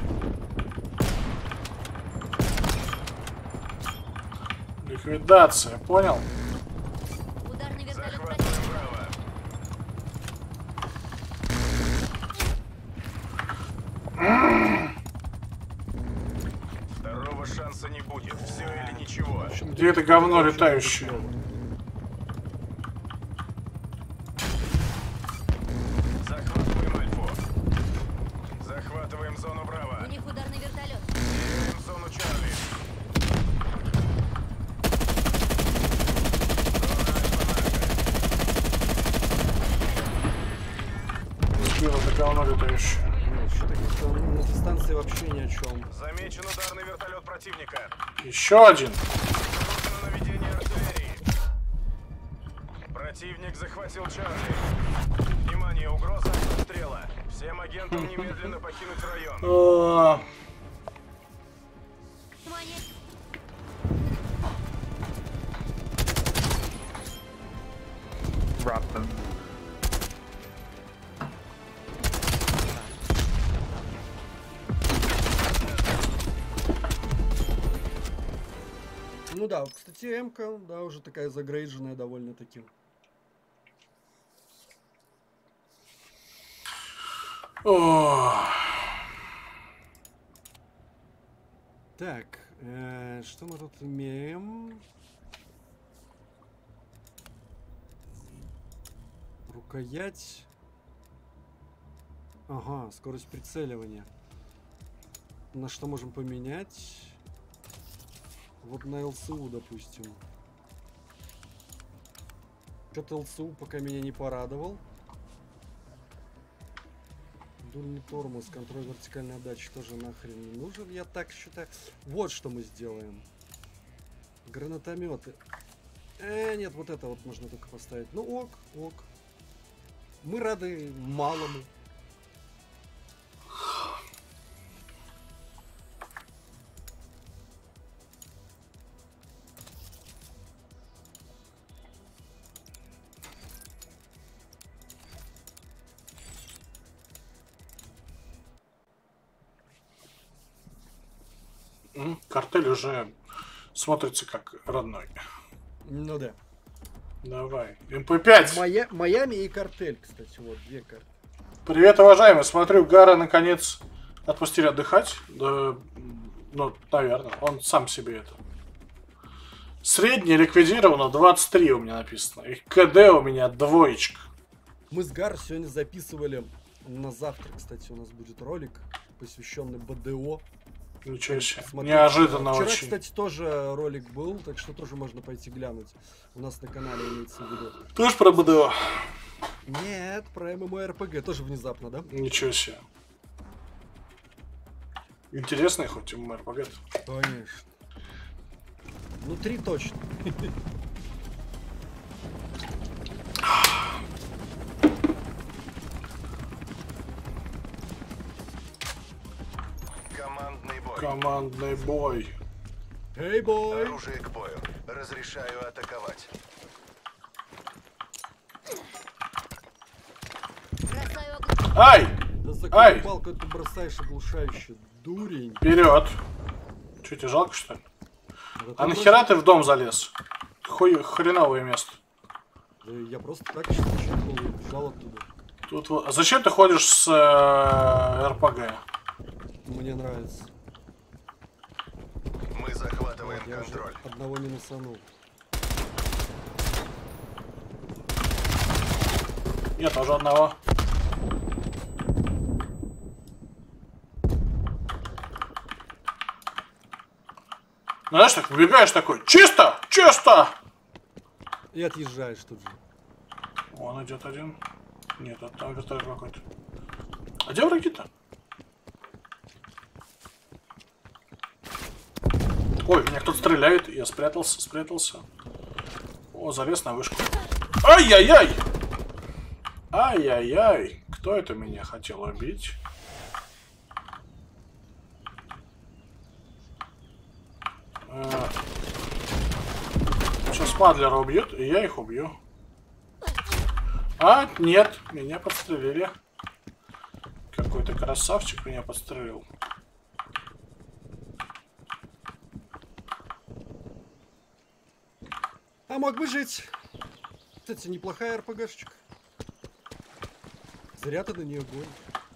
Speaker 1: Ликвидация, понял?
Speaker 10: Ударный вертолет
Speaker 3: Захватываем
Speaker 10: противника.
Speaker 3: Браво. Второго шанса не будет. Все или ничего.
Speaker 1: Где это говно летающее?
Speaker 3: Захватываем Альфу. Захватываем зону Браво.
Speaker 10: У них ударный вертолет.
Speaker 3: Теряем зону Чарли.
Speaker 1: Сбил это говно летающее.
Speaker 2: Блядь, что такое? что на дистанции вообще ни о чем.
Speaker 3: Замечен ударный вертолет противника.
Speaker 1: Еще один.
Speaker 3: Получено наведение артиллерии. Противник захватил Чарли. Внимание, угроза обстрела. Всем агентам немедленно покинуть район.
Speaker 1: Э,
Speaker 10: Внимание.
Speaker 9: Wrap them.
Speaker 2: Ну да, кстати, М-ка, да, уже такая загрейдженная довольно-таки.
Speaker 1: о,
Speaker 2: Так, э, что мы тут имеем? Рукоять. Ага, скорость прицеливания. На что можем поменять? Вот на ЛСУ, допустим. Что-то ЛСУ пока меня не порадовал. Дульный тормоз, контроль вертикальной отдачи тоже нахрен не нужен, я так считаю. Вот что мы сделаем. Гранатометы. Э, нет, вот это вот можно только поставить. Ну ок, ок. Мы рады малому.
Speaker 1: м, картель уже смотрится как родной.
Speaker 2: Ну да.
Speaker 1: Давай. эм пэ пять.
Speaker 2: Майя- Майами и картель, кстати, вот две карты.
Speaker 1: Привет, уважаемый. Смотрю, Гара наконец отпустили отдыхать. Да, ну, наверное. Он сам себе это. Средний ликвидировано двадцать три у меня написано. И КД у меня двоечка.
Speaker 2: Мы с Гар сегодня записывали на завтра, кстати, у нас будет ролик, посвященный БДО.
Speaker 1: Ничего себе.
Speaker 2: Смотрите,
Speaker 1: Неожиданно
Speaker 2: вчера,
Speaker 1: очень.
Speaker 2: кстати, тоже ролик был, так что тоже можно пойти глянуть. У нас на канале имеется в виду.
Speaker 1: Тоже про БДО?
Speaker 2: Нет, про ММО-РПГ тоже внезапно, да?
Speaker 1: Ничего себе. Интересный хоть ММО-РПГ.
Speaker 2: Конечно. Внутри точно.
Speaker 3: Командный бой.
Speaker 1: Командный бой.
Speaker 2: Эй, бой!
Speaker 3: Оружие к бою. Разрешаю атаковать.
Speaker 10: Бросаю огонь.
Speaker 1: Ай!
Speaker 2: Да за
Speaker 1: Ай!
Speaker 2: какую палку ты бросаешь оглушающе, дурень.
Speaker 1: Вперед! Че, тебе жалко, что ли?
Speaker 2: Да ты
Speaker 1: А нахера ты в дом залез? Хуй, хреновое место.
Speaker 2: просто- Да я просто так чекнул и бежал оттуда.
Speaker 1: Тут вот- а зачем ты ходишь с э, РПГ?
Speaker 2: Мне нравится.
Speaker 3: Мы захватываем
Speaker 2: Вот, я уже
Speaker 3: контроль.
Speaker 2: одного минусанул.
Speaker 1: Я тоже одного. Ну, знаешь, так выбегаешь такой, чисто, чисто!
Speaker 2: И отъезжаешь тут же.
Speaker 1: Вон идет один. Нет, это там вертолет какой-то. А где враги-то? Ой, меня кто-то стреляет. Я спрятался, спрятался. О, залез на вышку. Ай-яй-яй! Ай-яй-яй! Кто это меня хотел убить? А... Сейчас Мадлера убьют, и я их убью. А, нет, меня подстрелили. Какой-то красавчик меня подстрелил.
Speaker 2: А мог бы жить. Кстати, неплохая РПГшечка. Зря ты на нее гонишь.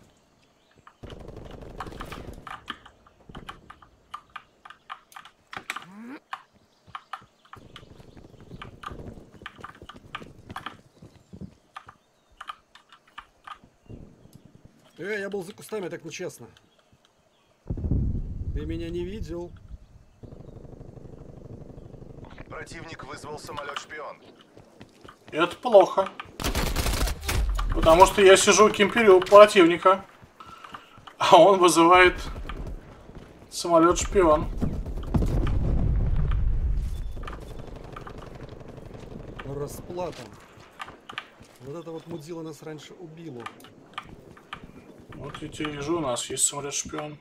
Speaker 2: Э, я был за кустами, так нечестно. Ты меня не видел.
Speaker 3: Противник вызвал самолет-шпион.
Speaker 1: Это плохо. Потому что я сижу кемперю противника. А он вызывает самолет-шпион.
Speaker 2: Расплата. Вот это вот мудила нас раньше убило.
Speaker 1: Вот я тебе вижу, у нас есть самолет-шпион.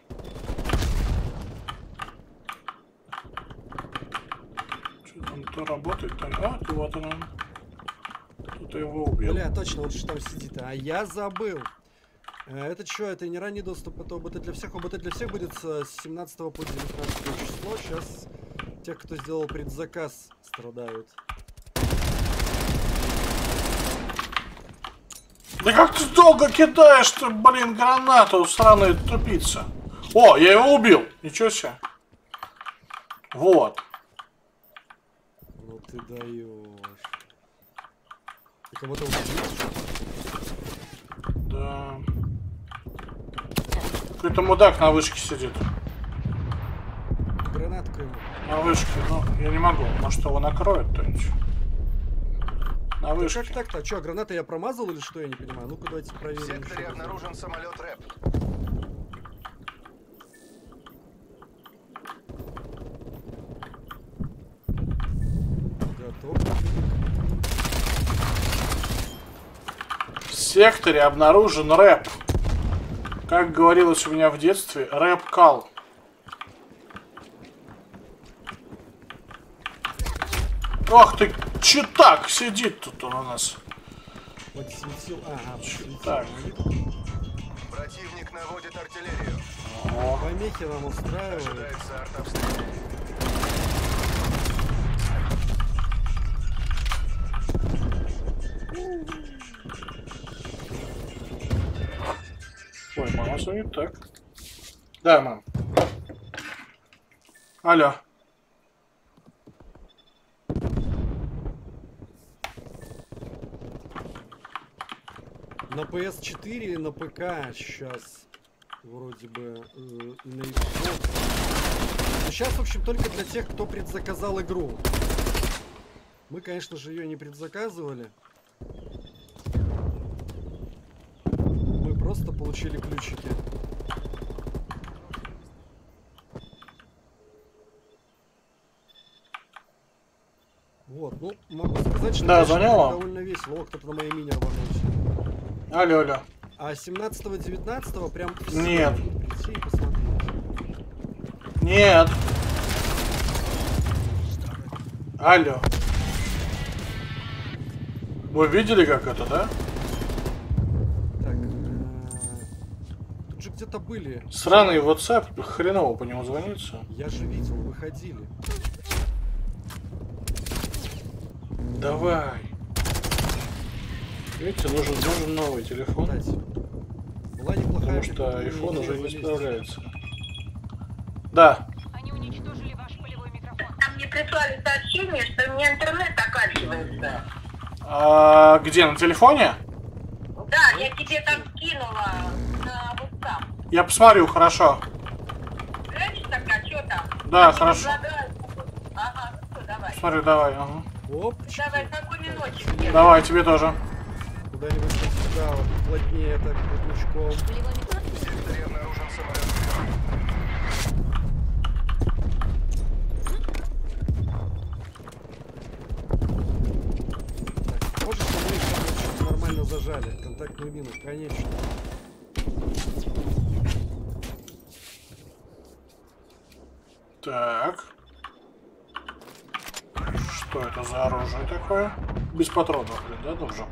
Speaker 1: Что там то работает, то... А, вот он. Кто-то его убил.
Speaker 2: Бля, точно, он же там сидит. А я забыл. Э, Это что, это не ранний доступ, это ОБТ для всех. ОБТ для всех будет с семнадцатого по девятнадцатое число. Сейчас те, кто сделал предзаказ, страдают.
Speaker 1: Да как ты долго кидаешь-то, блин, гранату, сраная тупица. О, я его убил. Ничего себе. Вот.
Speaker 2: Ну ты даешь. Ты кого-то убил?
Speaker 1: Да. Какой-то мудак на вышке сидит.
Speaker 2: Гранатку ему.
Speaker 1: На вышке, ну, я не могу. Может, его накроет кто-нибудь. На
Speaker 2: Да
Speaker 1: вышке.
Speaker 2: как так-то? А что, гранаты я промазал или что? Я не понимаю. Ну-ка давайте
Speaker 3: В
Speaker 2: проверим.
Speaker 3: секторе
Speaker 2: еще раз.
Speaker 3: обнаружен самолет рэп.
Speaker 2: Готов.
Speaker 1: В секторе обнаружен рэп. Как говорилось у меня в детстве, рэп-кал. Ох ты, че так сидит тут он у нас?
Speaker 2: Подсветил. Ага, подсветил.
Speaker 1: Так.
Speaker 3: Противник наводит артиллерию.
Speaker 1: О,
Speaker 2: Помехи нам устраивают.
Speaker 3: Ожидается артобстрел.
Speaker 1: ой, мама звонит, так. Да, мам. Алло.
Speaker 2: На пэ эс четыре и на ПК сейчас вроде бы э, и на Xbox. Но сейчас, в общем, только для тех, кто предзаказал игру. Мы, конечно же, ее не предзаказывали. Мы просто получили ключики. Вот, ну, могу сказать, что
Speaker 1: Да,
Speaker 2: конечно,
Speaker 1: звонила?
Speaker 2: довольно весело. О, кто-то на моей мини рванулся.
Speaker 1: Алло, алло.
Speaker 2: А семнадцатого-девятнадцатого прям все
Speaker 1: Нет.
Speaker 2: могут прийти и посмотреть.
Speaker 1: Нет. Алло. Вы видели, как это, да?
Speaker 2: Так, э, тут же где-то были.
Speaker 1: Сраный WhatsApp, хреново по нему звонится.
Speaker 2: Я же видел, выходили.
Speaker 1: Давай. Видите, нужен, нужен новый телефон.
Speaker 2: Кстати, была неплохая
Speaker 1: Потому что
Speaker 2: прикольная
Speaker 1: iPhone
Speaker 2: идея
Speaker 1: уже не
Speaker 2: залезть.
Speaker 1: справляется. Да.
Speaker 4: Они уничтожили ваш полевой микрофон.
Speaker 11: Там мне прислали сообщение, что у меня интернет оканчивается.
Speaker 1: А, где, на телефоне?
Speaker 11: Да, я тебе там скинула на WhatsApp.
Speaker 1: Я посмотрю, хорошо.
Speaker 11: Глянешь тогда, что там?
Speaker 1: Да,
Speaker 11: Я тебе
Speaker 1: хорошо.
Speaker 11: предлагаю. Ага, ну что, давай.
Speaker 1: Смотрю, давай. Ага.
Speaker 2: Оп,
Speaker 11: Давай, спокойной ночи всем.
Speaker 1: Давай, тебе тоже.
Speaker 2: куда-нибудь вот сюда, вот плотнее так, крючком.
Speaker 10: Полевой микрофон.
Speaker 3: В секторе обнаружен самолет.
Speaker 2: Так, может, что мы еще что-то нормально зажали. Контактную мину, конечно.
Speaker 1: Так. Что это за оружие такое? Без патронов, блин, да, должен?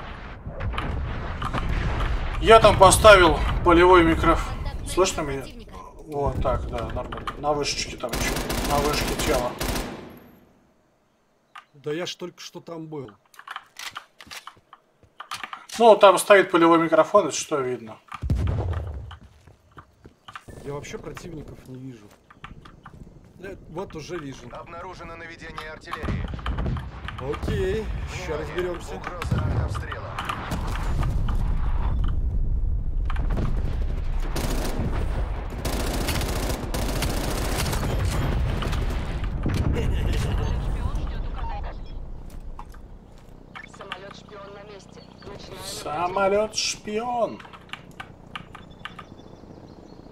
Speaker 1: Я там поставил полевой микрофон. Слышно меня? Вот так, да, нормально. На вышечке там еще. На вышке тела.
Speaker 2: Да я ж только что там был.
Speaker 1: Ну, там стоит полевой микрофон, это что видно?
Speaker 2: Я вообще противников не вижу. Э, Вот уже вижу.
Speaker 3: Обнаружено наведение артиллерии.
Speaker 2: Окей, сейчас разберемся.
Speaker 3: Угроза артобстрела.
Speaker 4: Самолет-шпион на месте. Начинаем.
Speaker 1: Самолет-шпион.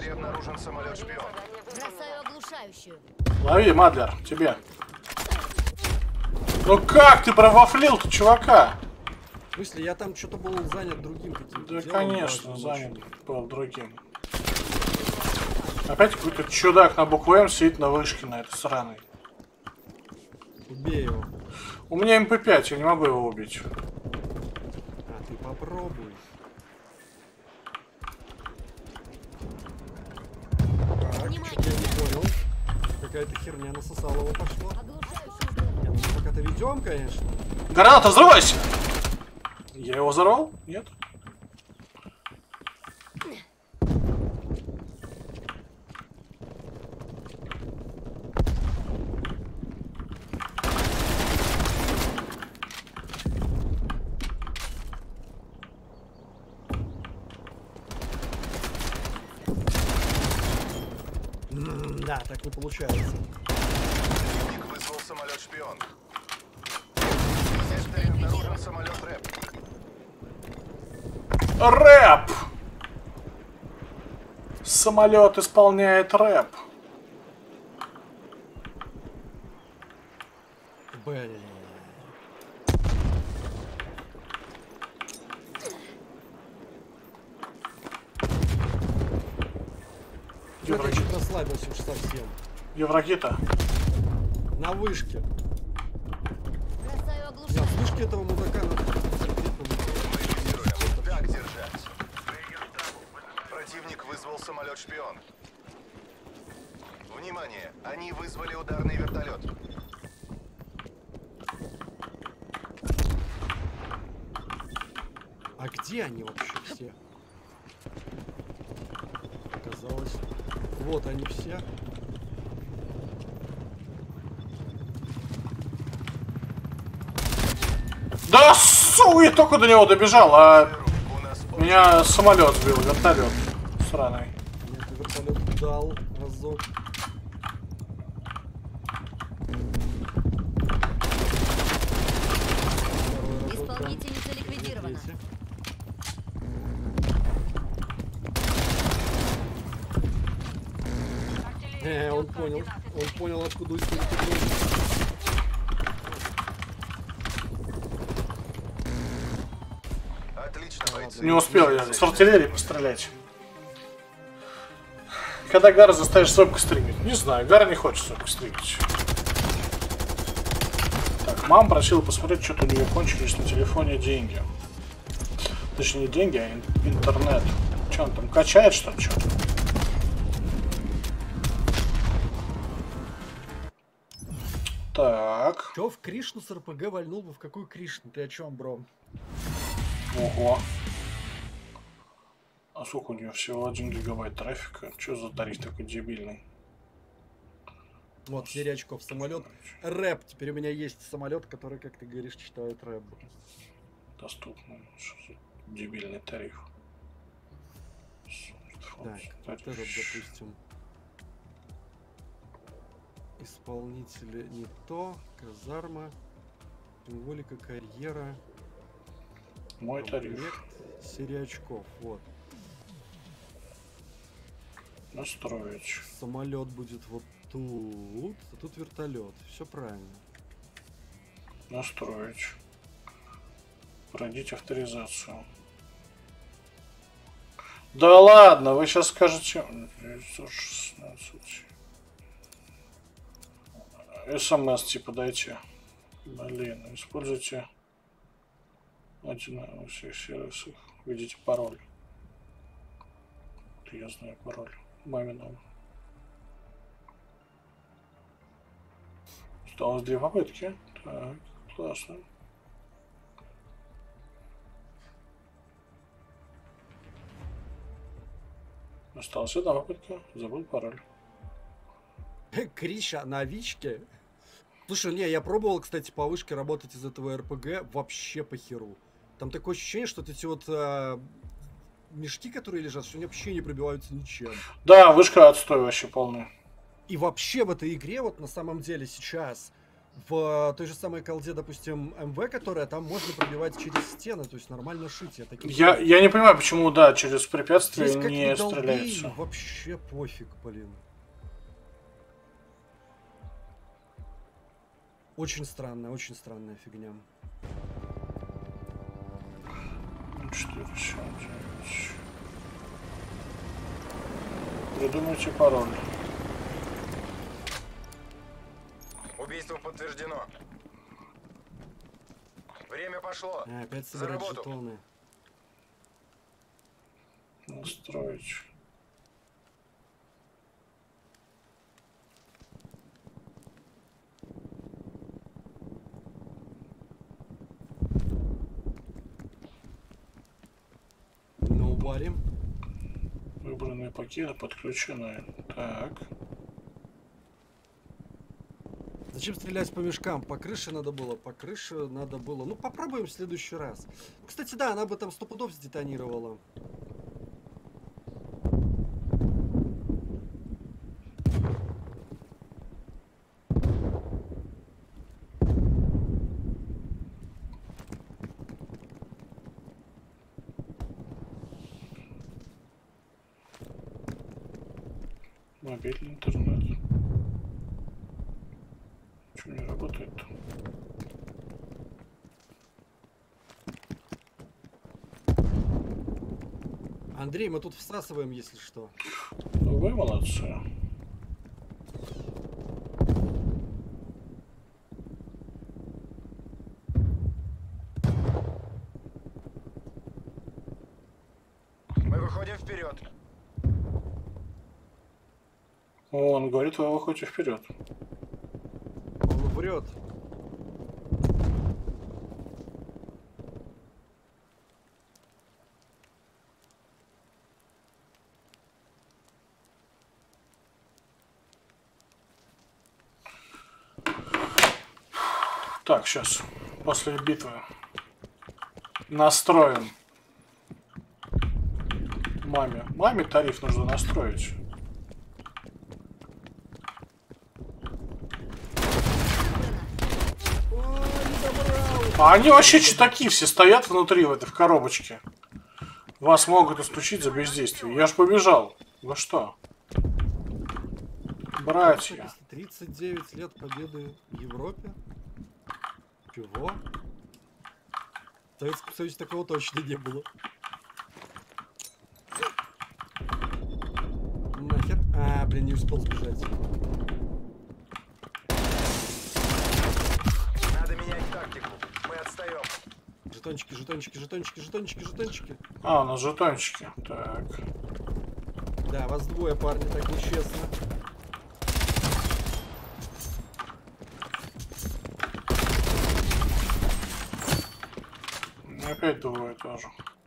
Speaker 3: территории обнаружен самолет-шпион.
Speaker 10: Бросаю оглушающую.
Speaker 1: Лови, Мадлер, тебе. Ну как ты провафлил-то, чувака?
Speaker 2: В смысле, я там что-то был занят другим каким-то
Speaker 1: Да,
Speaker 2: делом
Speaker 1: конечно,
Speaker 2: важным
Speaker 1: занят
Speaker 2: очень.
Speaker 1: был другим. Опять какой-то чудак на букву М сидит на вышке на этой сраной.
Speaker 2: Убей его.
Speaker 1: У меня эм пэ пять, я не могу его убить.
Speaker 2: А, ты попробуй. Так, что-то я не понял. Какая-то херня насосала его пошла. Не, ну мы пока-то ведем, конечно.
Speaker 1: Граната, взрывайся! Я его взорвал? Нет?
Speaker 2: М, Да, так не получается.
Speaker 3: Противник вызвал самолет-шпион. В секторе обнаружен самолет рэп.
Speaker 1: Рэп! Самолет исполняет рэп.
Speaker 2: Блин. Чё-то я чуть расслабился уж совсем.
Speaker 1: Еврогита.
Speaker 2: На вышке.
Speaker 10: Бросаю
Speaker 2: Да,
Speaker 10: оглушающую.
Speaker 2: с вышки этого мудака надо конкретно
Speaker 3: Анализируем. Так держать. Противник вызвал самолет-шпион. Внимание! Они вызвали ударный вертолет.
Speaker 2: А где они вообще все? Оказалось. Вот они все.
Speaker 1: Да су, я только до него добежал, а
Speaker 3: У нас
Speaker 1: меня самолет сбил, вертолет. Сраный.
Speaker 2: Мне этот вертолет дал разок. Второй разок дал.
Speaker 10: Исполнительница ликвидирована.
Speaker 2: Третий. Э, он понял. Он понял, откуда уйти.
Speaker 3: Отлично, бойцы.
Speaker 1: Не успел я с артиллерии пострелять. Когда Гара заставишь сопку стримить? Не знаю, Гара не хочет сопку стримить. Так, мама просила посмотреть, что-то у нее кончились на телефоне деньги. Точнее, не деньги, а ин- интернет. Что он там, качает что-то? Что? Так,
Speaker 2: Чё в Кришну с РПГ вальнул бы? В какую Кришну? Ты о чем, бро?
Speaker 1: ого. А сколько у нее всего? один гигабайт трафика. Что за тариф такой дебильный?
Speaker 2: Вот, серия очков. Самолет. Рэп. Теперь у меня есть самолет, который, как ты говоришь, читает рэп.
Speaker 1: Доступно. Что за дебильный тариф?
Speaker 2: Так, вот этот, допустим. Исполнители не то. Казарма. Символика, карьера.
Speaker 1: Мой тариф.
Speaker 2: комплект, серия очков. Вот.
Speaker 1: Настроить.
Speaker 2: Самолет будет вот тут, а тут вертолет. Все правильно.
Speaker 1: Настроить. Пройдите авторизацию. Да ладно, вы сейчас скажете... девятьсот шестнадцать. СМС типа дайте. Блин, используйте один во всех сервисах. Введите пароль. Я знаю пароль. Мамином. Осталось две попытки. Так, классно. Осталась одна попытка. Забыл пароль.
Speaker 2: Криша на Вичке. Слушай, не, я пробовал, кстати, по вышке работать из этого РПГ вообще по херу. Там такое ощущение, что вот эти вот а, мешки, которые лежат, что они вообще не пробиваются ничем.
Speaker 1: Да, вышка отстой вообще полная.
Speaker 2: И вообще в этой игре вот на самом деле сейчас В той же самой колде, допустим, МВ, которая там можно пробивать через стены, то есть нормально шить. Я, таким
Speaker 1: Я, я не понимаю, почему, да, через препятствия
Speaker 2: Здесь как
Speaker 1: не
Speaker 2: ни долби,
Speaker 1: стреляются.
Speaker 2: вообще пофиг, блин. Очень странная, очень странная фигня.
Speaker 1: четыре, семь, девять. Придумайте пароль.
Speaker 3: Убийство подтверждено. Время пошло.
Speaker 2: А, опять
Speaker 3: За
Speaker 2: собирать
Speaker 3: работу.
Speaker 2: жетоны.
Speaker 1: Настроить.
Speaker 2: Nobody.
Speaker 1: Выбранные пакеты подключены. Так.
Speaker 2: Зачем стрелять по мешкам? По крыше надо было, по крыше надо было. Ну, попробуем в следующий раз. Кстати, да, она бы там сто пудов сдетонировала.
Speaker 1: Мобильный интернет. Почему не работает?
Speaker 2: Андрей, мы тут всасываем, если что.
Speaker 1: Ну, вы молодцы.
Speaker 3: Мы выходим вперед.
Speaker 1: О, он говорит, вы выходите вперед.
Speaker 2: Он врет.
Speaker 1: Так, сейчас. После битвы. Настроим. Маме. Маме тариф нужно настроить. А они вообще читаки все стоят внутри в этой в коробочке. Вас могут исключить за бездействие. Я ж побежал. Вы что? Братья.
Speaker 2: тридцать девять лет победы в Европе. Чего? В Советском Союзе такого точно не было. Нахер. А, блин, не успел сбежать.
Speaker 3: Надо менять тактику. Мы отстаем.
Speaker 2: Жетончики, жетончики, жетончики, жетончики, жетончики.
Speaker 1: А, у нас жетончики. Так.
Speaker 2: Да, вас двое, парни, так нечестно.
Speaker 1: Опять двое тоже.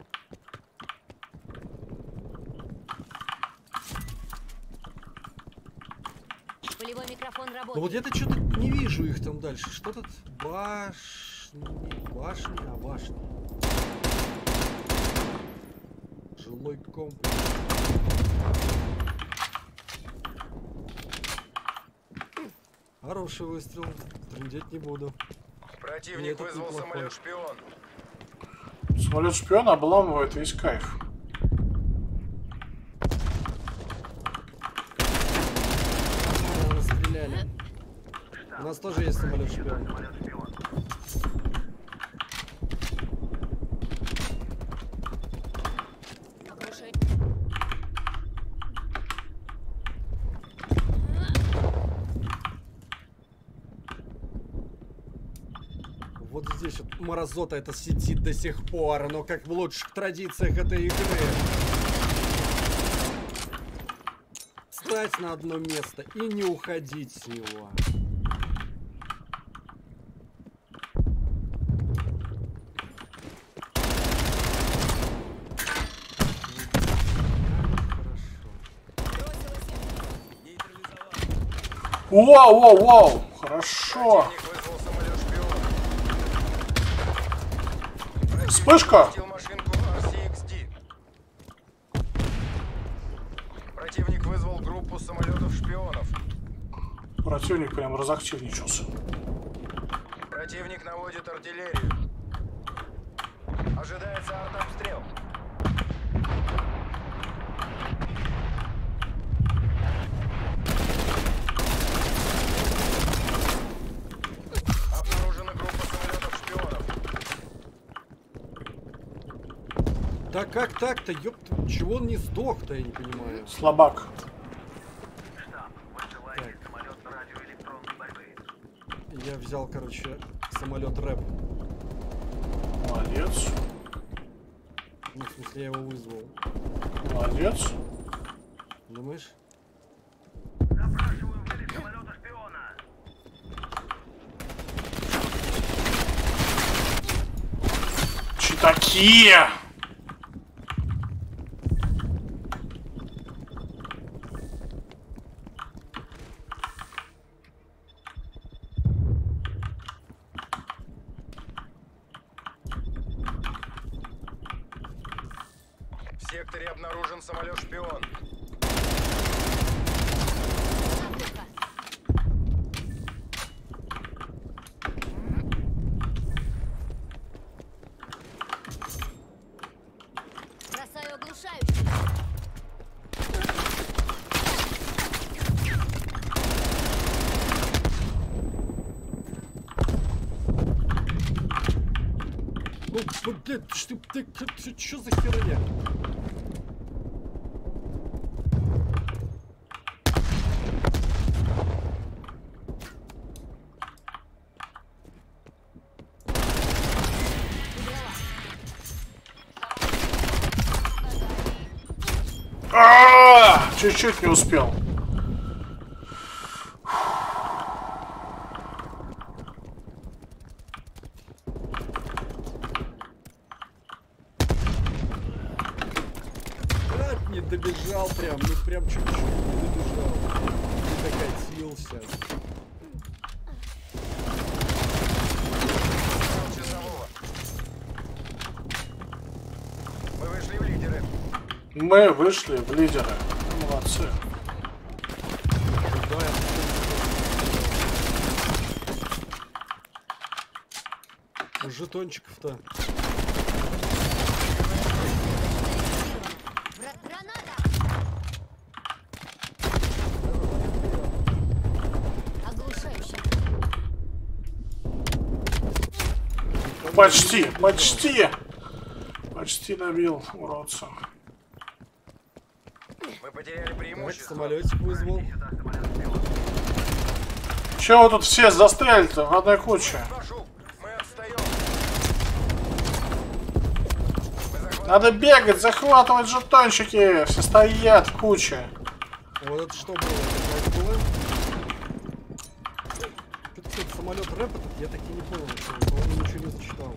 Speaker 10: Полевой микрофон
Speaker 2: Ну
Speaker 10: работает.
Speaker 2: вот я-то что-то не вижу их там дальше. Что тут? Башни. Башни, а башни. Жилой комплекс. Хороший выстрел. Трындеть не буду.
Speaker 3: Противник
Speaker 2: Нет,
Speaker 3: вызвал
Speaker 2: неплохой.
Speaker 3: самолет-шпион.
Speaker 1: Самолет шпиона обламывает весь кайф.
Speaker 2: А, стреляли. У нас тоже есть самолет-шпион. Вот здесь вот мразота это сидит до сих пор, но как в лучших традициях этой игры. Встать на одно место и не уходить с него.
Speaker 1: Вау, вау, вау! Хорошо!
Speaker 3: Противник вызвал самолет-шпион.
Speaker 1: Вспышка!
Speaker 3: Противник запустил машинку ар си икс ди. Противник вызвал группу самолетов-шпионов.
Speaker 1: Противник прям разактивничался.
Speaker 3: Противник наводит артиллерию. Ожидается артобстрел. Обнаружена группа самолетов-шпионов.
Speaker 2: Да как так-то, ёпта, чего он не сдох-то, я не понимаю.
Speaker 1: Слабак.
Speaker 2: Я взял, короче, самолет рэп.
Speaker 1: Молодец.
Speaker 2: Ну, в смысле, я его вызвал.
Speaker 1: Молодец.
Speaker 2: Думаешь?
Speaker 8: Запрашиваю вылет самолета-шпиона.
Speaker 1: Че такие?
Speaker 3: В секторе обнаружен самолет-шпион.
Speaker 10: Бросаю оглушающий.
Speaker 2: Ну, блядь, что ты, ты, что за херня?
Speaker 1: А, чуть-чуть не успел.
Speaker 2: Брат, не добежал прям, ну прям чуть-чуть не добежал. Не докатился.
Speaker 3: Часового. Мы вышли в лидеры.
Speaker 1: Мы вышли в лидеры. Молодцы.
Speaker 2: Да, я... Жетончиков-то.
Speaker 10: Гра- Граната! Оглушающий.
Speaker 1: Почти, почти. Почти добил уродца.
Speaker 3: Мы потеряли
Speaker 2: Так,
Speaker 3: преимущество.
Speaker 2: самолетик вызвал.
Speaker 1: Че вы тут все застряли-то в одной куче?
Speaker 3: Прошу, мы отстаем.
Speaker 1: Надо бегать, захватывать жетончики. Все стоят в куче.
Speaker 2: Вот это что было? Это как было? Что-то кстати, самолет рэп этот, я так и не понял, что он ничего не зачитал.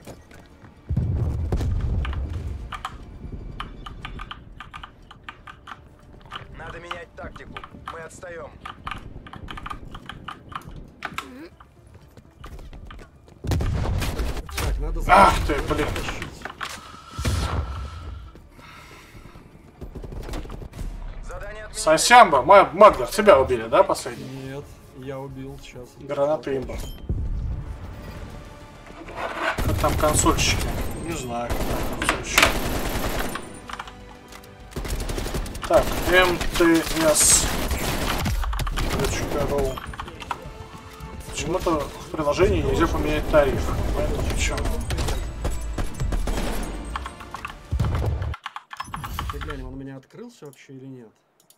Speaker 3: Надо менять тактику. Мы отстаем.
Speaker 2: Так, надо
Speaker 1: Ах ты, блин.
Speaker 2: затащить.
Speaker 3: Задание отменено.
Speaker 1: Сосямба, мой Мадлер, тебя убили, да, последний?
Speaker 2: Нет, я убил сейчас.
Speaker 1: Гранаты имба. Как там консольщики? Не знаю, как там консольщики. Так, эм тэ эс. Почему-то в приложении нельзя поменять тариф. Понятно, почему.
Speaker 2: Ты глянь, он у меня открылся вообще или нет?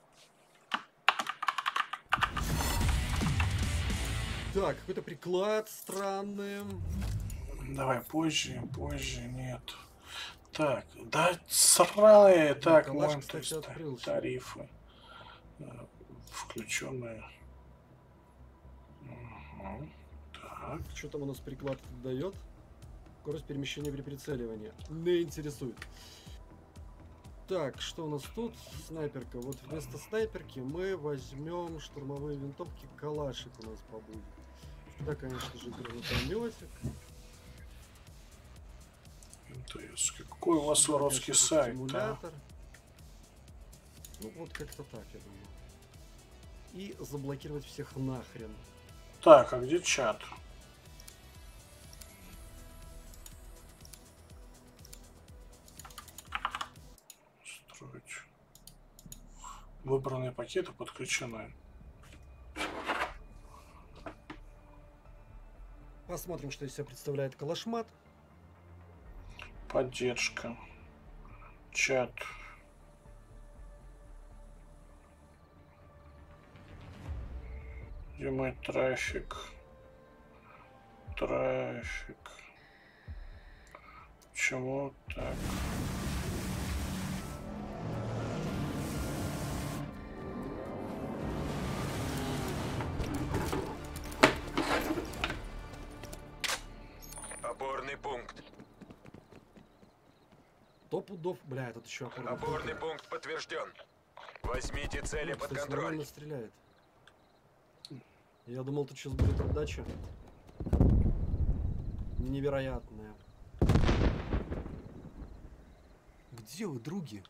Speaker 2: Так, какой-то приклад странный.
Speaker 1: Давай позже, позже, нет. Так, да сраные, так,
Speaker 2: калаш,
Speaker 1: вон, то
Speaker 2: кстати,
Speaker 1: есть,
Speaker 2: открылся.
Speaker 1: тарифы э, включенные. Угу. Так,
Speaker 2: Что там у нас приклад дает? Скорость перемещения при прицеливании. Не интересует. Так, что у нас тут? Снайперка. Вот вместо снайперки мы возьмем штурмовые винтовки. Калашик у нас побудет. Да, конечно же, гранатометик.
Speaker 1: эм тэ эс. Какой у вас уродский сайт, а?
Speaker 2: Симулятор. Ну вот как-то так, я думаю. И заблокировать всех нахрен.
Speaker 1: Так, а где чат? Выбранные пакеты подключены.
Speaker 2: Посмотрим, что из себя представляет калашмат.
Speaker 1: Поддержка. Чат. Где мой трафик? Трафик. Почему так?
Speaker 3: Опорный пункт.
Speaker 2: Сто пудов. Бля, тут еще опорный,
Speaker 3: Опорный
Speaker 2: пункт.
Speaker 3: пункт подтвержден. Возьмите цели
Speaker 2: Ну,
Speaker 3: под
Speaker 2: кстати,
Speaker 3: контроль.
Speaker 2: нормально стреляет. Я думал, тут сейчас будет отдача. Невероятная. Где вы, други?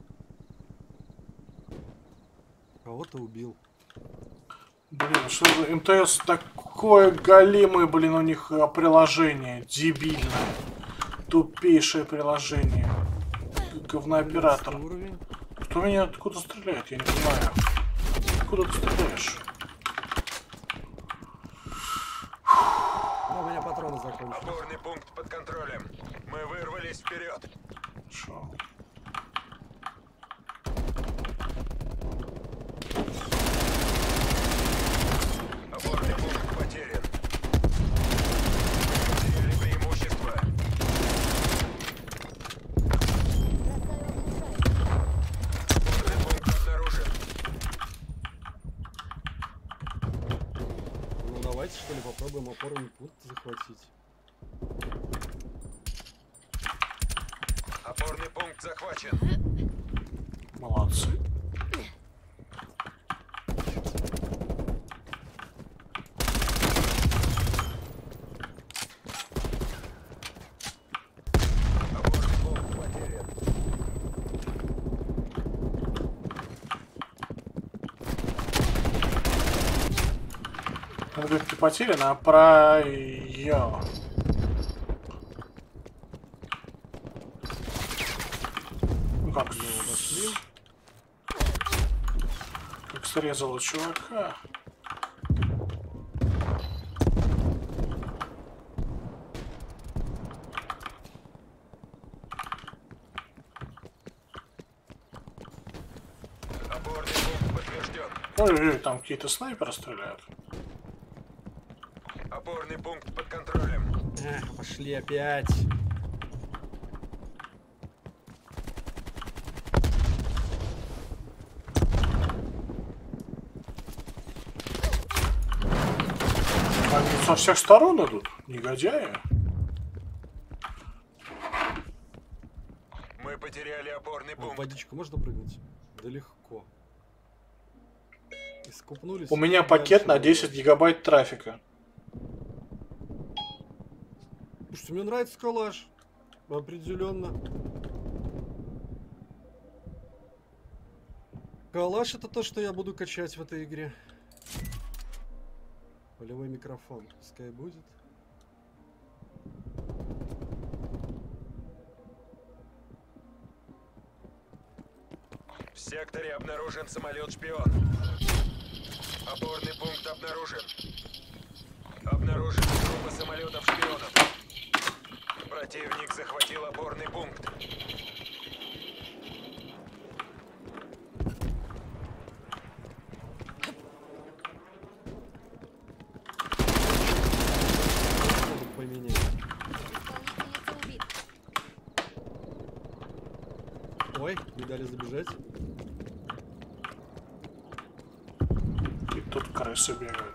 Speaker 2: Кого-то убил.
Speaker 1: Блин, что за МТС такое галимое, блин, у них а, приложение. Дебильное. Тупейшее приложение. Говнооператор.
Speaker 2: Уровень.
Speaker 1: Кто меня откуда стреляет? Я не понимаю. Откуда ты стреляешь?
Speaker 2: Ну, у меня патроны закончились.
Speaker 3: Опорный пункт под контролем. Мы вырвались вперед.
Speaker 1: Шо?
Speaker 3: Опорный пункт потерян. Потеряли преимущество. Опорный пункт обнаружен.
Speaker 2: Ну, давайте, что ли, попробуем опорный пункт захватить.
Speaker 3: Опорный пункт захвачен.
Speaker 1: Молодцы.
Speaker 3: Опорный пункт потерян.
Speaker 1: Он говорит, не потерян, а про я. Ну как,
Speaker 2: Ну, пошли.
Speaker 1: как срезало чувака.
Speaker 3: Опорный пункт подтвержден.
Speaker 1: Ой-ой-ой, там какие-то снайперы стреляют.
Speaker 3: Опорный пункт под контролем.
Speaker 2: Эх, пошли опять.
Speaker 1: Они со всех сторон идут, негодяи.
Speaker 3: Мы потеряли опорный
Speaker 2: А в
Speaker 3: пункт.
Speaker 2: водичку можно прыгнуть? Да легко. Искупнулись.
Speaker 1: У меня
Speaker 2: и
Speaker 1: пакет
Speaker 2: дальше
Speaker 1: на
Speaker 2: давай.
Speaker 1: десять гигабайт трафика.
Speaker 2: Слушайте, мне нравится калаш. Определенно. Калаш это то, что я буду качать в этой игре. Полевой микрофон. Пускай будет.
Speaker 3: В секторе обнаружен самолет-шпион. Опорный пункт обнаружен. Обнаружен группа самолетов-шпионов. Противник захватил опорный пункт.
Speaker 2: Могут поменять.
Speaker 10: Исполнительница убит.
Speaker 2: Ой, не дали забежать.
Speaker 1: И тут крысы бегают.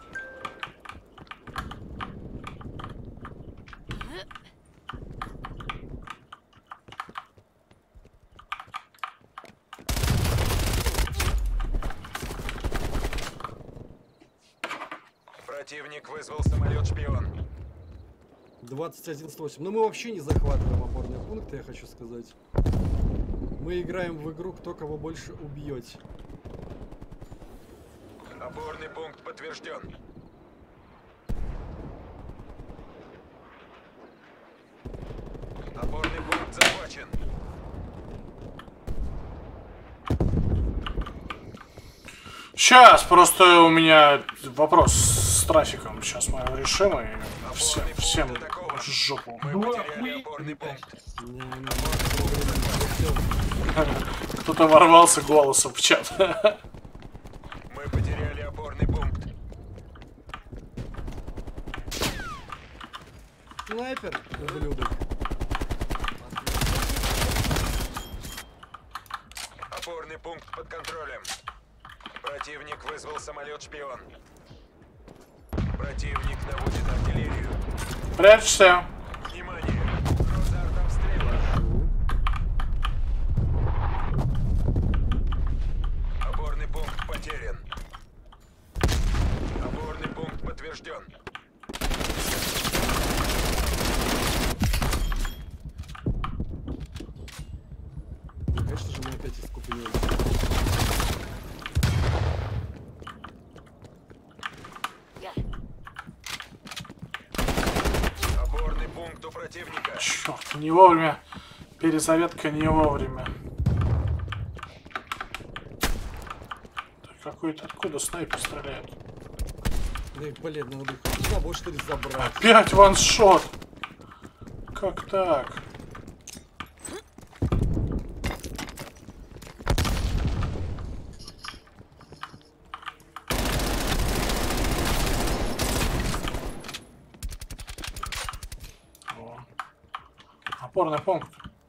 Speaker 3: Противник вызвал самолет-шпион.
Speaker 2: двадцать один сто восемь. Но мы вообще не захватываем опорные пункты, я хочу сказать. Мы играем в игру, кто кого больше убьет.
Speaker 3: Опорный пункт подтвержден. Опорный пункт захвачен.
Speaker 1: Сейчас, просто у меня вопрос с трафиком. Сейчас мы его решим и всем, всем в жопу. Кто-то ворвался голосом в чат.
Speaker 3: Мы потеряли опорный пункт.
Speaker 2: Снайпер, ублюдок.
Speaker 3: Опорный пункт под контролем. Противник вызвал самолет-шпион. Противник наводит артиллерию.
Speaker 1: Прячься.
Speaker 3: Внимание! Угроза артобстрела. Опорный пункт потерян. Опорный пункт подтвержден.
Speaker 2: Конечно же, мы опять искупили.
Speaker 3: Опорный пункт у противника.
Speaker 1: Черт, не вовремя. Перезарядка не вовремя. Какой-то откуда снайпер стреляет?
Speaker 2: Да и, блин, надо бы с собой что ли забрать.
Speaker 1: Опять ваншот! Как так? О. Опорный пункт.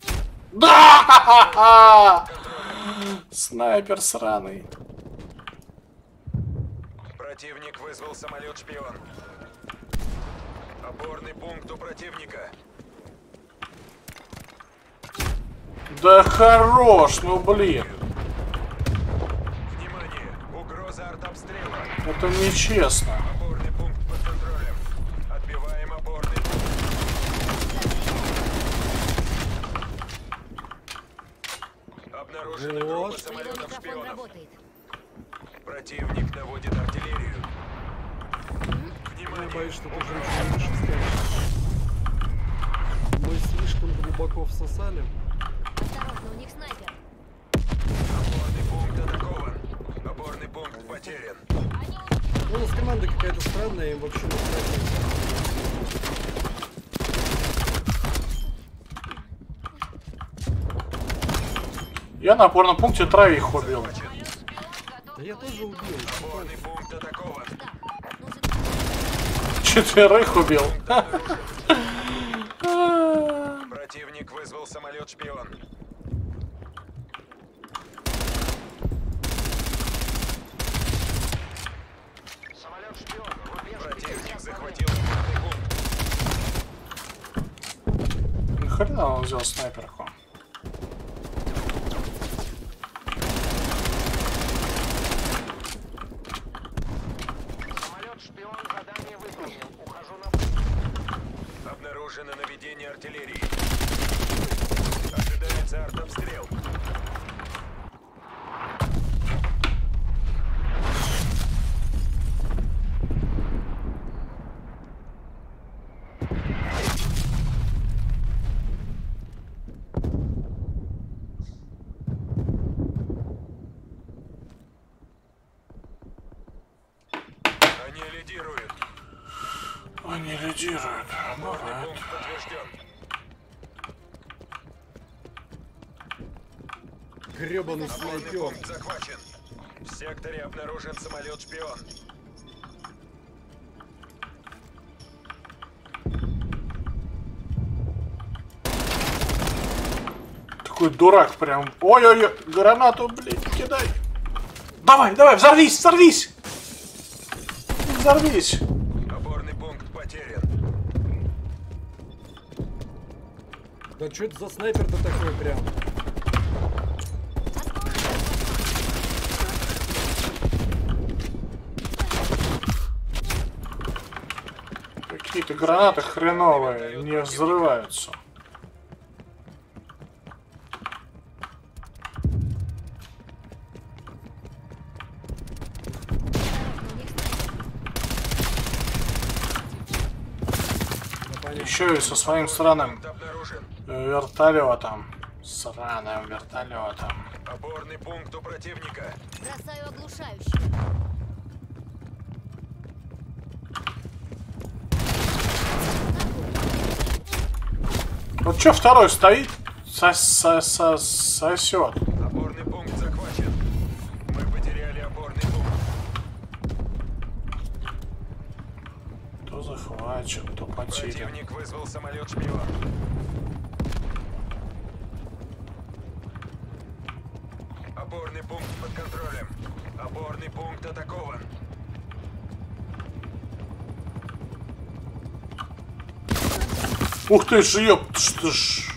Speaker 1: Да! Снайпер сраный.
Speaker 3: Противник вызвал самолет-шпион. Опорный пункт у противника.
Speaker 1: Да хорош, ну блин.
Speaker 3: Внимание! Угроза артобстрела.
Speaker 1: Это нечестно.
Speaker 3: Опорный пункт под контролем. Отбиваем опорный пункт. Обнаружена группа
Speaker 2: Вот.
Speaker 3: самолетов-шпионов. Противник наводит артиллерию.
Speaker 2: Я
Speaker 3: Внимание!
Speaker 2: боюсь, что ты уже ничего не можешь сказать. Мы слишком глубоко всосали.
Speaker 10: Осторожно, у них снайпер.
Speaker 3: Опорный пункт атакован. Опорный пункт потерян.
Speaker 2: Ну, у нас команда какая-то странная, им вообще не
Speaker 1: Я на опорном пункте троих убил.
Speaker 2: Да я тоже убил.
Speaker 3: Опорный пункт атакован.
Speaker 1: Четверых убил.
Speaker 3: Противник вызвал самолет-шпион. Самолет-шпион. Противник захватил опорный пункт.
Speaker 1: Ни хрена он взял снайперку.
Speaker 3: Самолет-шпион задание выполнил. Ухожу на... Обнаружено наведение артиллерии. Ожидается артобстрел. Они лидируют.
Speaker 1: Они лидируют. Бывает.
Speaker 3: Пункт подтвержден.
Speaker 2: Гребаный
Speaker 3: Опорный
Speaker 2: снайпер.
Speaker 3: пункт захвачен. В секторе обнаружен самолет-шпион.
Speaker 1: Такой дурак прям. Ой-ой-ой, гранату, блядь, кидай. Давай, давай, взорвись, взорвись. Взорвись.
Speaker 3: Опорный пункт потерян.
Speaker 2: Да что это за снайпер-то такой прям?
Speaker 1: Какие-то гранаты хреновые, не взрываются. Еще и со своим странным
Speaker 3: Обнаружен.
Speaker 1: вертолетом. Сраным вертолетом.
Speaker 3: Опорный пункт у противника.
Speaker 10: Бросаю оглушающий.
Speaker 1: Вот что второй стоит, сос сос сос сосет.
Speaker 3: Опорный пункт захвачен. Мы потеряли опорный пункт.
Speaker 1: То захвачен, то потерян.
Speaker 3: Противник вызвал самолет-шпион. Опорный пункт под контролем. Опорный пункт атакован.
Speaker 1: Ух ты ж, ёп, что ж.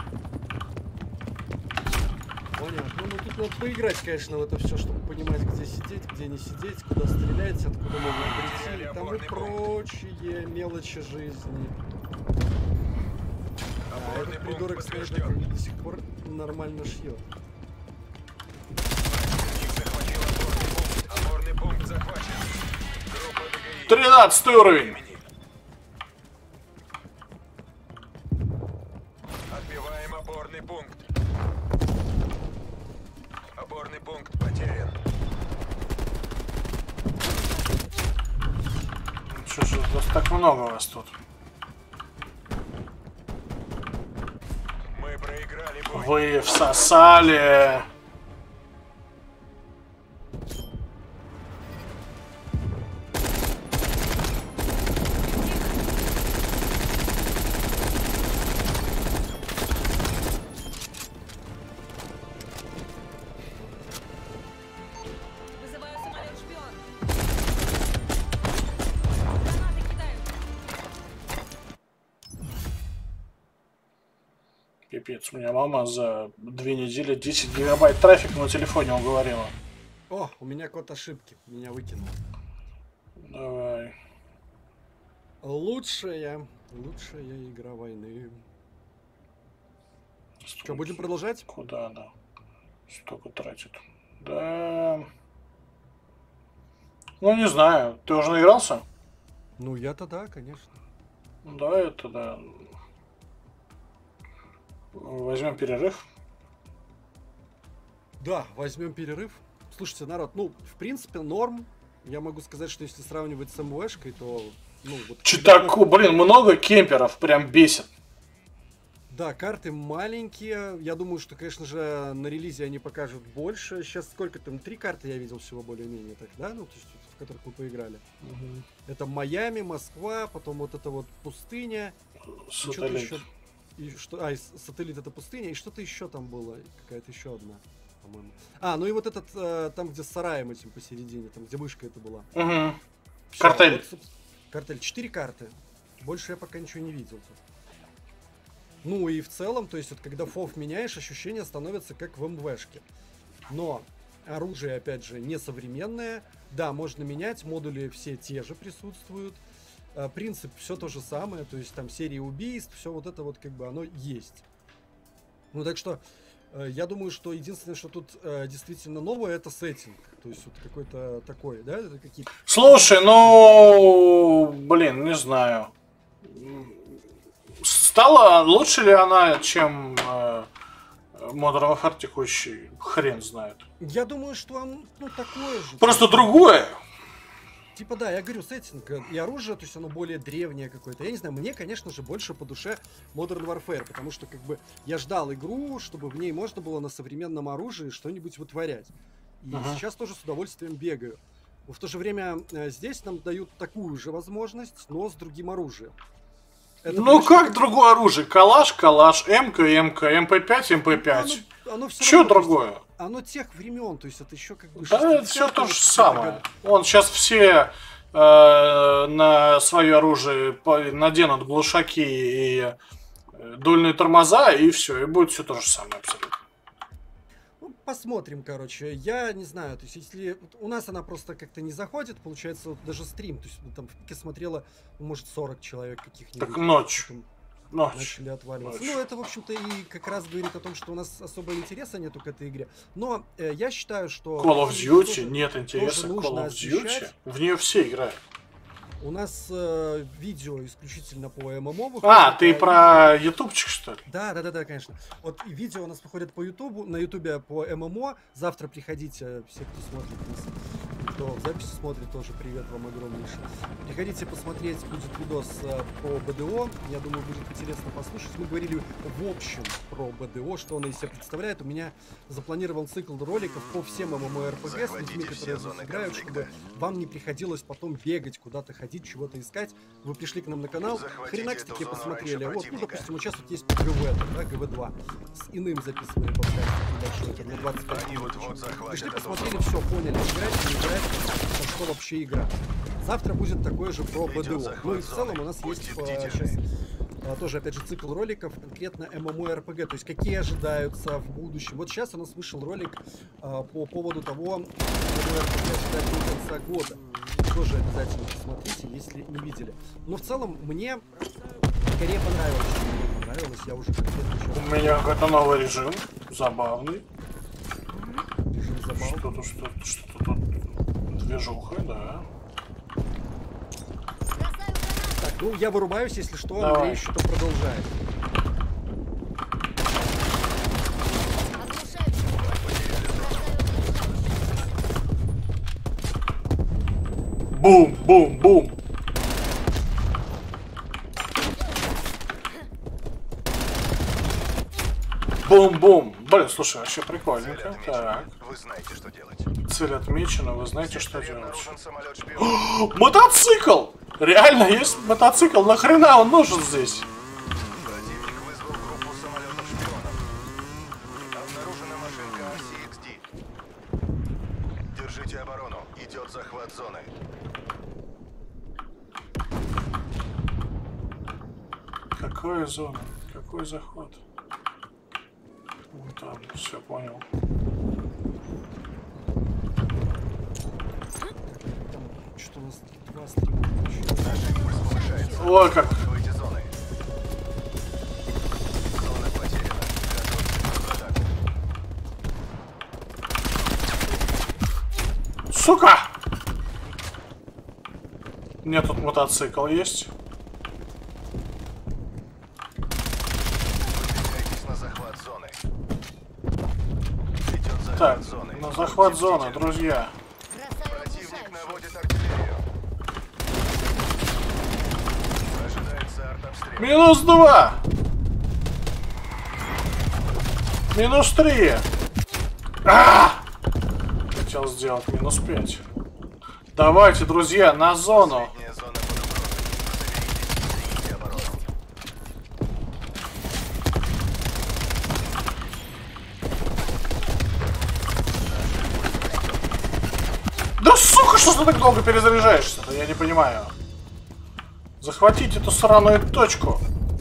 Speaker 2: Понятно. Ну, тут надо поиграть, конечно, в это все, чтобы понимать, где сидеть, где не сидеть, куда стрелять, откуда можно прийти и тому прочие мелочи жизни. А этот придурок, смотрит, до сих пор нормально шьет.
Speaker 3: Опорный пункт захвачен. Группа ДГИ.
Speaker 1: тринадцатый уровень.
Speaker 3: Отбиваем опорный пункт. Опорный пункт потерян.
Speaker 1: Что ж, вас так много вас тут?
Speaker 3: Мы проиграли бой.
Speaker 1: Вы всосали.
Speaker 4: Вызываю самолет-шпион. Гранаты кидаю.
Speaker 1: Пипец, у меня мама за две недели десять гигабайт трафика на телефоне уговорила.
Speaker 2: О, у меня код ошибки. Меня выкинул.
Speaker 1: Давай.
Speaker 2: Лучшая, лучшая игра войны. Что, будем продолжать?
Speaker 1: Куда она столько тратит? Да. Ну, не знаю. Ты уже наигрался?
Speaker 2: Ну, я-то да, конечно.
Speaker 1: Да, это да. Возьмем перерыв.
Speaker 2: Да, возьмем перерыв. Слушайте, народ, ну, в принципе, норм. Я могу сказать, что если сравнивать с МВшкой, то... Ну, вот,
Speaker 1: Че так, блин, много кемперов, прям бесит.
Speaker 2: да, карты маленькие. Я думаю, что, конечно же, на релизе они покажут больше. Сейчас сколько там? Три карты я видел всего более-менее, так, да? Ну, то есть, в которых мы поиграли.
Speaker 1: Угу.
Speaker 2: Это Майами, Москва, потом вот это вот пустыня. И что-то
Speaker 1: Сателлит.
Speaker 2: еще... И что... А, и с- сателлит это пустыня, и что-то еще там было. Какая-то еще одна, по-моему. А, ну и вот этот, э, там, где с сараем этим посередине, там, где вышка это была.
Speaker 1: Угу.
Speaker 2: Всё,
Speaker 1: Картель.
Speaker 2: вот, собс- картель. Четыре карты. Больше я пока ничего не видел тут. Ну и в целом, то есть вот когда фов меняешь, ощущения становятся как в МВшке. Но оружие, опять же, не современное. Да, можно менять, модули все те же присутствуют. А, принцип все то же самое, то есть там серия убийств, все вот это вот как бы оно есть. Ну так что, э, я думаю, что единственное, что тут э, действительно новое, это сеттинг. То есть вот какой-то такой, да, это какие-то...
Speaker 1: Слушай, ну, блин, не знаю. Стала лучше ли она, чем э, Modern Warfare текущий? Хрен знает.
Speaker 2: Я думаю, что он, ну, такое же.
Speaker 1: Просто
Speaker 2: типа,
Speaker 1: другое.
Speaker 2: Типа, да, я говорю, сеттинг э, и оружие, то есть оно более древнее какое-то. Я не знаю, мне, конечно же, больше по душе Modern Warfare, потому что, как бы, я ждал игру, чтобы в ней можно было на современном оружии что-нибудь вытворять. И
Speaker 1: Ага.
Speaker 2: сейчас тоже с удовольствием бегаю. Но в то же время э, здесь нам дают такую же возможность, но с другим оружием. Это
Speaker 1: Ну
Speaker 2: больше
Speaker 1: как другое оружие? Калаш, калаш, МК, МК, МП пять, МП
Speaker 2: Ну,
Speaker 1: пять.
Speaker 2: Оно, оно всё
Speaker 1: Че
Speaker 2: равно, то есть,
Speaker 1: другое?
Speaker 2: оно тех времен, то есть это еще как бы...
Speaker 1: Да, это все
Speaker 2: шестидесятые,
Speaker 1: то же
Speaker 2: шестидесятые
Speaker 1: самое.
Speaker 2: годы.
Speaker 1: Вон сейчас все э, на свое оружие по- наденут глушаки и э, дульные тормоза, и все, и будет все то же самое абсолютно.
Speaker 2: Ну, посмотрим, короче. Я не знаю, то есть если вот у нас она просто как-то не заходит, получается, вот даже стрим, то есть ну, там в пике смотрело, ну, может, сорок человек каких-нибудь.
Speaker 1: Так ночь.
Speaker 2: Потом
Speaker 1: Ночь.
Speaker 2: начали отваливаться.
Speaker 1: Ночь.
Speaker 2: Ну, это, в общем-то, и как раз говорит о том, что у нас особо интереса нету к этой игре. Но э, я считаю, что...
Speaker 1: Call of Duty,
Speaker 2: тоже-
Speaker 1: нет интереса
Speaker 2: тоже
Speaker 1: к
Speaker 2: нужно
Speaker 1: Call of Duty.
Speaker 2: освещать.
Speaker 1: В нее все играют.
Speaker 2: У нас э, видео исключительно по ММО.
Speaker 1: А, ты
Speaker 2: и...
Speaker 1: про ютубчик, что ли?
Speaker 2: Да, да, да, да, конечно. Вот и видео у нас выходит по ютубу, на ютубе по ММО. Завтра приходите, все, кто смотрит нас, кто в записи смотрит, тоже привет вам огромнейший. Приходите посмотреть, будет видос э, про БДО. Я думаю, будет интересно послушать. Мы говорили в общем про БДО, что он из себя представляет. У меня запланирован цикл роликов по всем ММО-РПГ с людьми, которые играют, чтобы вам не приходилось потом бегать, куда-то ходить, чего-то искать. Вы пришли к нам на канал, хренак таки посмотрели. Вот, ну, допустим, вот сейчас вот есть ГВ, да, ГВ два. С иным записывали подкаст небольшой, на двадцать пять минут. Пришли, посмотрели, все, поняли, играть, не играть, а что вообще игра. Завтра будет такое же про БДО. Ну и в целом у нас есть сейчас тоже, опять же, цикл роликов, конкретно ММО-РПГ, то есть какие ожидаются в будущем. Вот сейчас у нас вышел ролик а, по поводу того, ММО-РПГ ожидать до конца года. Тоже обязательно посмотрите, если не видели. Но в целом мне скорее понравилось. Мне понравилось, я уже конкретно сейчас...
Speaker 1: У меня какой-то новый режим, забавный.
Speaker 2: Режим забавный.
Speaker 1: Что-то, что-то, что-то тут движуха, да.
Speaker 2: Так, ну я вырубаюсь, если что,
Speaker 1: Давай.
Speaker 2: Андрей что-то продолжает.
Speaker 1: Бум, бум, бум. Бум-бум. Блин, слушай, вообще прикольненько. Так.
Speaker 3: Вы знаете, что делать.
Speaker 1: Цель отмечена, вы знаете, что делать. Мотоцикл! Реально есть мотоцикл, нахрена он нужен здесь?
Speaker 3: Противник вызвал группу самолетов-шпионов. Обнаружена машинка си икс ди. Держите оборону. Идет захват зоны.
Speaker 1: Какая зона? Какой захват? Вот там, все понял.
Speaker 2: Что у нас два стрима?
Speaker 3: Наш импульс повышается.
Speaker 1: Ой, как.
Speaker 3: Выйти зоны. Зона потеряна. Готовьтесь к атаке.
Speaker 1: Сука! У меня тут мотоцикл есть.
Speaker 3: Выдвигайтесь на захват зоны. Идет захват
Speaker 1: Так,
Speaker 3: зоны.
Speaker 1: на захват
Speaker 3: Будьте
Speaker 1: зоны,
Speaker 3: бдительны.
Speaker 1: друзья.
Speaker 3: Противник наводит артиллерию. Ожидается артобстрел.
Speaker 1: Минус два! Минус три! А! Хотел сделать минус пять. Давайте, друзья, на зону.
Speaker 3: Последняя зона под угрозой. Развернитесь, примите оборону.
Speaker 1: Да сука, что ты так долго перезаряжаешься-то? Я не понимаю. Захватить эту сраную точку.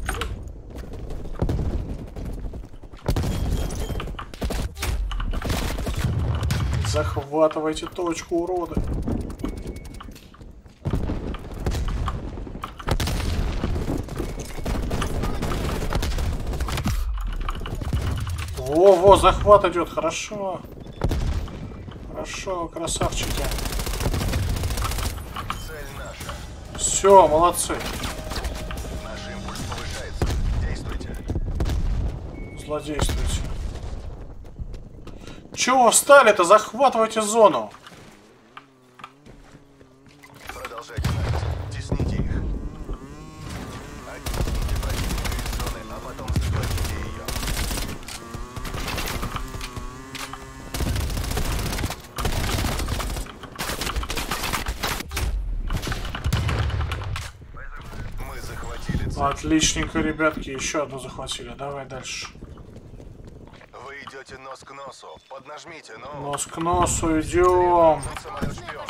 Speaker 1: Захватывайте точку, уроды. Во-во, захват идет, хорошо. Хорошо, красавчики.
Speaker 3: Цель наша.
Speaker 1: Все, молодцы.
Speaker 3: Наш импульс повышается. Действуйте.
Speaker 1: Злодействуйте. Чего встали-то? Захватывайте зону.
Speaker 3: Продолжайте нать. Тесните их. Оттесните противника из зоны, а потом захватите ее. Мы захватили цель.
Speaker 1: Отличненько, ребятки. Еще одну захватили. Давай дальше.
Speaker 3: Вы идете нос к носу. Поднажмите, но...
Speaker 1: Нос к носу идем.
Speaker 3: Самолет-шпион.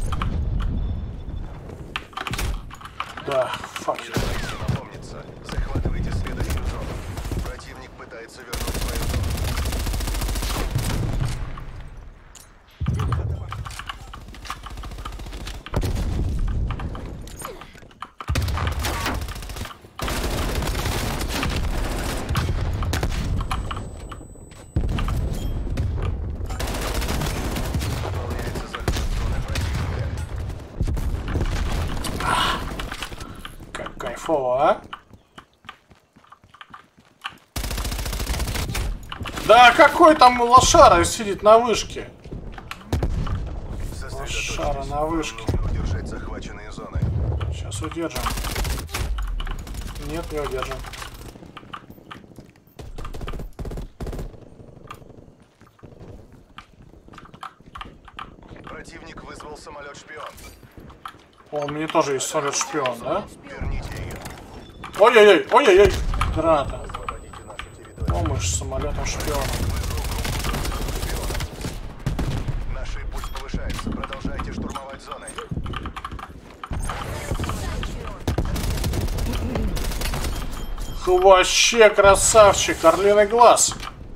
Speaker 1: Да, фак.
Speaker 3: Не давайте напомниться. Захватывайте следующую зону. Противник пытается вернуть свою зону. Выполняется захват зоны противника.
Speaker 1: инфо, а? Да какой там лошара сидит на вышке? Лошара на вышке.
Speaker 3: Удержать захваченные зоны.
Speaker 1: Сейчас удержим. Нет, не удержим.
Speaker 3: Противник вызвал самолет-шпион.
Speaker 1: О, у меня тоже есть самолет-шпион, да?
Speaker 3: Верните ее.
Speaker 1: Ой-ой-ой, ой-ой-ой. Граната. Помощь самолетом-шпионом.
Speaker 3: Наш импульс повышается. Продолжайте штурмовать зоны.
Speaker 1: Вообще красавчик, орлиный глаз.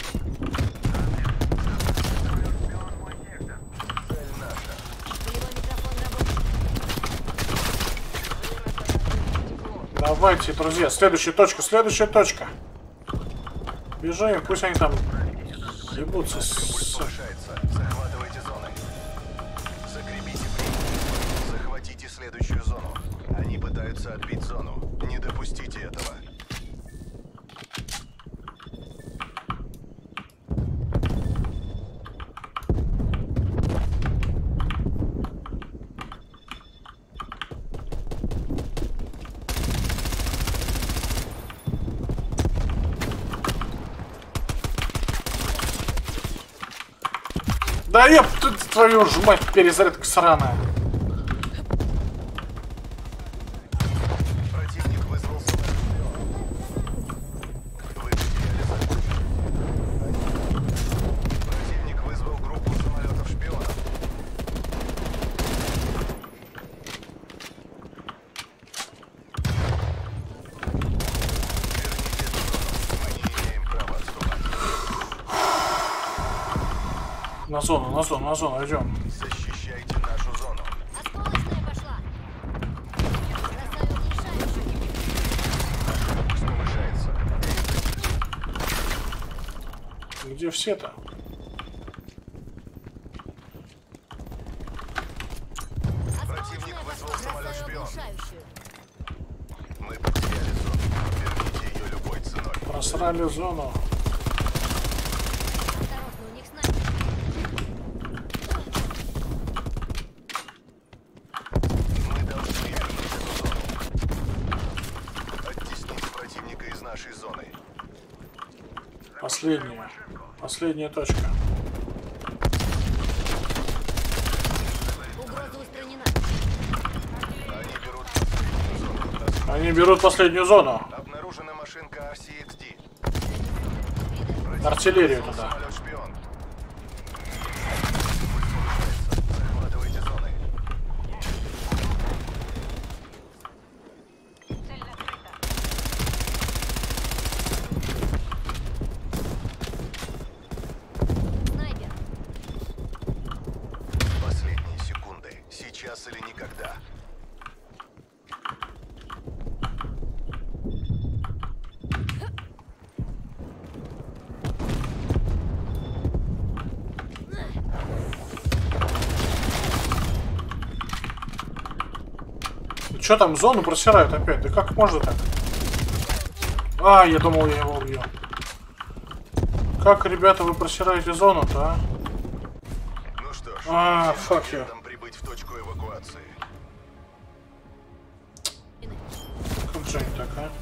Speaker 1: Давайте, друзья, следующая точка, следующая точка. Бежим, пусть они там ебутся с...
Speaker 3: Захватывайте зоны. Закрепите прием. Захватите следующую зону. Они пытаются отбить зону. Не допустите этого.
Speaker 1: Да еб ты твою ж мать, перезарядка сраная.
Speaker 3: Противник вызвал самолет-шпион. Вы потеряли захваченных. Противник вызвал группу самолетов-шпионов. Верните эту зону. Мы не имеем права отступать.
Speaker 1: На зону, на зону, на зону, идем.
Speaker 3: Защищайте нашу зону.
Speaker 10: Осколочная пошла. Бросаю уменьшающую.
Speaker 3: Пусть повышается.
Speaker 1: Где все-то?
Speaker 3: Противник
Speaker 10: Осколочная
Speaker 3: вызвал
Speaker 10: пошла. Бросаю
Speaker 3: самолет-шпион.
Speaker 10: оглушающую.
Speaker 3: Мы потеряли зону. Верните ее любой ценой.
Speaker 1: Просрали зону.
Speaker 10: Осторожно, у них снайпер.
Speaker 3: Мы должны вернуть эту зону. Оттеснить противника из нашей зоны.
Speaker 1: Последняя. Последняя точка.
Speaker 10: Угроза устранена.
Speaker 3: Они берут последнюю зону.
Speaker 1: Они берут последнюю зону.
Speaker 3: Обнаружена машинка ар си икс ди.
Speaker 1: Артиллерию туда.
Speaker 3: Самолет-шпион. Захватывайте зоны.
Speaker 10: Снайпер.
Speaker 3: Последние секунды. Сейчас или никогда.
Speaker 1: Что там, зону просирают опять? Да как можно так? А, я думал, я его убью. Как, ребята, вы просираете зону-то, а?
Speaker 3: Ну что ж,
Speaker 1: А,
Speaker 3: всем
Speaker 1: fuck you.
Speaker 3: агентам прибыть в точку эвакуации.
Speaker 1: Как же они так, а?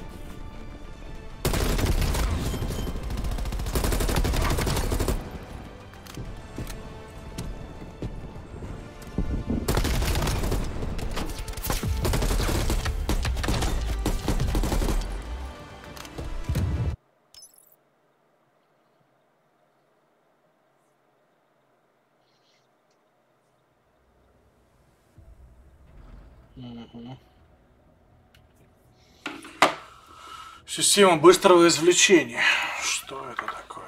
Speaker 1: Мгм. Система быстрого извлечения. Что это такое?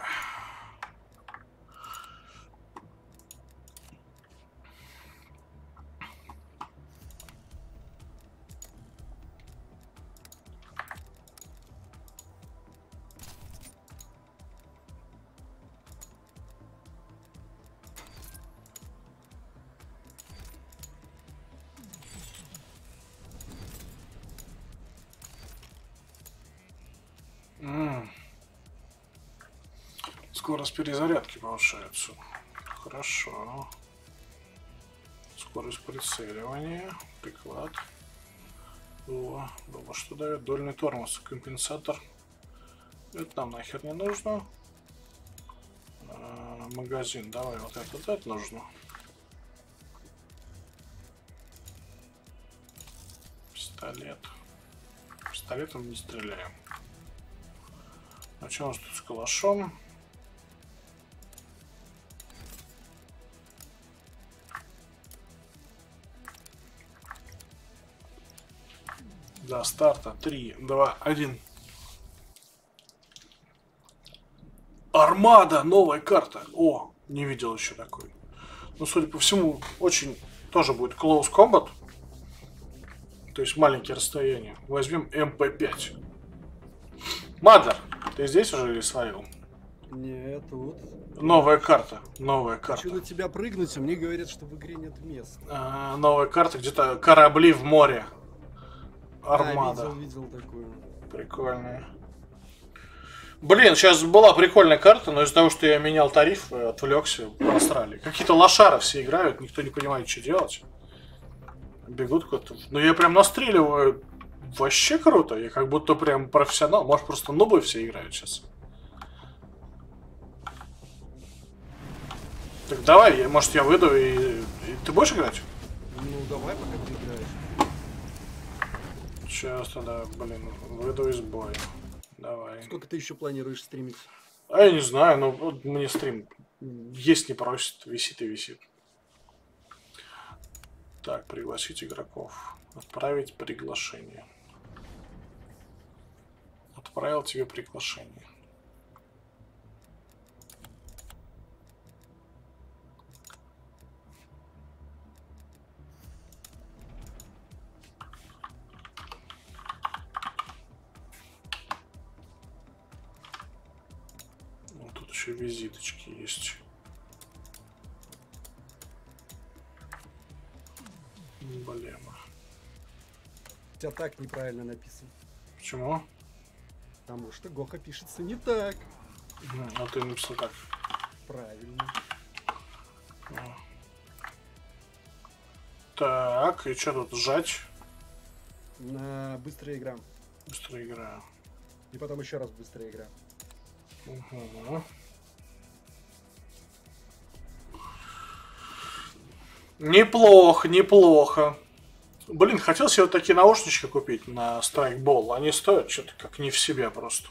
Speaker 1: Скорость перезарядки повышается. Хорошо. Скорость прицеливания. Приклад. О, думаю, что дает дольный тормоз. Компенсатор. Это нам нахер не нужно. А, магазин. Давай, вот это, вот это нужно. Пистолет. Пистолетом не стреляем. А что у нас тут с калашом? До старта. три, два, один. Армада! Новая карта. О, не видел еще такой. Ну, судя по всему, очень тоже будет close combat. То есть маленькие расстояния. Возьмем эм пэ пять. Мадлер, ты здесь уже или свалил?
Speaker 2: Нет, тут.
Speaker 1: Новая карта. Новая карта.
Speaker 2: Хочу на тебя прыгнуть, а мне говорят, что в игре нет места.
Speaker 1: А, новая карта, где-то корабли в море. Армада.
Speaker 2: А, видел, видел такую.
Speaker 1: Прикольная. Блин, сейчас была прикольная карта, но из-за того, что я менял тариф, отвлекся, просрали. Какие-то лошары все играют, никто не понимает, что делать. Бегут куда-то. Ну я прям настреливаю. Вообще круто. Я как будто прям профессионал. Может, просто нубы все играют сейчас. Так давай, может, я выйду и... и... Ты будешь играть?
Speaker 2: Ну давай, пока ты играешь.
Speaker 1: Сейчас тогда, блин, выйду из боя. Давай.
Speaker 2: Сколько ты еще планируешь стримить?
Speaker 1: А я не знаю, но вот мне стрим есть не просит, висит и висит. Так, пригласить игроков. Отправить приглашение. Отправил тебе приглашение. Вот тут еще визиточки есть. Блема.
Speaker 2: У тебя так неправильно написано.
Speaker 1: Почему?
Speaker 2: Потому что Гоха пишется не так.
Speaker 1: А ты написал так.
Speaker 2: Правильно.
Speaker 1: Так, и что тут сжать?
Speaker 2: На быстрая игра.
Speaker 1: Быстрая игра.
Speaker 2: И потом еще раз быстрая игра.
Speaker 1: Угу. Неплохо, неплохо. Блин, хотел себе вот такие наушнички купить на страйкбол. Они стоят что-то как не в себя просто.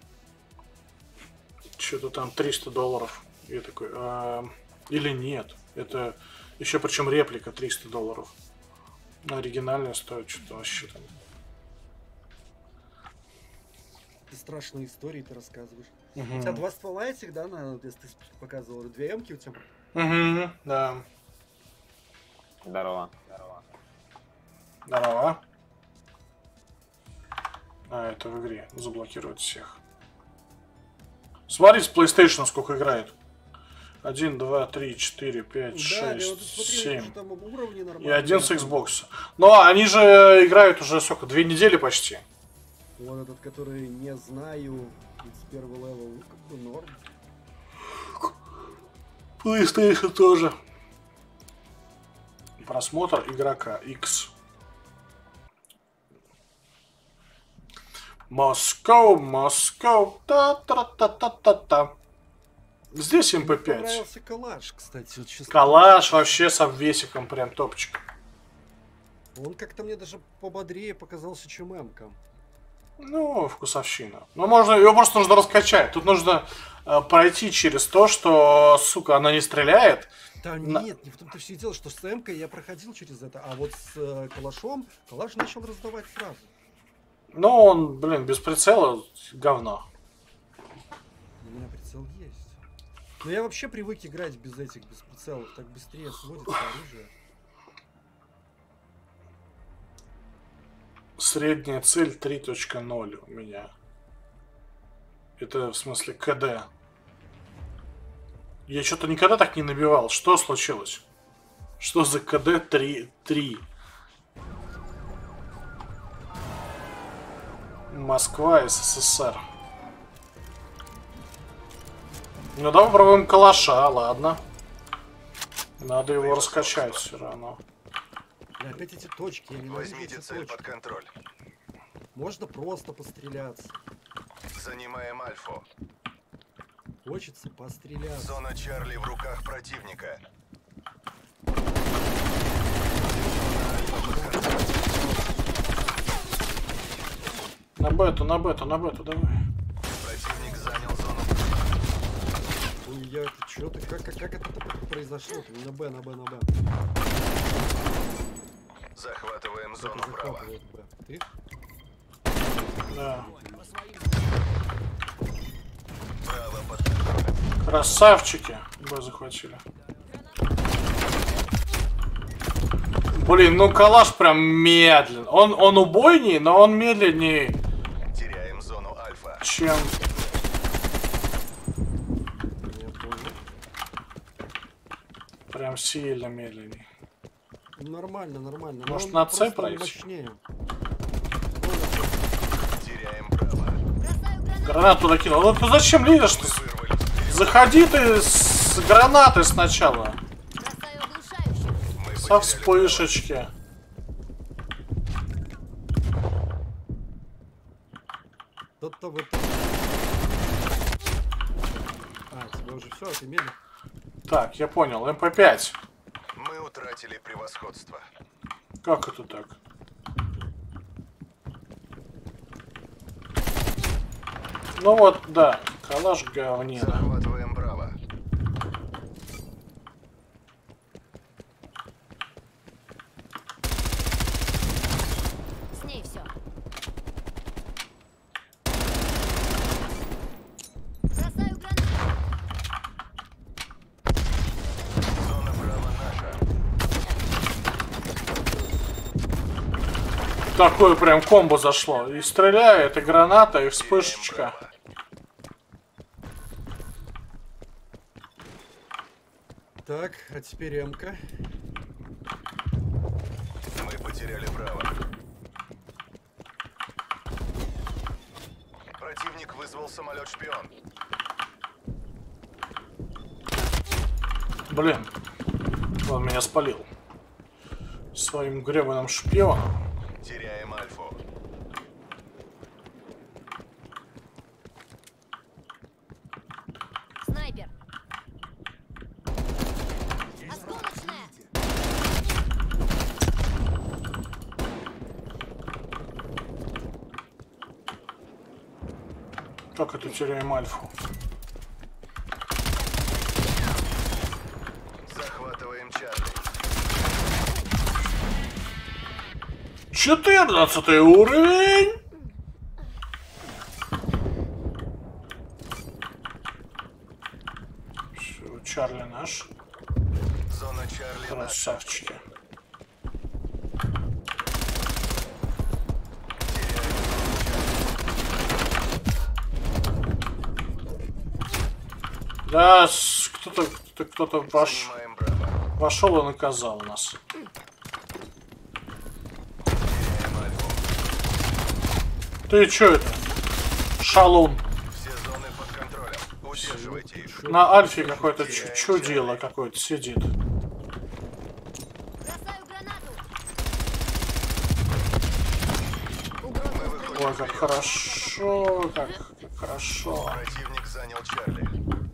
Speaker 1: Что-то там триста долларов. Я такой, а... или нет. Это еще причем реплика триста долларов. Оригинальная стоит что-то вообще там.
Speaker 2: Ты страшные истории ты рассказываешь.
Speaker 1: Угу.
Speaker 2: У тебя два ствола этих, да, на, если ты показывал, две эмки у тебя?
Speaker 1: Угу, да.
Speaker 12: Здорово. Здорово.
Speaker 1: Здорово. А, это в игре. Заблокировать всех. Смотрите, PlayStation сколько играет. один, два, три, четыре, пять, шесть, семь. И один с Xbox. Но они же играют уже сколько? Две недели почти.
Speaker 2: Вот этот, который не знаю, тридцать первый левел, ну как бы норм.
Speaker 1: PlayStation тоже. Просмотр игрока X. Москва, Москва, та-та-та-та-та-та. Здесь эм пэ пять.
Speaker 2: Мне понравился калаш, кстати. Вот сейчас
Speaker 1: калаш вообще с обвесиком, прям топчик.
Speaker 2: Он как-то мне даже пободрее показался, чем эмка.
Speaker 1: Ну, вкусовщина. Ну, можно, его просто нужно раскачать. Тут нужно э, пройти через то, что, сука, она не стреляет.
Speaker 2: Да
Speaker 1: На...
Speaker 2: нет, не в том-то все дело, что с эмкой я проходил через это, а вот с э, калашом, калаш начал раздавать сразу.
Speaker 1: Ну, он, блин, без прицела говно.
Speaker 2: У меня прицел есть. Но я вообще привык играть без этих, без прицелов, так быстрее сводится оружие.
Speaker 1: Средняя цель три точка ноль у меня. Это в смысле ка дэ. Я что-то никогда так не набивал. Что случилось? Что за ка дэ три? Москва, эс эс эс эр. Ну давай попробуем калаша, ладно. Надо его раскачать все равно.
Speaker 2: Бля, опять эти точки, я ненавижу
Speaker 3: Возьмите
Speaker 2: эти
Speaker 3: цель
Speaker 2: точки.
Speaker 3: под контроль.
Speaker 2: Можно просто постреляться.
Speaker 3: Занимаем Альфу.
Speaker 2: Хочется постреляться.
Speaker 3: Зона Чарли в руках противника.
Speaker 1: На бету, на бету, на бету, давай.
Speaker 3: Противник занял зону.
Speaker 2: Ой, я это что ты, как, как, как это произошло? На Б, на Б, на Б.
Speaker 3: Захватываем
Speaker 2: Кто-то
Speaker 3: зону право.
Speaker 2: захватывает Б. Ты?
Speaker 1: Да.
Speaker 3: Право под контролем.
Speaker 1: Красавчики. Б захватили. Блин, ну калаш прям медленно. Он, он убойнее, но он медленнее,
Speaker 3: Теряем зону Альфа.
Speaker 1: чем...
Speaker 2: Я понял.
Speaker 1: Прям сильно медленнее.
Speaker 2: Нормально, нормально.
Speaker 1: Может,
Speaker 2: Но он
Speaker 1: на С
Speaker 2: просто
Speaker 1: пройти?
Speaker 2: мощнее.
Speaker 3: Теряем право.
Speaker 10: Бросаю гранату.
Speaker 1: Гранату туда кинул. Ну ты зачем лезешь? Ты... Заходи ты с гранатой сначала.
Speaker 10: Бросаю оглушающую.
Speaker 3: Мы
Speaker 1: Со
Speaker 3: потеряли
Speaker 1: вспышечки.
Speaker 2: Тот-то вот. А, тебя уже все отымели?
Speaker 1: Так, я понял. эм пэ пять.
Speaker 3: право. Мы утратили превосходство.
Speaker 1: Как это так? Ну вот, да. Калаш говнина.
Speaker 3: Захватываем право.
Speaker 10: С ней все. Бросаю гранату.
Speaker 3: Зона право наша.
Speaker 1: Такое прям комбо зашло. И стреляет, и граната, и вспышечка.
Speaker 2: Так, а теперь М-ка.
Speaker 3: Мы потеряли право. Противник вызвал самолет-шпион.
Speaker 1: Блин. Он меня спалил. Своим гребаным шпионом.
Speaker 3: Теряем Альфу.
Speaker 10: Снайпер. Осколочная.
Speaker 1: Как это теряем альфу?
Speaker 3: Захватываем Чарли.
Speaker 1: четырнадцатый уровень. Всё, Чарли наш.
Speaker 3: Зона Чарли наша.
Speaker 1: Красавчики. Да, с- кто-то кто-то кто-то пош...
Speaker 3: Занимаем право.
Speaker 1: пошел и наказал нас.
Speaker 3: Теряем Альфу.
Speaker 1: Ты чё это? Шалун.
Speaker 3: Все зоны под контролем. Удерживайте их.
Speaker 1: На альфе какое-то чу- чудило какое-то сидит.
Speaker 10: Бросаю гранату. Угроза устранена.
Speaker 1: Ой, как хорошо, как, как хорошо.
Speaker 3: Противник занял Чарли.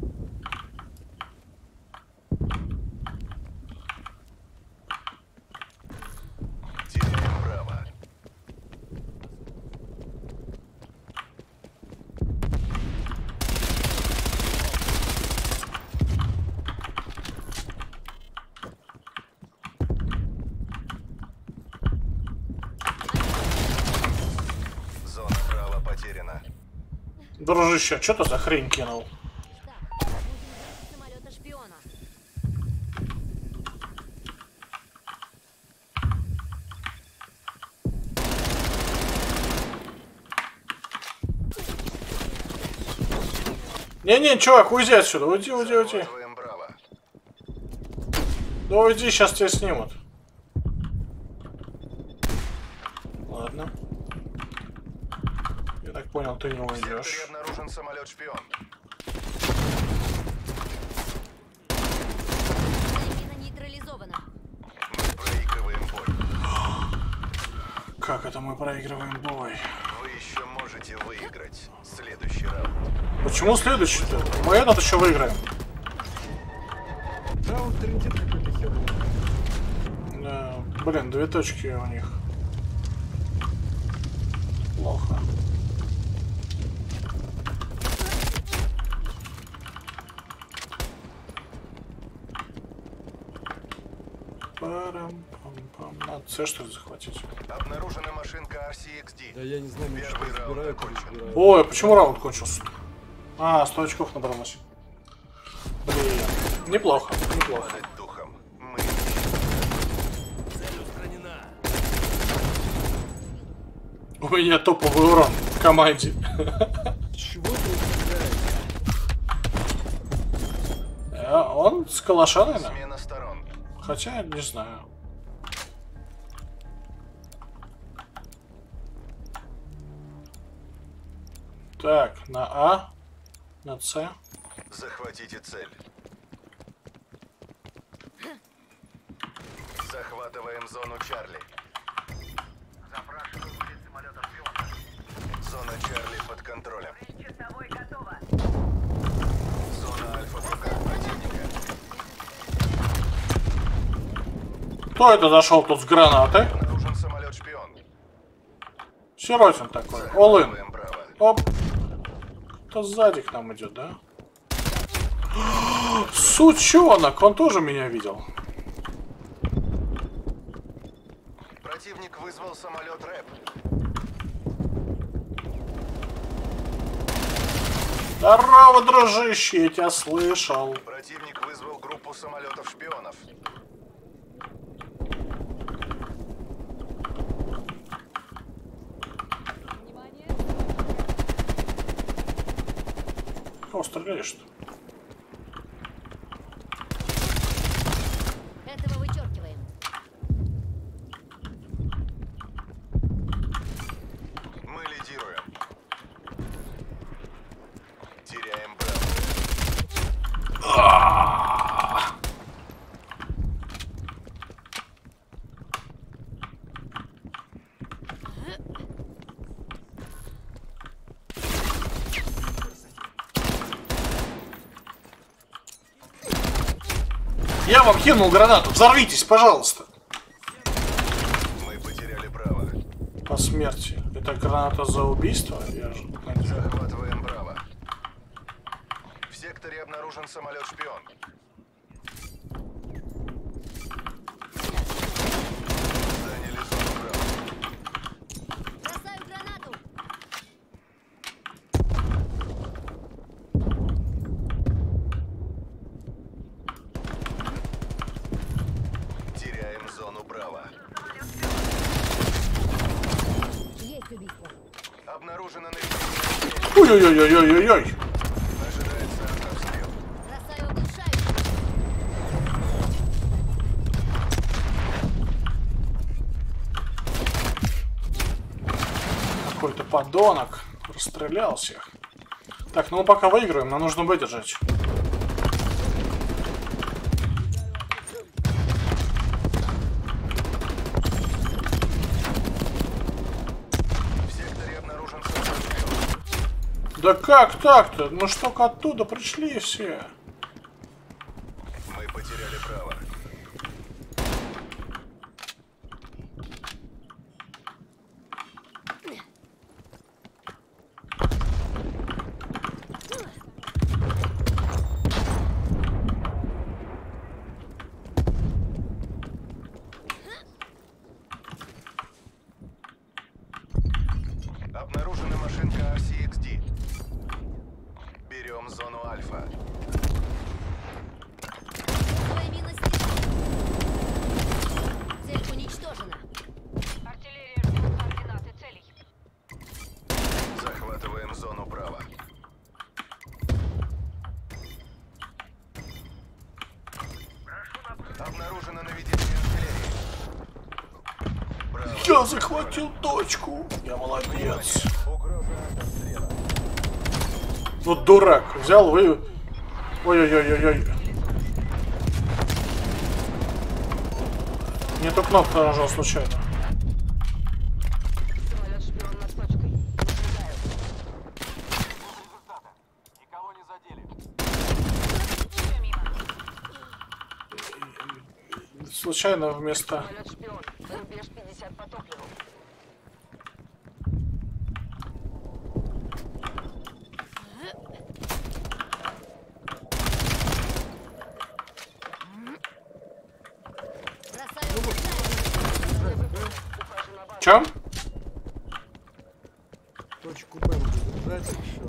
Speaker 3: Теряем право. Зона права потеряна.
Speaker 1: Дружище, что ты за хрень кинул?
Speaker 10: Так, будем ждать самолета шпиона.
Speaker 1: Не-не, чувак, уйди отсюда, уйди, уйди, уйди.
Speaker 3: Захватываем право.
Speaker 1: Да уйди, сейчас тебя снимут. Ладно. Я так понял, ты не
Speaker 3: В секторе
Speaker 1: уйдешь.
Speaker 3: обнаружен самолет-шпион.
Speaker 1: как это мы проигрываем бой?
Speaker 3: Вы еще можете выиграть следующий раунд.
Speaker 1: Почему следующий-то? Мы этот еще выиграем.
Speaker 2: Раунд трендит какой-то херня.
Speaker 1: Да, блин, две точки у них. Плохо. Парам-пам-пам. Надо С что ли захватить?
Speaker 3: Обнаружена машинка ар си икс ди.
Speaker 2: Да я не знаю, что
Speaker 3: Первый раунд
Speaker 2: разбираю,
Speaker 3: окончен.
Speaker 2: разбираю.
Speaker 1: Ой, почему раунд кончился? А, сто очков набралось. Блин, неплохо, неплохо.
Speaker 3: Падать духом. Мы
Speaker 5: Цель устранена.
Speaker 1: У меня топовый урон в команде.
Speaker 2: Чего ты устраиваешь?
Speaker 1: А, он с калаша, наверное?
Speaker 3: смена сторон.
Speaker 1: Хотя, не знаю. Так, на А, на С.
Speaker 3: Захватите цель. Захватываем зону Чарли.
Speaker 8: Запрашиваю вылет самолета шпиона.
Speaker 3: Зона Чарли под контролем.
Speaker 8: Часовой готово.
Speaker 3: Зона Альфа в руках противника.
Speaker 1: Кто это зашел тут с гранатой?
Speaker 3: Обнаружен самолет-шпион.
Speaker 1: Сиротин такой. All-in.
Speaker 3: Захватываем право.
Speaker 1: Оп. Кто сзади к нам идет, да? Сучонок, он тоже меня видел.
Speaker 3: Противник вызвал самолет рэп.
Speaker 1: Здорово, дружище, я тебя слышал.
Speaker 3: Противник вызвал группу самолетов-шпионов.
Speaker 1: Кого стреляешь-то?
Speaker 10: Этого вычеркиваем.
Speaker 3: Мы лидируем. Теряем браво.
Speaker 1: Я вам кинул гранату, взорвитесь, пожалуйста.
Speaker 3: Мы потеряли право.
Speaker 1: По смерти. Это граната за убийство? Я же надеюсь.
Speaker 3: Захватываем браво. В секторе обнаружен самолет-шпион. Заняли зону браво.
Speaker 10: Бросаю гранату.
Speaker 3: Теряем зону браво.
Speaker 10: Есть убийство.
Speaker 3: Обнаружено наведение.
Speaker 1: Ой-ой-ой-ой-ой-ой.
Speaker 3: Ожидается обстрел.
Speaker 10: Бросаю оглушающий.
Speaker 1: Какой-то подонок. Расстрелял всех. Так, ну мы пока выигрываем, нам нужно выдержать.
Speaker 3: В секторе обнаружен самолет-шпион.
Speaker 1: Да как так-то? Мы ж только оттуда пришли все.
Speaker 3: Мы потеряли право. Обнаружена машинка ар си икс ди. Берем зону Альфа.
Speaker 10: Новая мина снята. Цель уничтожена.
Speaker 4: Артиллерия ждет координаты целей.
Speaker 3: Захватываем зону Браво. Обнаружено наведение артиллерии. Браво.
Speaker 1: Я захватил точку. Я молодец.
Speaker 3: Угроза обстрела.
Speaker 1: Вот дурак. Взял, вы... Ой-ой-ой-ой-ой. Не ту кнопку нажал случайно. случайно вместо...
Speaker 4: Самолет-шпион. Рубеж пятьдесят по топливу.
Speaker 10: Бросаю угрожающую.
Speaker 4: Ухожу на базу.
Speaker 1: Чё?
Speaker 2: Точку Б будет брать еще.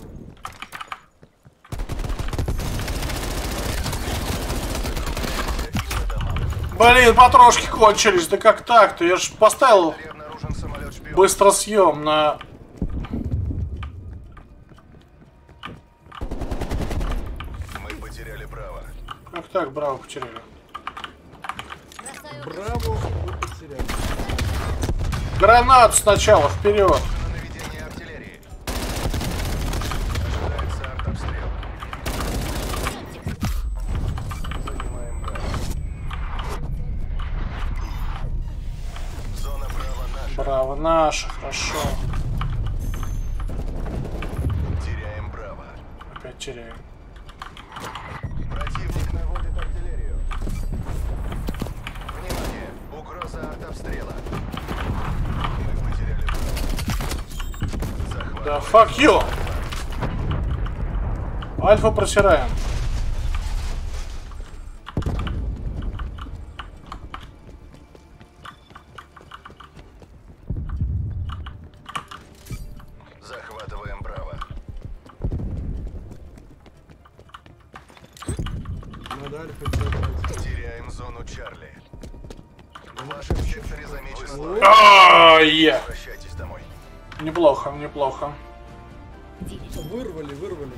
Speaker 1: Блин, патрошки кончились. Да как так-то? Я ж поставил
Speaker 3: Обнаружен самолет-шпион.
Speaker 1: быстро съем на...
Speaker 3: Мы потеряли право.
Speaker 1: Как так, браво, потеряли?
Speaker 10: Бросаю
Speaker 2: Браво, вы потеряли.
Speaker 1: Гранат сначала, вперед.
Speaker 3: На наведение артиллерии. Ожидается артобстрел. Занимаем браво. Зона права наша.
Speaker 1: Браво, наша, хорошо.
Speaker 3: Теряем право.
Speaker 1: Опять теряем.
Speaker 3: Противник наводит артиллерию. Внимание! Угроза артобстрела. Мы потеряли право. Захват.
Speaker 1: Да, fuck you! Альфа просираем.
Speaker 3: Захватываем право.
Speaker 2: Надо альфа делать.
Speaker 3: Теряем зону Чарли. В вашем секторе замечено.
Speaker 1: Ай!
Speaker 3: Возвращайтесь домой.
Speaker 1: Неплохо, неплохо.
Speaker 2: Вырвали, вырвали.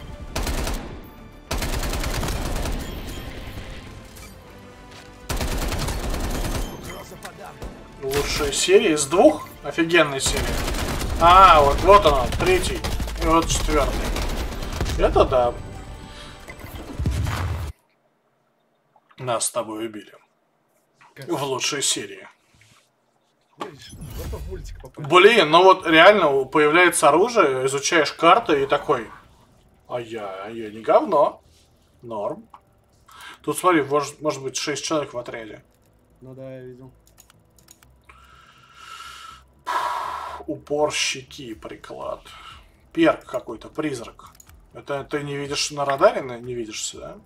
Speaker 5: Угроза подавлена.
Speaker 1: Лучшая серия из двух? Офигенная серия. А, вот, вот она, третий. И вот четвертый. Это да. Нас с тобой убили. В лучшей серии.
Speaker 2: Видишь, зато в мультик попали.
Speaker 1: Блин, ну вот реально появляется оружие, изучаешь карты и такой. А я, а я не говно. Норм. Тут смотри, может, может быть шесть человек в отряде.
Speaker 2: Ну да, я видел.
Speaker 1: Упор щеки, приклад. Перк какой-то, призрак. Это ты не видишь на радаре, не видишься, да?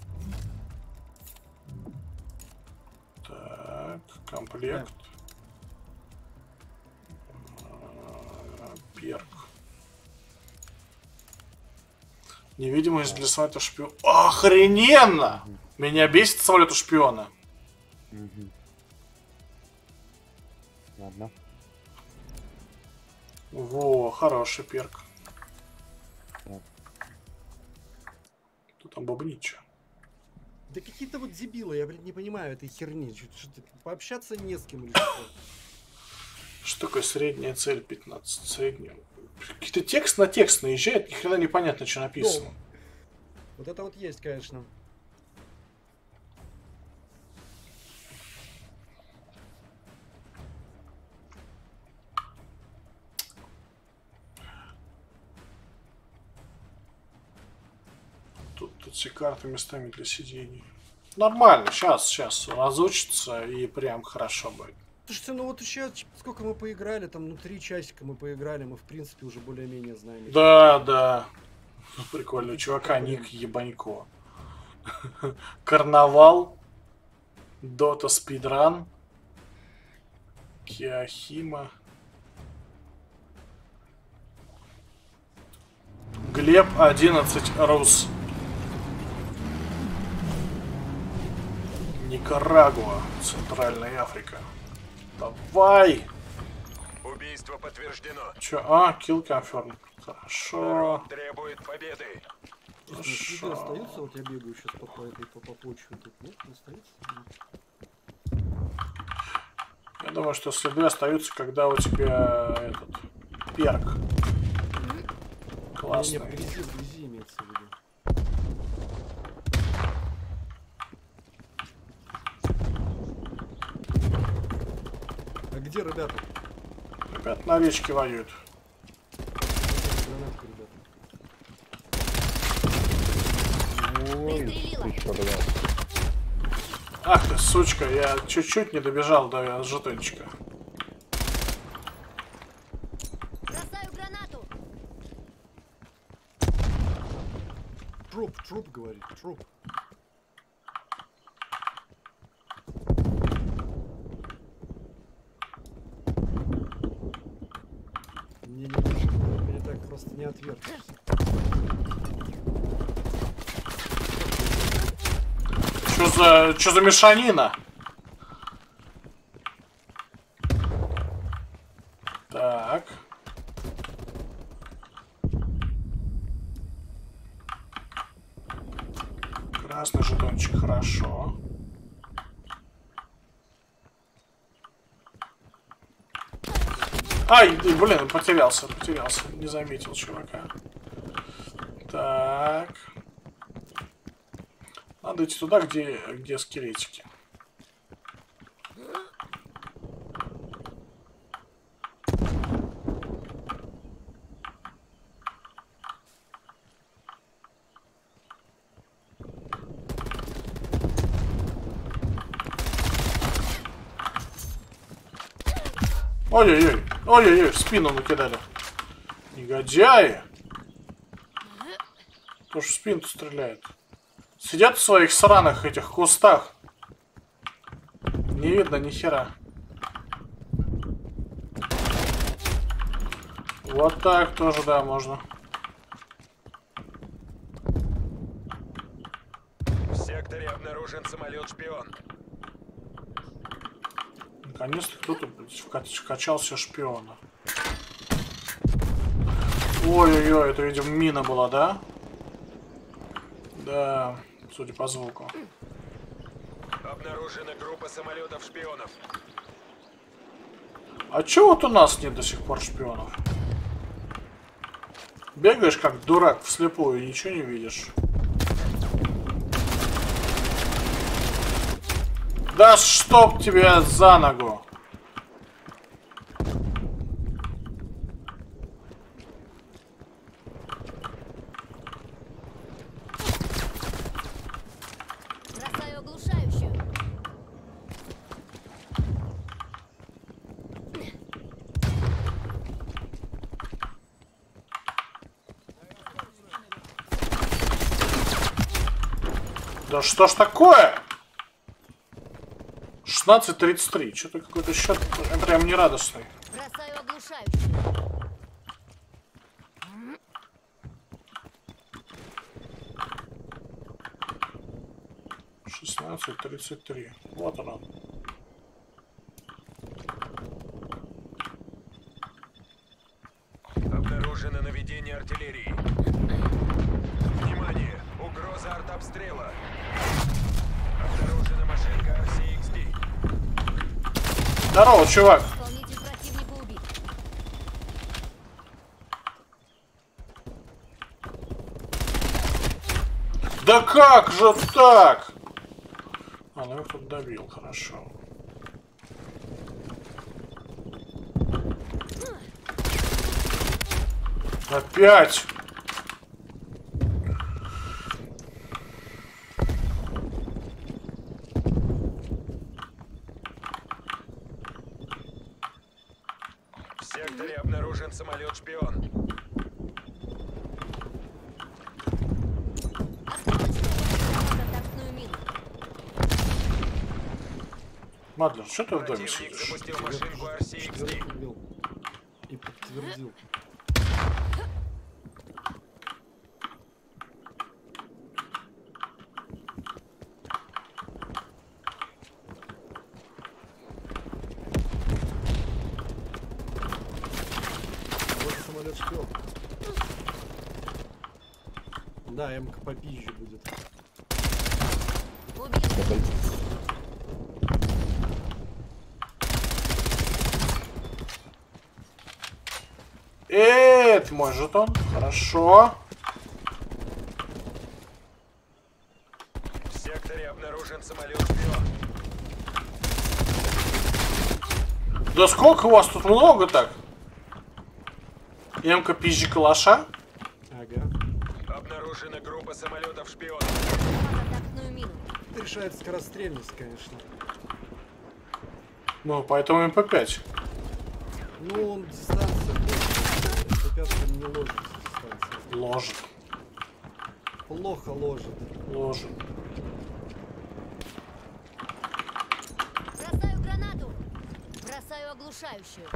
Speaker 1: Так, комплект. Перк. Невидимость для самолета шпиона. Охрененно! Меня бесит самолет у шпиона.
Speaker 12: Ладно.
Speaker 1: Во, хороший перк.
Speaker 12: Так.
Speaker 1: Кто там бубнит чё?
Speaker 2: Да какие-то вот дебилы, я, блин, не понимаю этой херни. Что-то пообщаться не с кем или что?
Speaker 1: Что такое средняя цель пятнадцать? Средняя. Какие-то текст на текст наезжает, ни хрена непонятно, что написано.
Speaker 2: Ну, вот это вот есть, конечно.
Speaker 1: Тут, тут все карты местами для сидений. Нормально, сейчас, сейчас разучится и прям хорошо будет.
Speaker 2: Слушайте, ну вот еще сколько мы поиграли, там, ну три часика мы поиграли, мы в принципе уже более-менее знаем.
Speaker 1: Да, да. Прикольно, у чувака ник Ебанько. Карнавал, Дота Спидран, Киахима, Глеб одиннадцать Рус, Никарагуа, Центральная Африка. Давай!
Speaker 3: Убийство подтверждено.
Speaker 1: Чё? А, kill confirm. Хорошо.
Speaker 3: Требует победы.
Speaker 2: Следы остаются, вот я бегаю сейчас по, по этой по, по почве тут, нет, не остается?
Speaker 1: Я думаю, что следы остаются, когда у тебя этот перк. Классный.
Speaker 2: Не, не, вблизи, вблизи имеется в виду. А где ребята?
Speaker 1: Ребят на речке воюют.
Speaker 2: Гранатку, ребята.
Speaker 12: Ой, ты что,
Speaker 1: Ах ты, сучка, я чуть-чуть не добежал до жетончика.
Speaker 10: Бросаю гранату.
Speaker 2: Труп, труп, говорит, труп. Не, не, не, меня так просто не отвертишься.
Speaker 1: Чё за, чё за мешанина? Так. Красный жетончик, хорошо. Ай, блин, потерялся, потерялся. Не заметил чувака. Так. Надо идти туда, где, где скелетики. Ой-ой-ой, ой-ой-ой, в спину накидали. Негодяи. Тоже в спину стреляют. Сидят в своих сраных этих кустах. Не видно ни хера. Вот так тоже, да, можно.
Speaker 3: В секторе обнаружен самолет-шпион.
Speaker 1: Наконец-то кто-то вкачал себе шпиона. Ой-ой-ой, это, видимо, мина была, да? Да, судя по звуку.
Speaker 3: Обнаружена группа самолетов-шпионов.
Speaker 1: А чё вот у нас нет до сих пор шпионов? Бегаешь как дурак вслепую и ничего не видишь. Да чтоб тебя за ногу!
Speaker 10: Бросаю оглушающую.
Speaker 1: Да что ж такое? шестнадцать тридцать три. Что-то какой-то счет прям нерадостный.
Speaker 10: Бросаю оглушающую.
Speaker 1: шестнадцать тридцать три. Вот он.
Speaker 3: Обнаружено наведение артиллерии. Внимание! Угроза артобстрела. Обнаружена машинка ар си икс ди.
Speaker 1: Здорово, чувак.
Speaker 10: Исполнитель противника убит.
Speaker 1: Да как же так? А, ну их тут добил, хорошо. Опять!
Speaker 3: В секторе обнаружен самолет-шпион.
Speaker 10: Контактную мину.
Speaker 1: Мадлер, что ты в доме
Speaker 3: Противник
Speaker 1: сидишь?
Speaker 3: запустил машинку ар си икс ди.
Speaker 2: Убил. И подтвердил. Вот и самолет-шпион. Да, М-ка попизже будет.
Speaker 10: Убит.
Speaker 1: Это мой жетон. Хорошо.
Speaker 3: В секторе обнаружен самолет-шпион.
Speaker 1: Да сколько у вас тут много так? М-ка пизжи калаша.
Speaker 2: Ага.
Speaker 3: Обнаружена группа самолетов-шпионов.
Speaker 10: Контактную мину.
Speaker 2: решает скорострельность, конечно.
Speaker 1: Ну, поэтому эм пэ пять.
Speaker 2: Ну, он дистанция. эм пэ пять не ложится дистанция.
Speaker 1: Ложит.
Speaker 2: Плохо ложит.
Speaker 1: Ложит.
Speaker 10: Бросаю гранату. Бросаю оглушающую.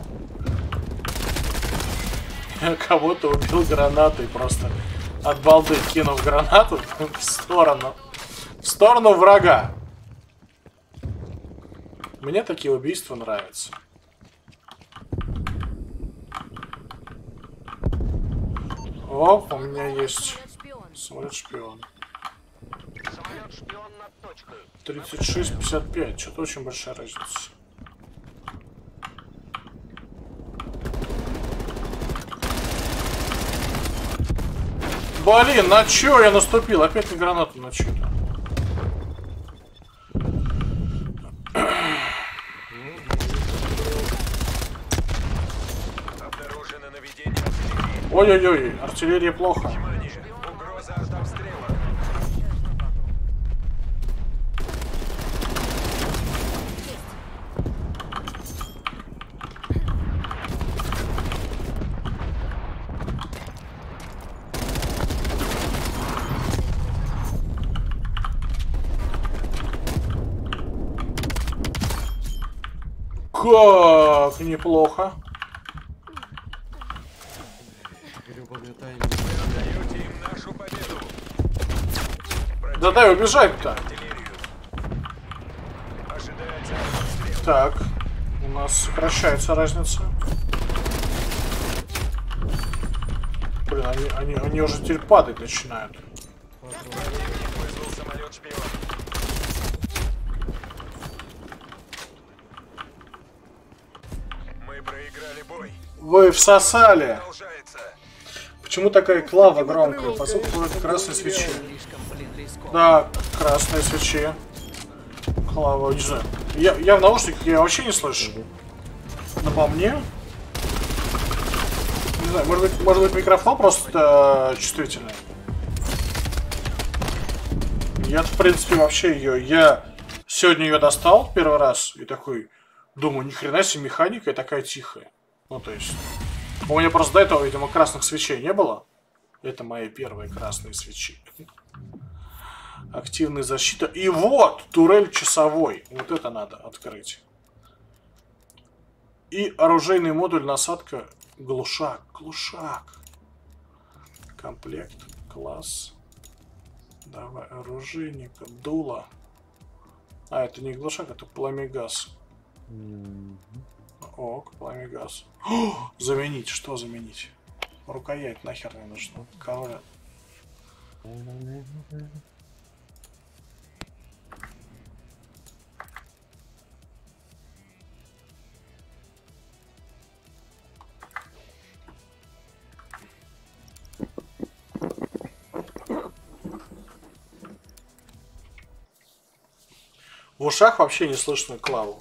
Speaker 1: Я кого-то убил гранатой просто. От балды кинув гранату в сторону. В сторону врага. Мне такие убийства нравятся. Оп, у меня есть самолет-шпион.
Speaker 8: Самолет-шпион над точкой.
Speaker 1: тридцать шесть пятьдесят пять. Что-то очень большая разница. Блин, на чё я наступил? Опять на гранату на чью-то.
Speaker 3: Обнаружено наведение артиллерии.
Speaker 1: Ой-ой-ой, артиллерия плохо.
Speaker 3: Внимание! Угроза артобстрела.
Speaker 1: Как неплохо.
Speaker 2: Гребаный тайминг.
Speaker 3: Даете им нашу победу.
Speaker 1: Да дай убежать-то.
Speaker 3: Артиллерию. Ожидается артобстрел.
Speaker 1: Так, у нас сокращается разница. Блин, они, они, они уже теперь падать начинают.
Speaker 3: Противник вызвал самолет-шпион. Мы проиграли бой.
Speaker 1: Вы всосали.
Speaker 3: Продолжается.
Speaker 1: Почему такая клава громкая? Поскольку вроде красной свечи. Да, красные свечи. Клава, не знаю. Я, я в наушниках, я вообще не слышу. Но по мне... Не знаю, может быть, может быть микрофон просто э, чувствительный. Я, в принципе, вообще ее... Я сегодня ее достал первый раз и такой... Думаю, ни хрена себе механика и такая тихая. Ну, то есть... У меня просто до этого, видимо, красных свечей не было. Это мои первые красные свечи. Активная защита. И вот! Турель часовой. Вот это надо открыть. И оружейный модуль насадка. Глушак. Глушак. Комплект. Класс. Давай, оружейник. Дуло. А, это не глушак, это пламегаз. Ок, пламегаз. О, заменить, что заменить? Рукоять нахер не нужна. Король. В ушах вообще не слышно клаву.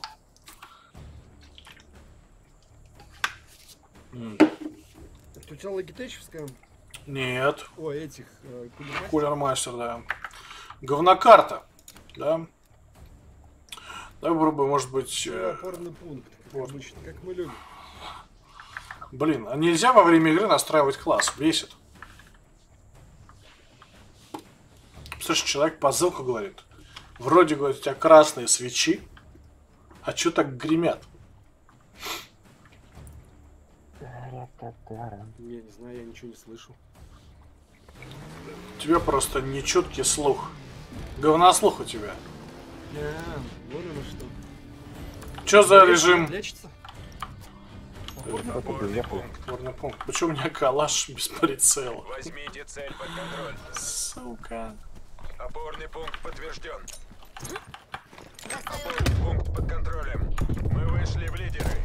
Speaker 2: Это у тебя логитечевская?
Speaker 1: Нет.
Speaker 2: О, этих э, кулермастер?
Speaker 1: Кулермастер, да. Говнокарта, да. Давай попробуем, может быть... Э...
Speaker 2: Опорный пункт, как
Speaker 1: вот.
Speaker 2: обычно, как мы любим.
Speaker 1: Блин, а нельзя во время игры настраивать класс? Бесит. Слушай, человек по ссылку говорит. Вроде, говорит, у тебя красные свечи, а чё так гремят?
Speaker 2: Не, не знаю, я ничего не слышу.
Speaker 1: У тебя просто нечеткий слух. Говнослух у тебя.
Speaker 2: А, вот оно что.
Speaker 1: Чё за режим?
Speaker 2: Лечится?
Speaker 3: Опорный пункт.
Speaker 1: Опорный пункт. Почему у меня калаш без прицела?
Speaker 3: Возьмите цель под контроль.
Speaker 1: Сука.
Speaker 3: Опорный пункт подтвержден. Опорный пункт под контролем. Мы вышли в лидеры.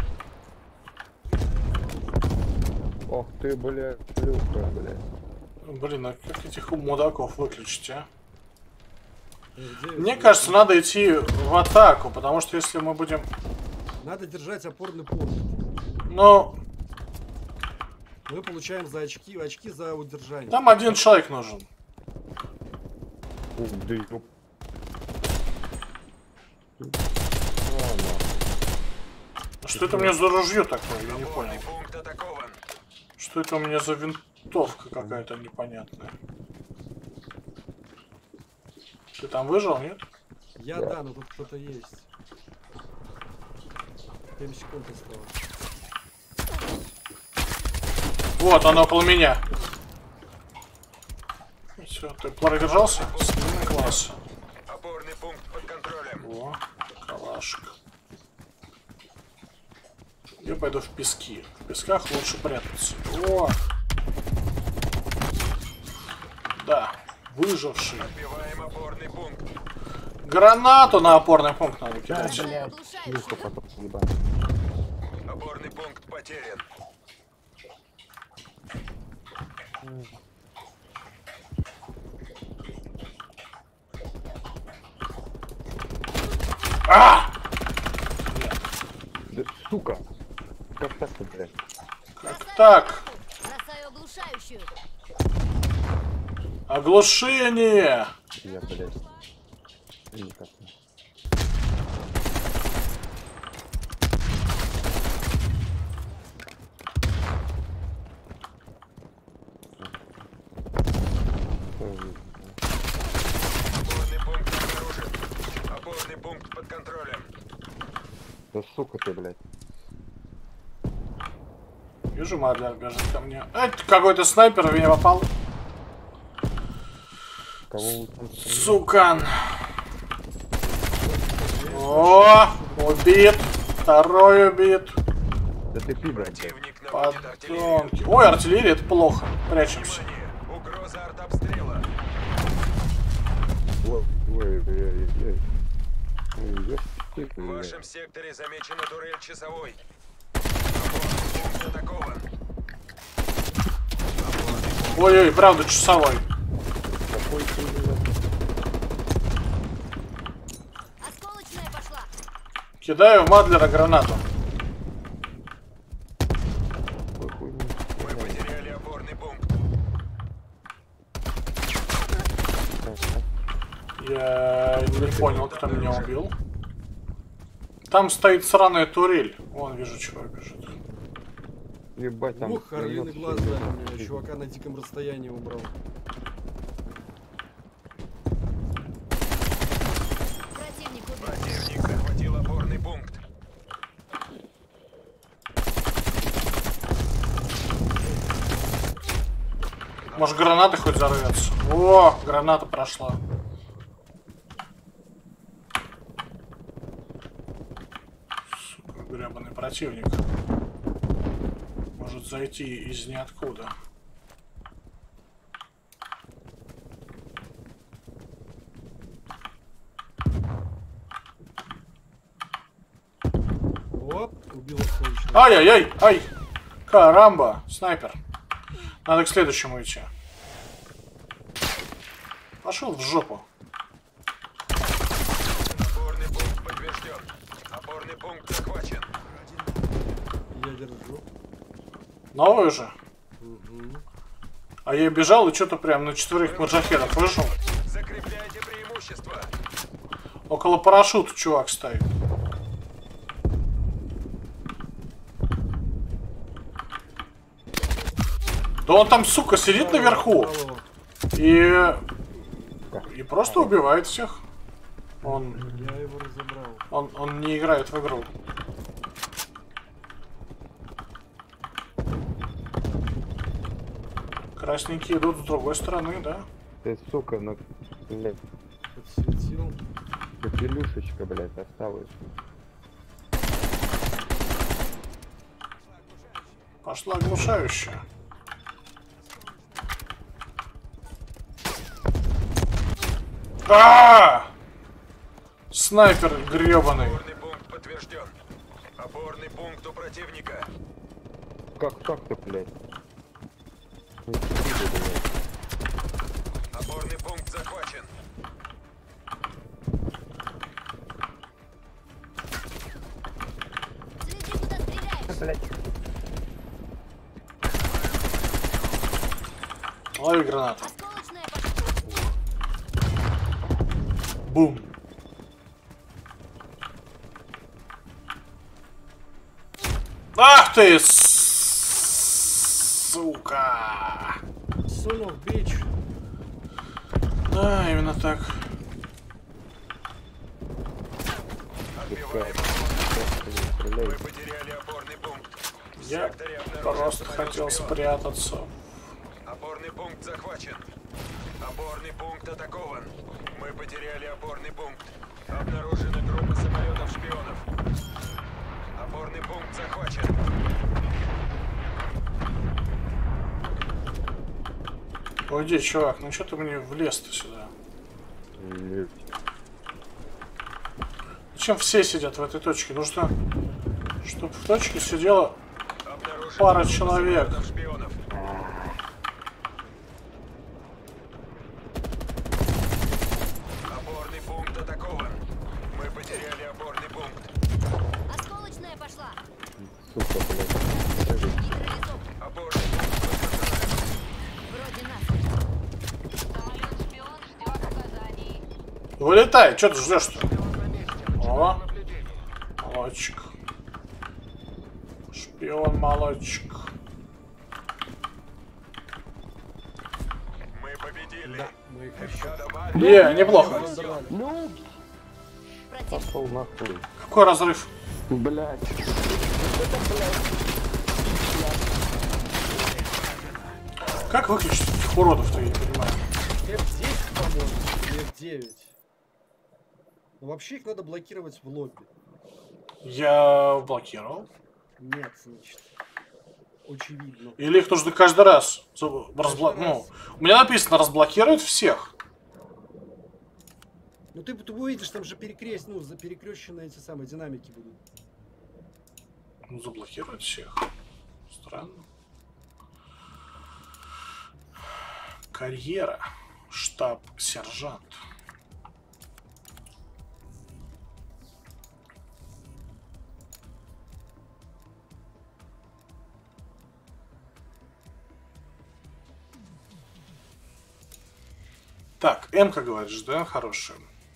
Speaker 12: Ох ты, бля, люка, бля.
Speaker 1: Блин, а как этих мудаков выключить, а?
Speaker 2: Где
Speaker 1: Мне
Speaker 2: это?
Speaker 1: кажется, надо идти в атаку, потому что если мы будем...
Speaker 2: Надо держать опорный пункт.
Speaker 1: Ну,
Speaker 2: Мы получаем за очки, очки за удержание.
Speaker 1: там один человек нужен.
Speaker 12: Ух, да, ёп.
Speaker 1: Что это у меня за ружье такое? Я не понял. Что это у меня за винтовка какая-то непонятная? Ты там выжил, нет?
Speaker 2: Я да, но тут кто-то есть. семь секунд осталось.
Speaker 1: Вот, он около меня. Все, ты продержался? Класс.
Speaker 3: Опорный пункт под контролем.
Speaker 1: О, калашик. Я пойду в пески. В песках лучше прятаться. О! Да, выживший.
Speaker 3: Отбиваем опорный пункт.
Speaker 1: Гранату на опорный пункт надо кидать.
Speaker 3: Опорный пункт потерян.
Speaker 1: А!
Speaker 12: Да, сука! Как так-то, блядь?
Speaker 1: Как так?
Speaker 10: Бросаю оглушающую.
Speaker 1: Оглушение!
Speaker 12: Я, блядь. Никак не.
Speaker 3: Опорный пункт обнаружен. Опорный пункт под контролем.
Speaker 12: Да сука ты, блядь.
Speaker 1: Вижу, Мадлер бежит ко мне. Ай, какой-то снайпер в меня попал.
Speaker 12: Кого вы там стреляете?
Speaker 1: Сукан. О, убит. Второй убит.
Speaker 12: Да ты пи, блядь.
Speaker 3: Противник наводит артиллерию.
Speaker 1: Подонки. Ой, артиллерия, это плохо. Прячемся.
Speaker 3: Внимание! Угроза артобстрела.
Speaker 12: Ой, ой, ой, ой, ой. Ой, ой,
Speaker 3: В
Speaker 12: ой.
Speaker 3: вашем секторе замечена турель часовой. Опорный пункт атакован.
Speaker 1: Ой-ой, правда, часовой.
Speaker 12: Какой ты, блядь?
Speaker 10: Осколочная пошла.
Speaker 1: Кидаю в Мадлера гранату.
Speaker 12: Какой хуй?
Speaker 3: Мы потеряли опорный пункт.
Speaker 1: Я не понял, кто меня убил. Там стоит сраная турель. Вон, вижу, чувак бежит.
Speaker 12: Ебать, там...
Speaker 2: Ух, орлиный глаз дали мне. Чувака на диком расстоянии убрал.
Speaker 10: Противник убит.
Speaker 3: Противник захватил опорный пункт.
Speaker 1: Может, граната хоть взорвется? О, граната прошла. Сука, гребаный противник. Может зайти из ниоткуда.
Speaker 2: Оп, убил осколочную.
Speaker 1: Ай-яй-яй, ай! Карамба, снайпер. Надо к следующему идти. Пошел в жопу.
Speaker 3: Опорный пункт подтвержден. Опорный пункт захвачен.
Speaker 2: Я держу.
Speaker 1: Новый уже?
Speaker 2: Угу.
Speaker 1: А я бежал и что-то прям на четверых маджахедов вышел.
Speaker 3: Закрепляйте преимущество.
Speaker 1: Около парашюта чувак стоит. Да он там, сука, сидит наверху и... и просто убивает всех. Он...
Speaker 2: Я его разобрал.
Speaker 1: Он, он не играет в игру. Красненькие идут с другой стороны, да?
Speaker 12: Ты, сука, ну, блядь,
Speaker 2: Подсветил.
Speaker 12: капелюшечка, блядь, осталась.
Speaker 1: Пошла оглушающая. А! Снайпер гребаный.
Speaker 3: Опорный пункт подтвержден. Опорный пункт у противника.
Speaker 12: Как так-то, блядь? Ну, спасибо, блядь.
Speaker 3: Опорный пункт захвачен.
Speaker 10: Следи, куда стреляешь.
Speaker 12: Блядь.
Speaker 1: Лови гранату.
Speaker 10: Осколочная пошла.
Speaker 1: Бум. Ах ты, сука!
Speaker 2: Son of bitch.
Speaker 1: Да, именно так.
Speaker 3: Мы потеряли опорный пункт.
Speaker 1: Я просто хотел спрятаться.
Speaker 3: Опорный пункт захвачен. Опорный пункт атакован. Мы потеряли опорный пункт. Обнаружена группа самолетов-шпионов. Опорный пункт захвачен.
Speaker 1: Уйди, чувак, ну что ты мне влез-то сюда? Зачем все сидят в этой точке? Нужно, чтобы в точке сидела пара человек.
Speaker 3: Опорный пункт атакован. Мы потеряли опорный пункт.
Speaker 10: Осколочная пошла.
Speaker 12: Сука, блядь.
Speaker 3: Опорный пункт возрождается.
Speaker 10: Вроде нас. Самолет-шпион ждет указаний.
Speaker 1: Вылетай, что ты ждешь-то? О, молодчик. Шпион, молодчик.
Speaker 3: Мы победили.
Speaker 2: Да, мы их еще.
Speaker 1: Не, неплохо.
Speaker 12: Ну, пошел нахуй.
Speaker 1: Какой разрыв?
Speaker 12: Блядь.
Speaker 1: Как выключить этих уродов-то, я не понимаю.
Speaker 2: эф десять, по-моему. эф девять. Ну, вообще их надо блокировать в лобби.
Speaker 1: Я блокировал.
Speaker 2: Нет, значит. Очевидно.
Speaker 1: Или их нужно каждый раз разбло...
Speaker 2: Каждый
Speaker 1: Ну,
Speaker 2: раз.
Speaker 1: у меня написано разблокировать всех.
Speaker 2: Ну ты, ты увидишь, там же перекрест, ну, за перекрещенные эти самые динамики будут.
Speaker 1: Ну, заблокировать всех. Странно. Карьера. Штаб-сержант. Так, М-ка говоришь, да? Хорошая.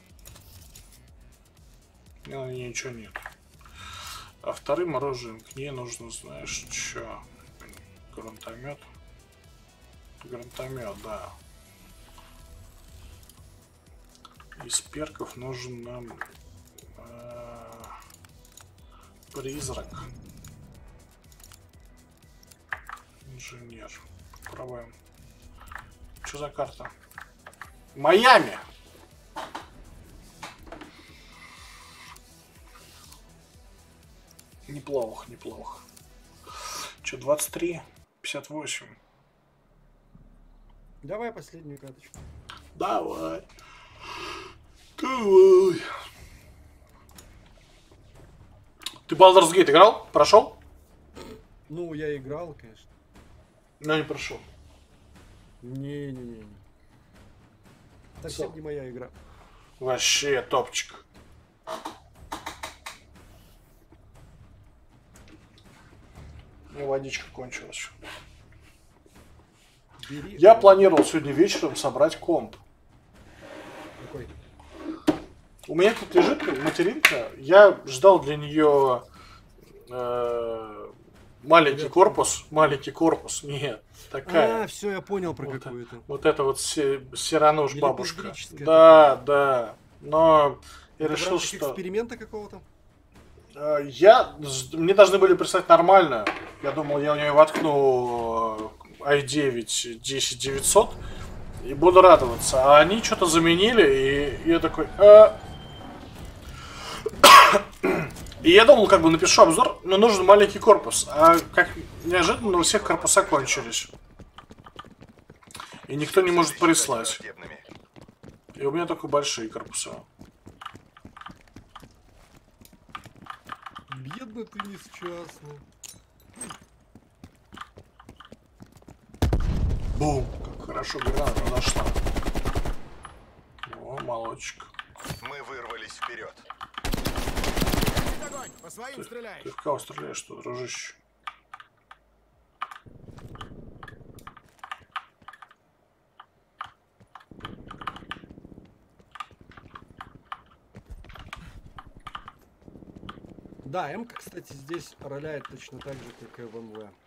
Speaker 1: На ней ничего нет. А вторым оружием к ней нужно, знаешь, что? Гранатомет. Гранатомет, да. Из перков нужен нам э, призрак. Инженер. Попробуем. Что за карта? Майами! Неплохо, неплохо. Че, двадцать три, пятьдесят восемь.
Speaker 2: Давай последнюю карточку.
Speaker 1: Давай. Давай. Ты Baldur's Gate играл? Прошел?
Speaker 2: Ну, я играл, конечно.
Speaker 1: Но не прошел.
Speaker 2: Не-не-не. Совсем не моя игра.
Speaker 1: Вообще топчик. У меня водичка кончилась.
Speaker 2: Бери.
Speaker 1: Я планировал сегодня вечером собрать комп.
Speaker 2: Какой?
Speaker 1: У меня тут лежит материнка. Я ждал для нее э, маленький корпус. Маленький корпус. Нет, такая.
Speaker 2: А, все, я понял про
Speaker 1: Вот,
Speaker 2: какую-то.
Speaker 1: вот это вот Сирануш бабушка.
Speaker 2: Лепездрическая
Speaker 1: Да, да. Но я
Speaker 2: Это в
Speaker 1: решил,
Speaker 2: рамках
Speaker 1: что
Speaker 2: эксперимента какого-то?
Speaker 1: э, я мне должны были прислать нормально. Я думал, я у нее воткну ай девять десять девятьсот и буду радоваться. А они что-то заменили, и я такой. «А...» И я думал, как бы напишу обзор, но нужен маленький корпус. А как неожиданно у всех корпуса кончились. И никто не может прислать. И у меня только большие корпуса.
Speaker 2: Бедно ты несчастный.
Speaker 1: Бум! Как хорошо граната зашла. О, молодчик.
Speaker 3: Мы вырвались вперед.
Speaker 5: Огонь! По своим
Speaker 1: Ты,
Speaker 5: стреляй!
Speaker 1: ты в кого стреляешь, что, дружище?
Speaker 2: Да, М-ка, кстати, здесь роляет точно так же, как и в эм вэ.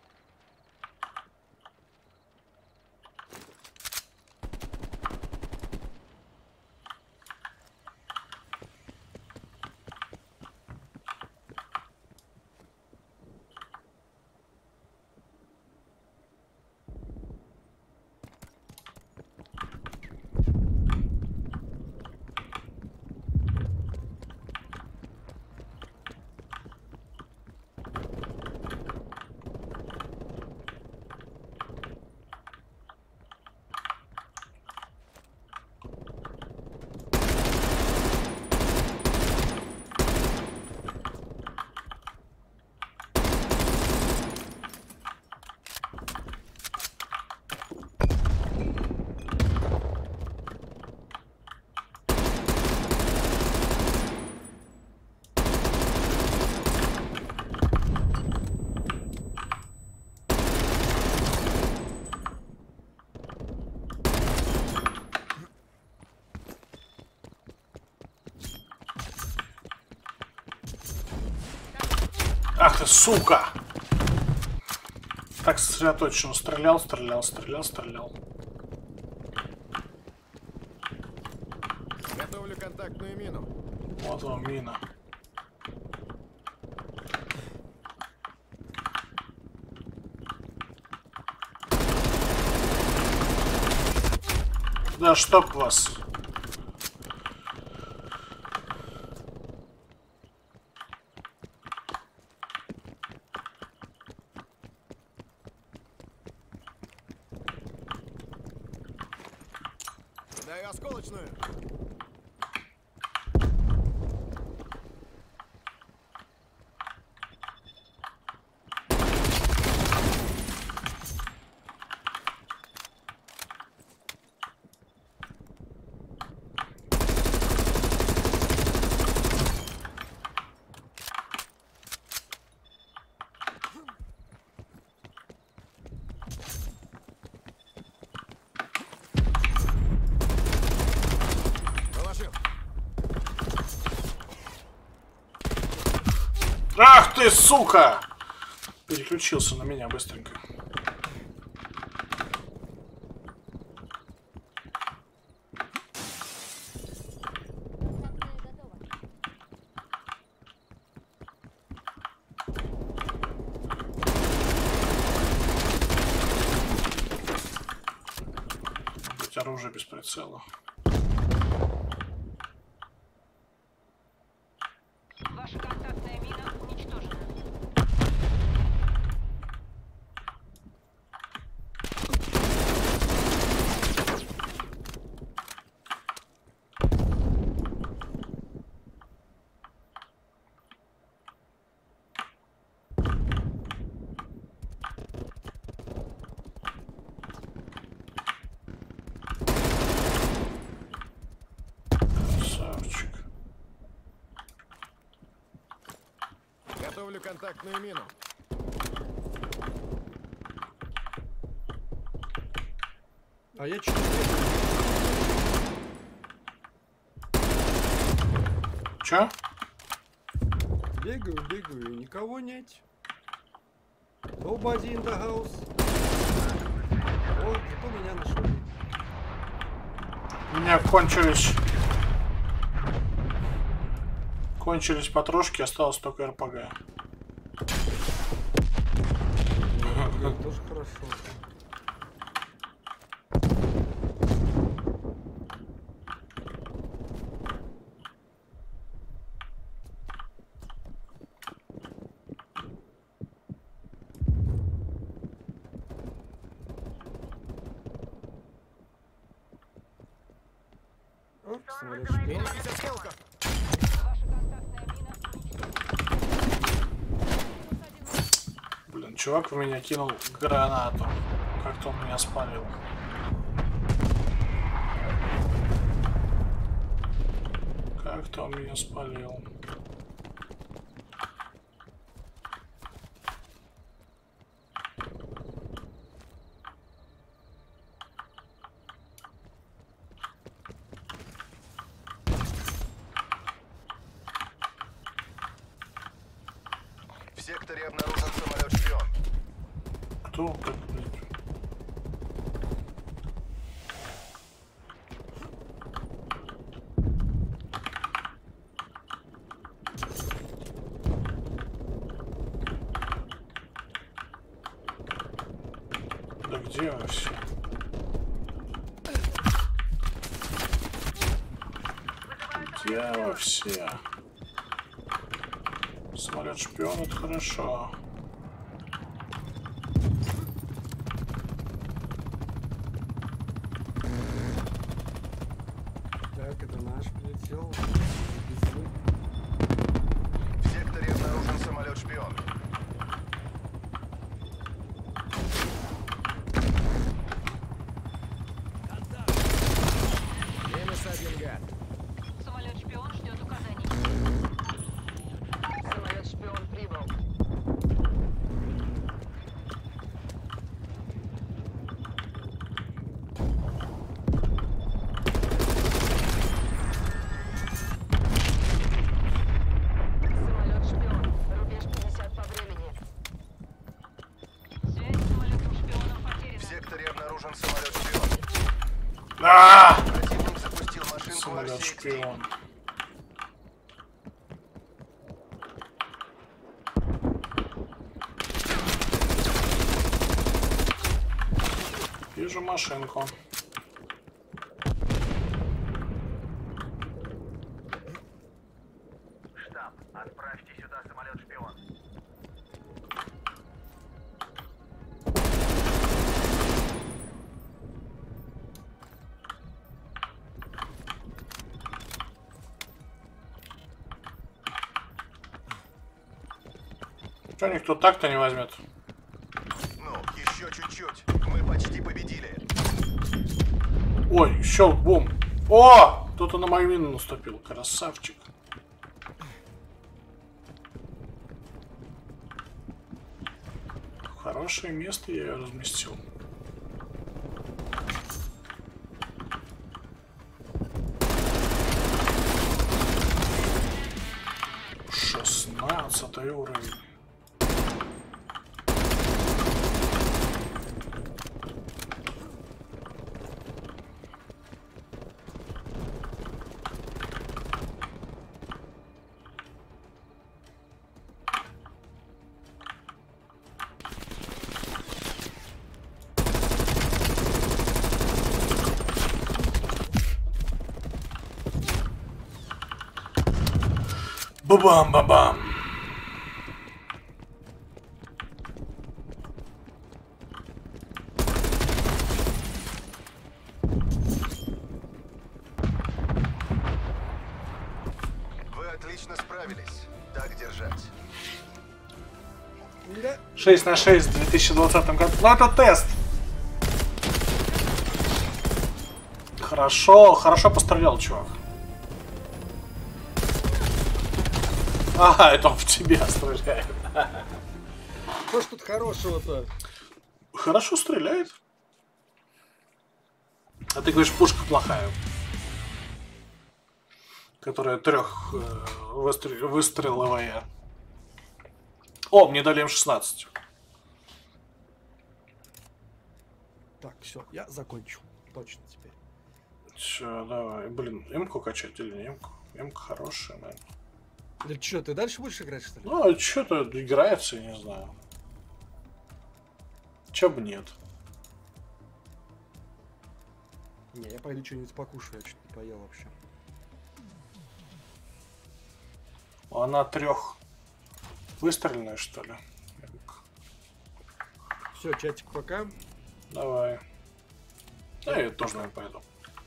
Speaker 1: Ах ты, сука! Так сосредоточенно стрелял, стрелял, стрелял, стрелял.
Speaker 5: Готовлю контактную мину.
Speaker 1: Вот вам мина. Да чтоб вас.
Speaker 5: Даю осколочную.
Speaker 1: Ах ты, сука! Переключился на меня быстренько. Быть оружие без прицела.
Speaker 4: Ваша контактная мина уничтожена.
Speaker 1: Красавчик.
Speaker 5: Готовлю контактную мину.
Speaker 2: А я что?
Speaker 1: Чё?
Speaker 2: Бегаю, бегаю, и никого нет. Nobody in the house. Вот, кто меня нашел?
Speaker 1: У меня кончились... Кончились патрошки, осталось только эр пэ гэ.
Speaker 2: Это тоже хорошо. О, самолет.
Speaker 5: Берегись осколков.
Speaker 4: Ваша контактная мина уничтожена.
Speaker 1: Блин, чувак в меня кинул гранату. Как-то он меня спалил. Как-то он меня спалил.
Speaker 3: В секторе обнаружен самолет-шпион.
Speaker 1: Кто? Как, блядь? Да где вы все? Где вы все? Самолет-шпион, это хорошо.
Speaker 2: Так, это наш прилетел.
Speaker 3: В секторе обнаружен самолет-шпион.
Speaker 5: Минус один гад.
Speaker 4: Самолет-шпион ждет указаний. Самолет-шпион прибыл. Самолет-шпион. Рубеж пятьдесят по времени. Связь с самолетом-шпионом
Speaker 3: В
Speaker 4: потеряна.
Speaker 3: секторе обнаружен самолет-шпион.
Speaker 1: А!
Speaker 3: Противник запустил машинку эр си икс ди.
Speaker 1: Самолет-шпион. Вижу машинку.
Speaker 8: Штаб, отправьте сюда самолет-шпион.
Speaker 1: Что никто так-то не возьмет?
Speaker 3: Ну, еще чуть-чуть. Мы почти победили.
Speaker 1: Ой, еще бум. О! Кто-то на мою мину наступил. Красавчик. Хорошее место я ее разместил. Шестнадцатый уровень. Бабам-бабам.
Speaker 3: Вы отлично справились. Так держать.
Speaker 2: Да.
Speaker 1: шесть на шесть в две тысячи двадцатом году. Ну это тест. Хорошо, хорошо пострелял, чувак. Ага, это он в тебя стреляет.
Speaker 2: Что ж тут хорошего-то?
Speaker 1: Хорошо стреляет. А ты говоришь, пушка плохая. Которая трех э, выстрел, выстреловая. О, мне дали эм шестнадцать.
Speaker 2: Так, все, я закончу. Точно теперь.
Speaker 1: Все, давай. Блин, эмку качать или не эмку? Эмка хорошая, наверное.
Speaker 2: Да что, ты дальше будешь играть, что ли?
Speaker 1: Ну, что-то играется, я не знаю. Че бы нет.
Speaker 2: Не, я пойду что-нибудь покушаю, я что-то не поел вообще.
Speaker 1: Она трех выстрельная, что ли?
Speaker 2: Все, чатик, пока.
Speaker 1: Давай. Да, я тоже, наверное, пойду.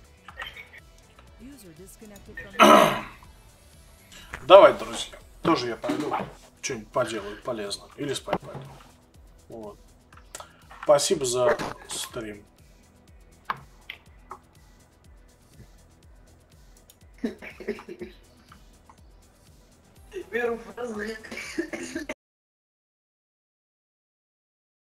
Speaker 1: Давай, друзья. Тоже я пойду. Что-нибудь поделаю полезно. Или спать пойду. Вот. Спасибо за стрим.
Speaker 13: Первый